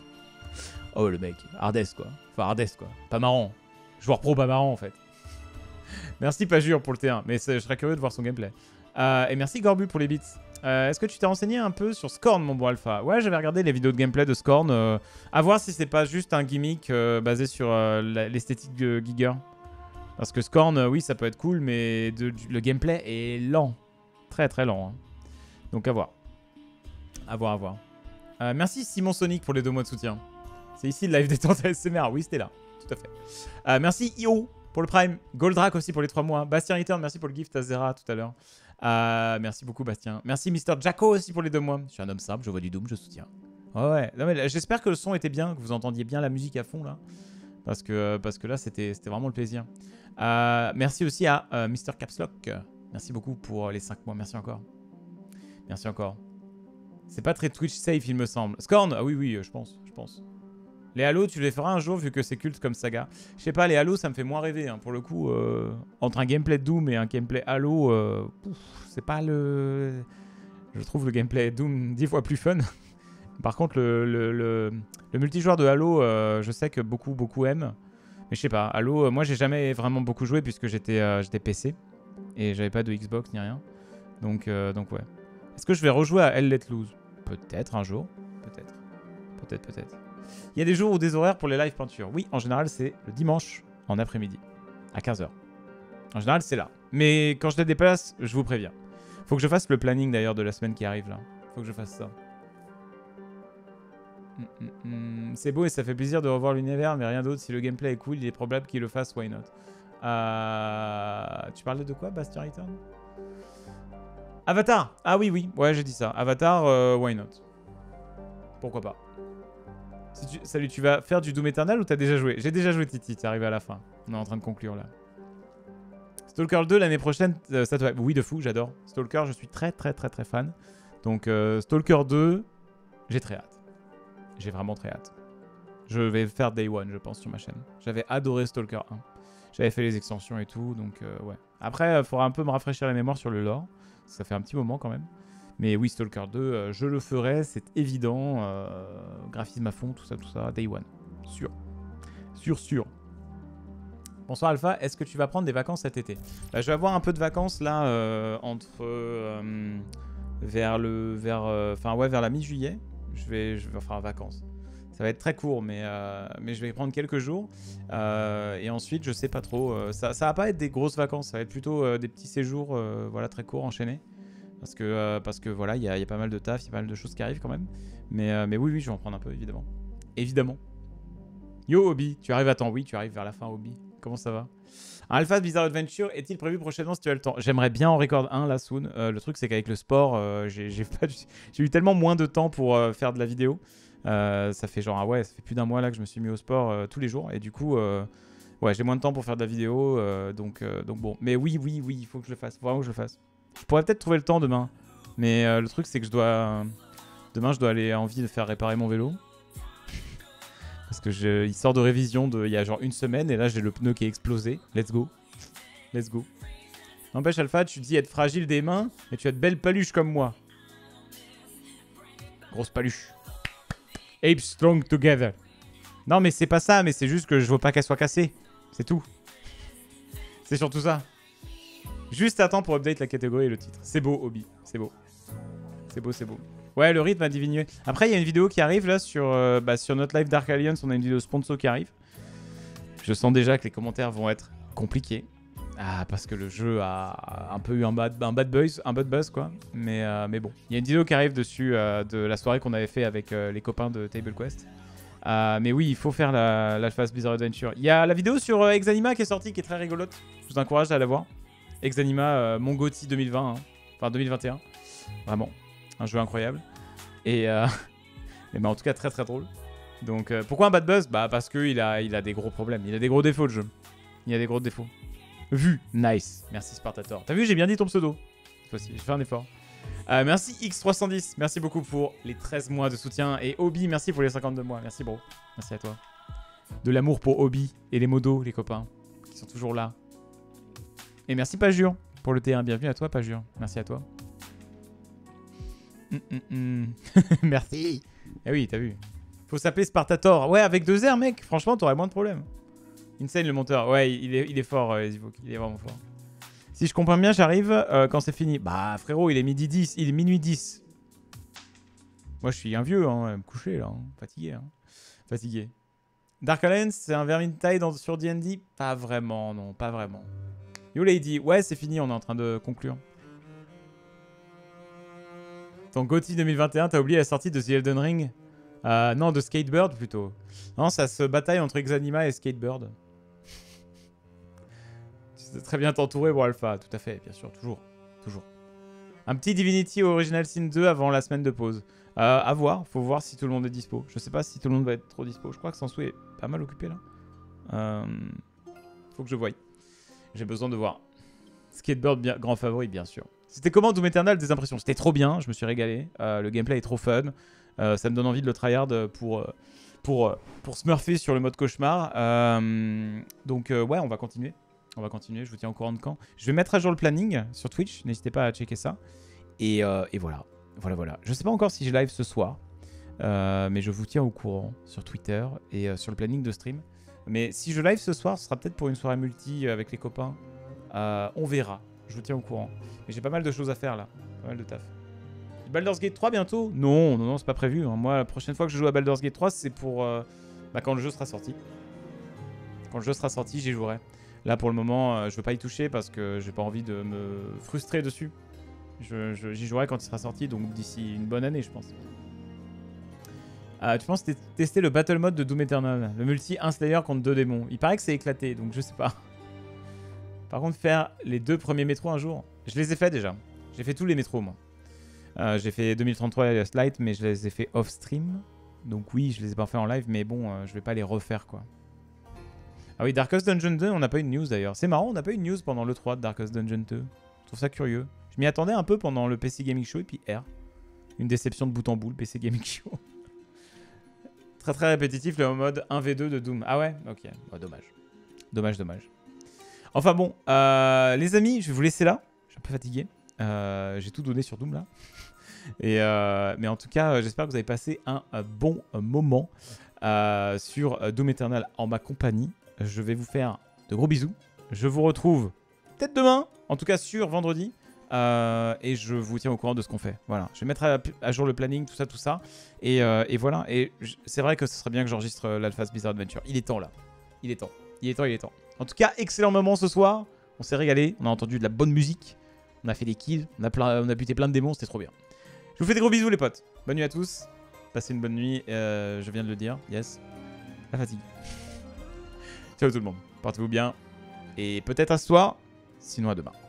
Speaker 1: Oh le mec. Hardest quoi. Enfin Hardest quoi. Pas marrant. Joueur pro pas marrant en fait. Merci Pajur pour le T un. Mais je serais curieux de voir son gameplay. Euh, et merci Gorbu pour les bits. Euh, Est-ce que tu t'es renseigné un peu sur Scorn, mon bon Alpha? Ouais, j'avais regardé les vidéos de gameplay de Scorn. Euh, à voir si c'est pas juste un gimmick euh, basé sur euh, l'esthétique de Giger. Parce que Scorn, euh, oui, ça peut être cool, mais de, du, le gameplay est lent. Très très lent. Hein. Donc à voir. À voir, à voir. Euh, merci Simon Sonic pour les deux mois de soutien. C'est ici le live détente A S M R. Oui, c'était là. Tout à fait. Euh, merci Io pour le Prime. Goldrak aussi pour les trois mois. Bastien Return, merci pour le gift à Zera tout à l'heure. Euh, merci beaucoup Bastien. Merci Mister Jacko aussi pour les deux mois. Je suis un homme simple, je vois du Doom, je soutiens. Oh ouais, ouais. J'espère que le son était bien, que vous entendiez bien la musique à fond là. Parce que, parce que là, c'était vraiment le plaisir. Euh, merci aussi à euh, Mister Capslock. Merci beaucoup pour les cinq mois. Merci encore. Merci encore. C'est pas très Twitch safe, il me semble. Scorn, ah oui, oui, je pense. Je pense. Les Halo, tu les feras un jour vu que c'est culte comme saga. Je sais pas, les Halo, ça me fait moins rêver. Hein. Pour le coup, euh, entre un gameplay Doom et un gameplay Halo, euh, c'est pas le... Je trouve le gameplay Doom dix fois plus fun. Par contre, le, le, le, le multijoueur de Halo, euh, je sais que beaucoup, beaucoup aiment. Mais je sais pas, Halo, euh, moi j'ai jamais vraiment beaucoup joué puisque j'étais euh, j'étais P C. Et j'avais pas de Xbox ni rien. Donc, euh, donc ouais. Est-ce que je vais rejouer à Hell Let Loose? Peut-être un jour. Peut-être. Peut-être, peut-être. Il y a des jours ou des horaires pour les live peinture. Oui, en général, c'est le dimanche en après-midi. À quinze heures. En général, c'est là. Mais quand je les déplace, je vous préviens. Faut que je fasse le planning d'ailleurs de la semaine qui arrive là. Faut que je fasse ça. Mm, mm, mm. C'est beau et ça fait plaisir de revoir l'univers, mais rien d'autre. Si le gameplay est cool, il est probable qu'il le fasse, why not. Euh... Tu parlais de quoi, Bastion Return? Avatar. Ah oui, oui. Ouais, j'ai dit ça. Avatar, euh, why not. Pourquoi pas. Si tu... Salut, tu vas faire du Doom Eternal ou t'as déjà joué? J'ai déjà joué, Titi. T'es arrivé à la fin. On est en train de conclure là. Stalker deux l'année prochaine, euh, ça te va. Oui, de fou, j'adore. Stalker, je suis très très très très fan. Donc euh, Stalker deux, j'ai très hâte. J'ai vraiment très hâte. Je vais faire Day One, je pense, sur ma chaîne. J'avais adoré Stalker un. J'avais fait les extensions et tout, donc euh, ouais. Après, il euh, faudra un peu me rafraîchir la mémoire sur le lore. Ça fait un petit moment quand même. Mais oui, Stalker deux, euh, je le ferai, c'est évident. Euh, graphisme à fond, tout ça, tout ça. Day One. Sûr. Sûr, sûr. Bonsoir Alpha, est-ce que tu vas prendre des vacances cet été? Bah, je vais avoir un peu de vacances là, euh, entre... Euh, vers le... vers, enfin euh, ouais, vers la mi-juillet. Je vais, je vais faire vacances. Ça va être très court, mais, euh, mais je vais prendre quelques jours. Euh, et ensuite, je sais pas trop. Euh, ça, ça va pas être des grosses vacances, ça va être plutôt euh, des petits séjours, euh, voilà, très courts, enchaînés. Parce que, euh, parce que voilà, il y, y a pas mal de taf, il y a pas mal de choses qui arrivent quand même. Mais, euh, mais oui, oui, je vais en prendre un peu, évidemment. Évidemment. Yo, Obi, tu arrives à temps? Oui, tu arrives vers la fin, Obi. Comment ça va? Un Alpha de Bizarre Adventure est-il prévu prochainement si tu as le temps? J'aimerais bien en record un là, soon. Euh, le truc, c'est qu'avec le sport, euh, j'ai eu tellement moins de temps pour euh, faire de la vidéo. Euh, ça fait genre, ah ouais, ça fait plus d'un mois là que je me suis mis au sport euh, tous les jours. Et du coup, euh, ouais, j'ai moins de temps pour faire de la vidéo. Euh, donc, euh, donc bon. Mais oui, oui, oui, il faut que je le fasse. Faut vraiment que je le fasse. Je pourrais peut-être trouver le temps demain. Mais euh, le truc, c'est que je dois. Euh, demain, je dois aller à envie de faire réparer mon vélo. Parce que je, il sort de révision de, il y a genre une semaine et là j'ai le pneu qui est explosé. Let's go. Let's go. N'empêche Alpha, tu dis être fragile des mains et tu as de belles paluches comme moi. Grosse paluche. Ape strong together. Non mais c'est pas ça, mais c'est juste que je veux pas qu'elle soit cassée. C'est tout. C'est surtout ça. Juste à temps pour update la catégorie et le titre. C'est beau, Obi. C'est beau. C'est beau, c'est beau. Ouais, le rythme a diminué. Après, il y a une vidéo qui arrive là sur, euh, bah, sur notre live Dark Alliance. On a une vidéo sponsor qui arrive. Je sens déjà que les commentaires vont être compliqués. Ah, parce que le jeu a un peu eu un bad, un bad buzz, un bad buzz quoi. Mais, euh, mais bon, il y a une vidéo qui arrive dessus euh, de la soirée qu'on avait fait avec euh, les copains de Table Quest. Euh, mais oui, il faut faire la, la phase Bizarre Adventure. Il y a la vidéo sur euh, Exanima qui est sortie, qui est très rigolote. Je vous encourage à la voir. Exanima, euh, mon Gotti deux mille vingt, hein. Enfin deux mille vingt et un. Vraiment, un jeu incroyable. Et, euh, et bah, en tout cas très très drôle. Donc euh, pourquoi un bad buzz? Bah parce qu'il a, il a des gros problèmes, il a des gros défauts le jeu. Il a des gros défauts. Vu, nice. Merci Spartator. T'as vu, j'ai bien dit ton pseudo. Cette fois-ci, j'ai fait un effort. Euh, merci X trois cent dix, merci beaucoup pour les treize mois de soutien. Et Obi, merci pour les cinquante-deux mois. Merci bro, merci à toi. De l'amour pour Obi et les modos, les copains, qui sont toujours là. Et merci Pajur pour le T un. Bienvenue à toi Pajur, merci à toi. Mm -mm -mm. Merci. Eh oui, t'as vu. Faut s'appeler Spartator. Ouais, avec deux R, mec. Franchement, t'aurais moins de problèmes. Insane le monteur. Ouais, il est, il est fort, euh, Zivok. Il est vraiment fort. Si je comprends bien, j'arrive euh, quand c'est fini. Bah, frérot, il est midi dix. Il est minuit dix. Moi, je suis un vieux, hein. Me coucher, là. Hein. Fatigué, hein. Fatigué. Dark Alliance, c'est un Vermintide dans, sur D and D? Pas vraiment, non. Pas vraiment. Yo, Lady. Ouais, c'est fini. On est en train de conclure. Ton Gotti deux mille vingt et un, t'as oublié la sortie de The Elden Ring? euh, Non, de Skatebird, plutôt. Non, ça se bataille entre Exanima et Skatebird. Tu sais très bien t'entourer, bon Alpha, tout à fait, bien sûr, toujours, toujours. Un petit Divinity Original Sin deux avant la semaine de pause. Euh, à voir, faut voir si tout le monde est dispo. Je sais pas si tout le monde va être trop dispo. Je crois que Sansou est pas mal occupé là. Euh, faut que je voie. J'ai besoin de voir. Skatebird, bien, grand favori, bien sûr. C'était comment Doom Eternal? Des impressions. C'était trop bien, je me suis régalé. Euh, le gameplay est trop fun. Euh, ça me donne envie de le tryhard pour, pour, pour smurfer sur le mode cauchemar. Euh, donc euh, ouais, on va continuer. On va continuer, je vous tiens au courant de quand. Je vais mettre à jour le planning sur Twitch, n'hésitez pas à checker ça. Et, euh, et voilà, voilà, voilà. Je sais pas encore si je live ce soir, euh, mais je vous tiens au courant sur Twitter et euh, sur le planning de stream. Mais si je live ce soir, ce sera peut-être pour une soirée multi avec les copains. Euh, on verra, je vous tiens au courant. Mais j'ai pas mal de choses à faire là, pas mal de taf. Baldur's Gate trois bientôt? Non, non, non, c'est pas prévu. Hein. Moi, la prochaine fois que je joue à Baldur's Gate trois, c'est pour euh, bah, quand le jeu sera sorti. Quand le jeu sera sorti, j'y jouerai. Là, pour le moment, euh, je veux pas y toucher parce que j'ai pas envie de me frustrer dessus. Je, je, j'y jouerai quand il sera sorti, donc d'ici une bonne année, je pense. Euh, tu penses tester le battle mode de Doom Eternal? Le multi un Slayer contre deux démons. Il paraît que c'est éclaté, donc je sais pas. Par contre, faire les deux premiers métros un jour. Je les ai fait déjà. J'ai fait tous les métros, moi. Euh, j'ai fait deux mille trente-trois et Light, mais je les ai fait off-stream. Donc oui, je les ai pas fait en live, mais bon, euh, je vais pas les refaire, quoi. Ah oui, Darkest Dungeon deux, on n'a pas eu de news d'ailleurs. C'est marrant, on n'a pas eu de news pendant l'E trois de Darkest Dungeon deux. Je trouve ça curieux. Je m'y attendais un peu pendant le P C Gaming Show et puis R. Une déception de bout en bout, le P C Gaming Show. Très très répétitif le mode un v deux de Doom. Ah ouais? Ok, oh, dommage. Dommage, dommage. Enfin bon, euh, les amis, je vais vous laisser là. Je suis un peu fatigué. Euh, J'ai tout donné sur Doom là. Et euh, mais en tout cas, j'espère que vous avez passé un, un bon moment euh, sur Doom Eternal en ma compagnie. Je vais vous faire de gros bisous. Je vous retrouve peut-être demain, en tout cas sur vendredi. Euh, et je vous tiens au courant de ce qu'on fait. Voilà, je vais mettre à, à jour le planning, tout ça, tout ça. Et, euh, et voilà. Et c'est vrai que ce serait bien que j'enregistre l'Alpha's Bizarre Adventure. Il est temps là. Il est temps. Il est temps, il est temps. En tout cas, excellent moment ce soir. On s'est régalé. On a entendu de la bonne musique. On a fait des kills. On a, plein, on a buté plein de démons. C'était trop bien. Je vous fais des gros bisous, les potes. Bonne nuit à tous. Passez une bonne nuit. Euh, je viens de le dire. Yes. La fatigue. Ciao tout le monde. Portez-vous bien. Et peut-être à ce soir. Sinon à demain.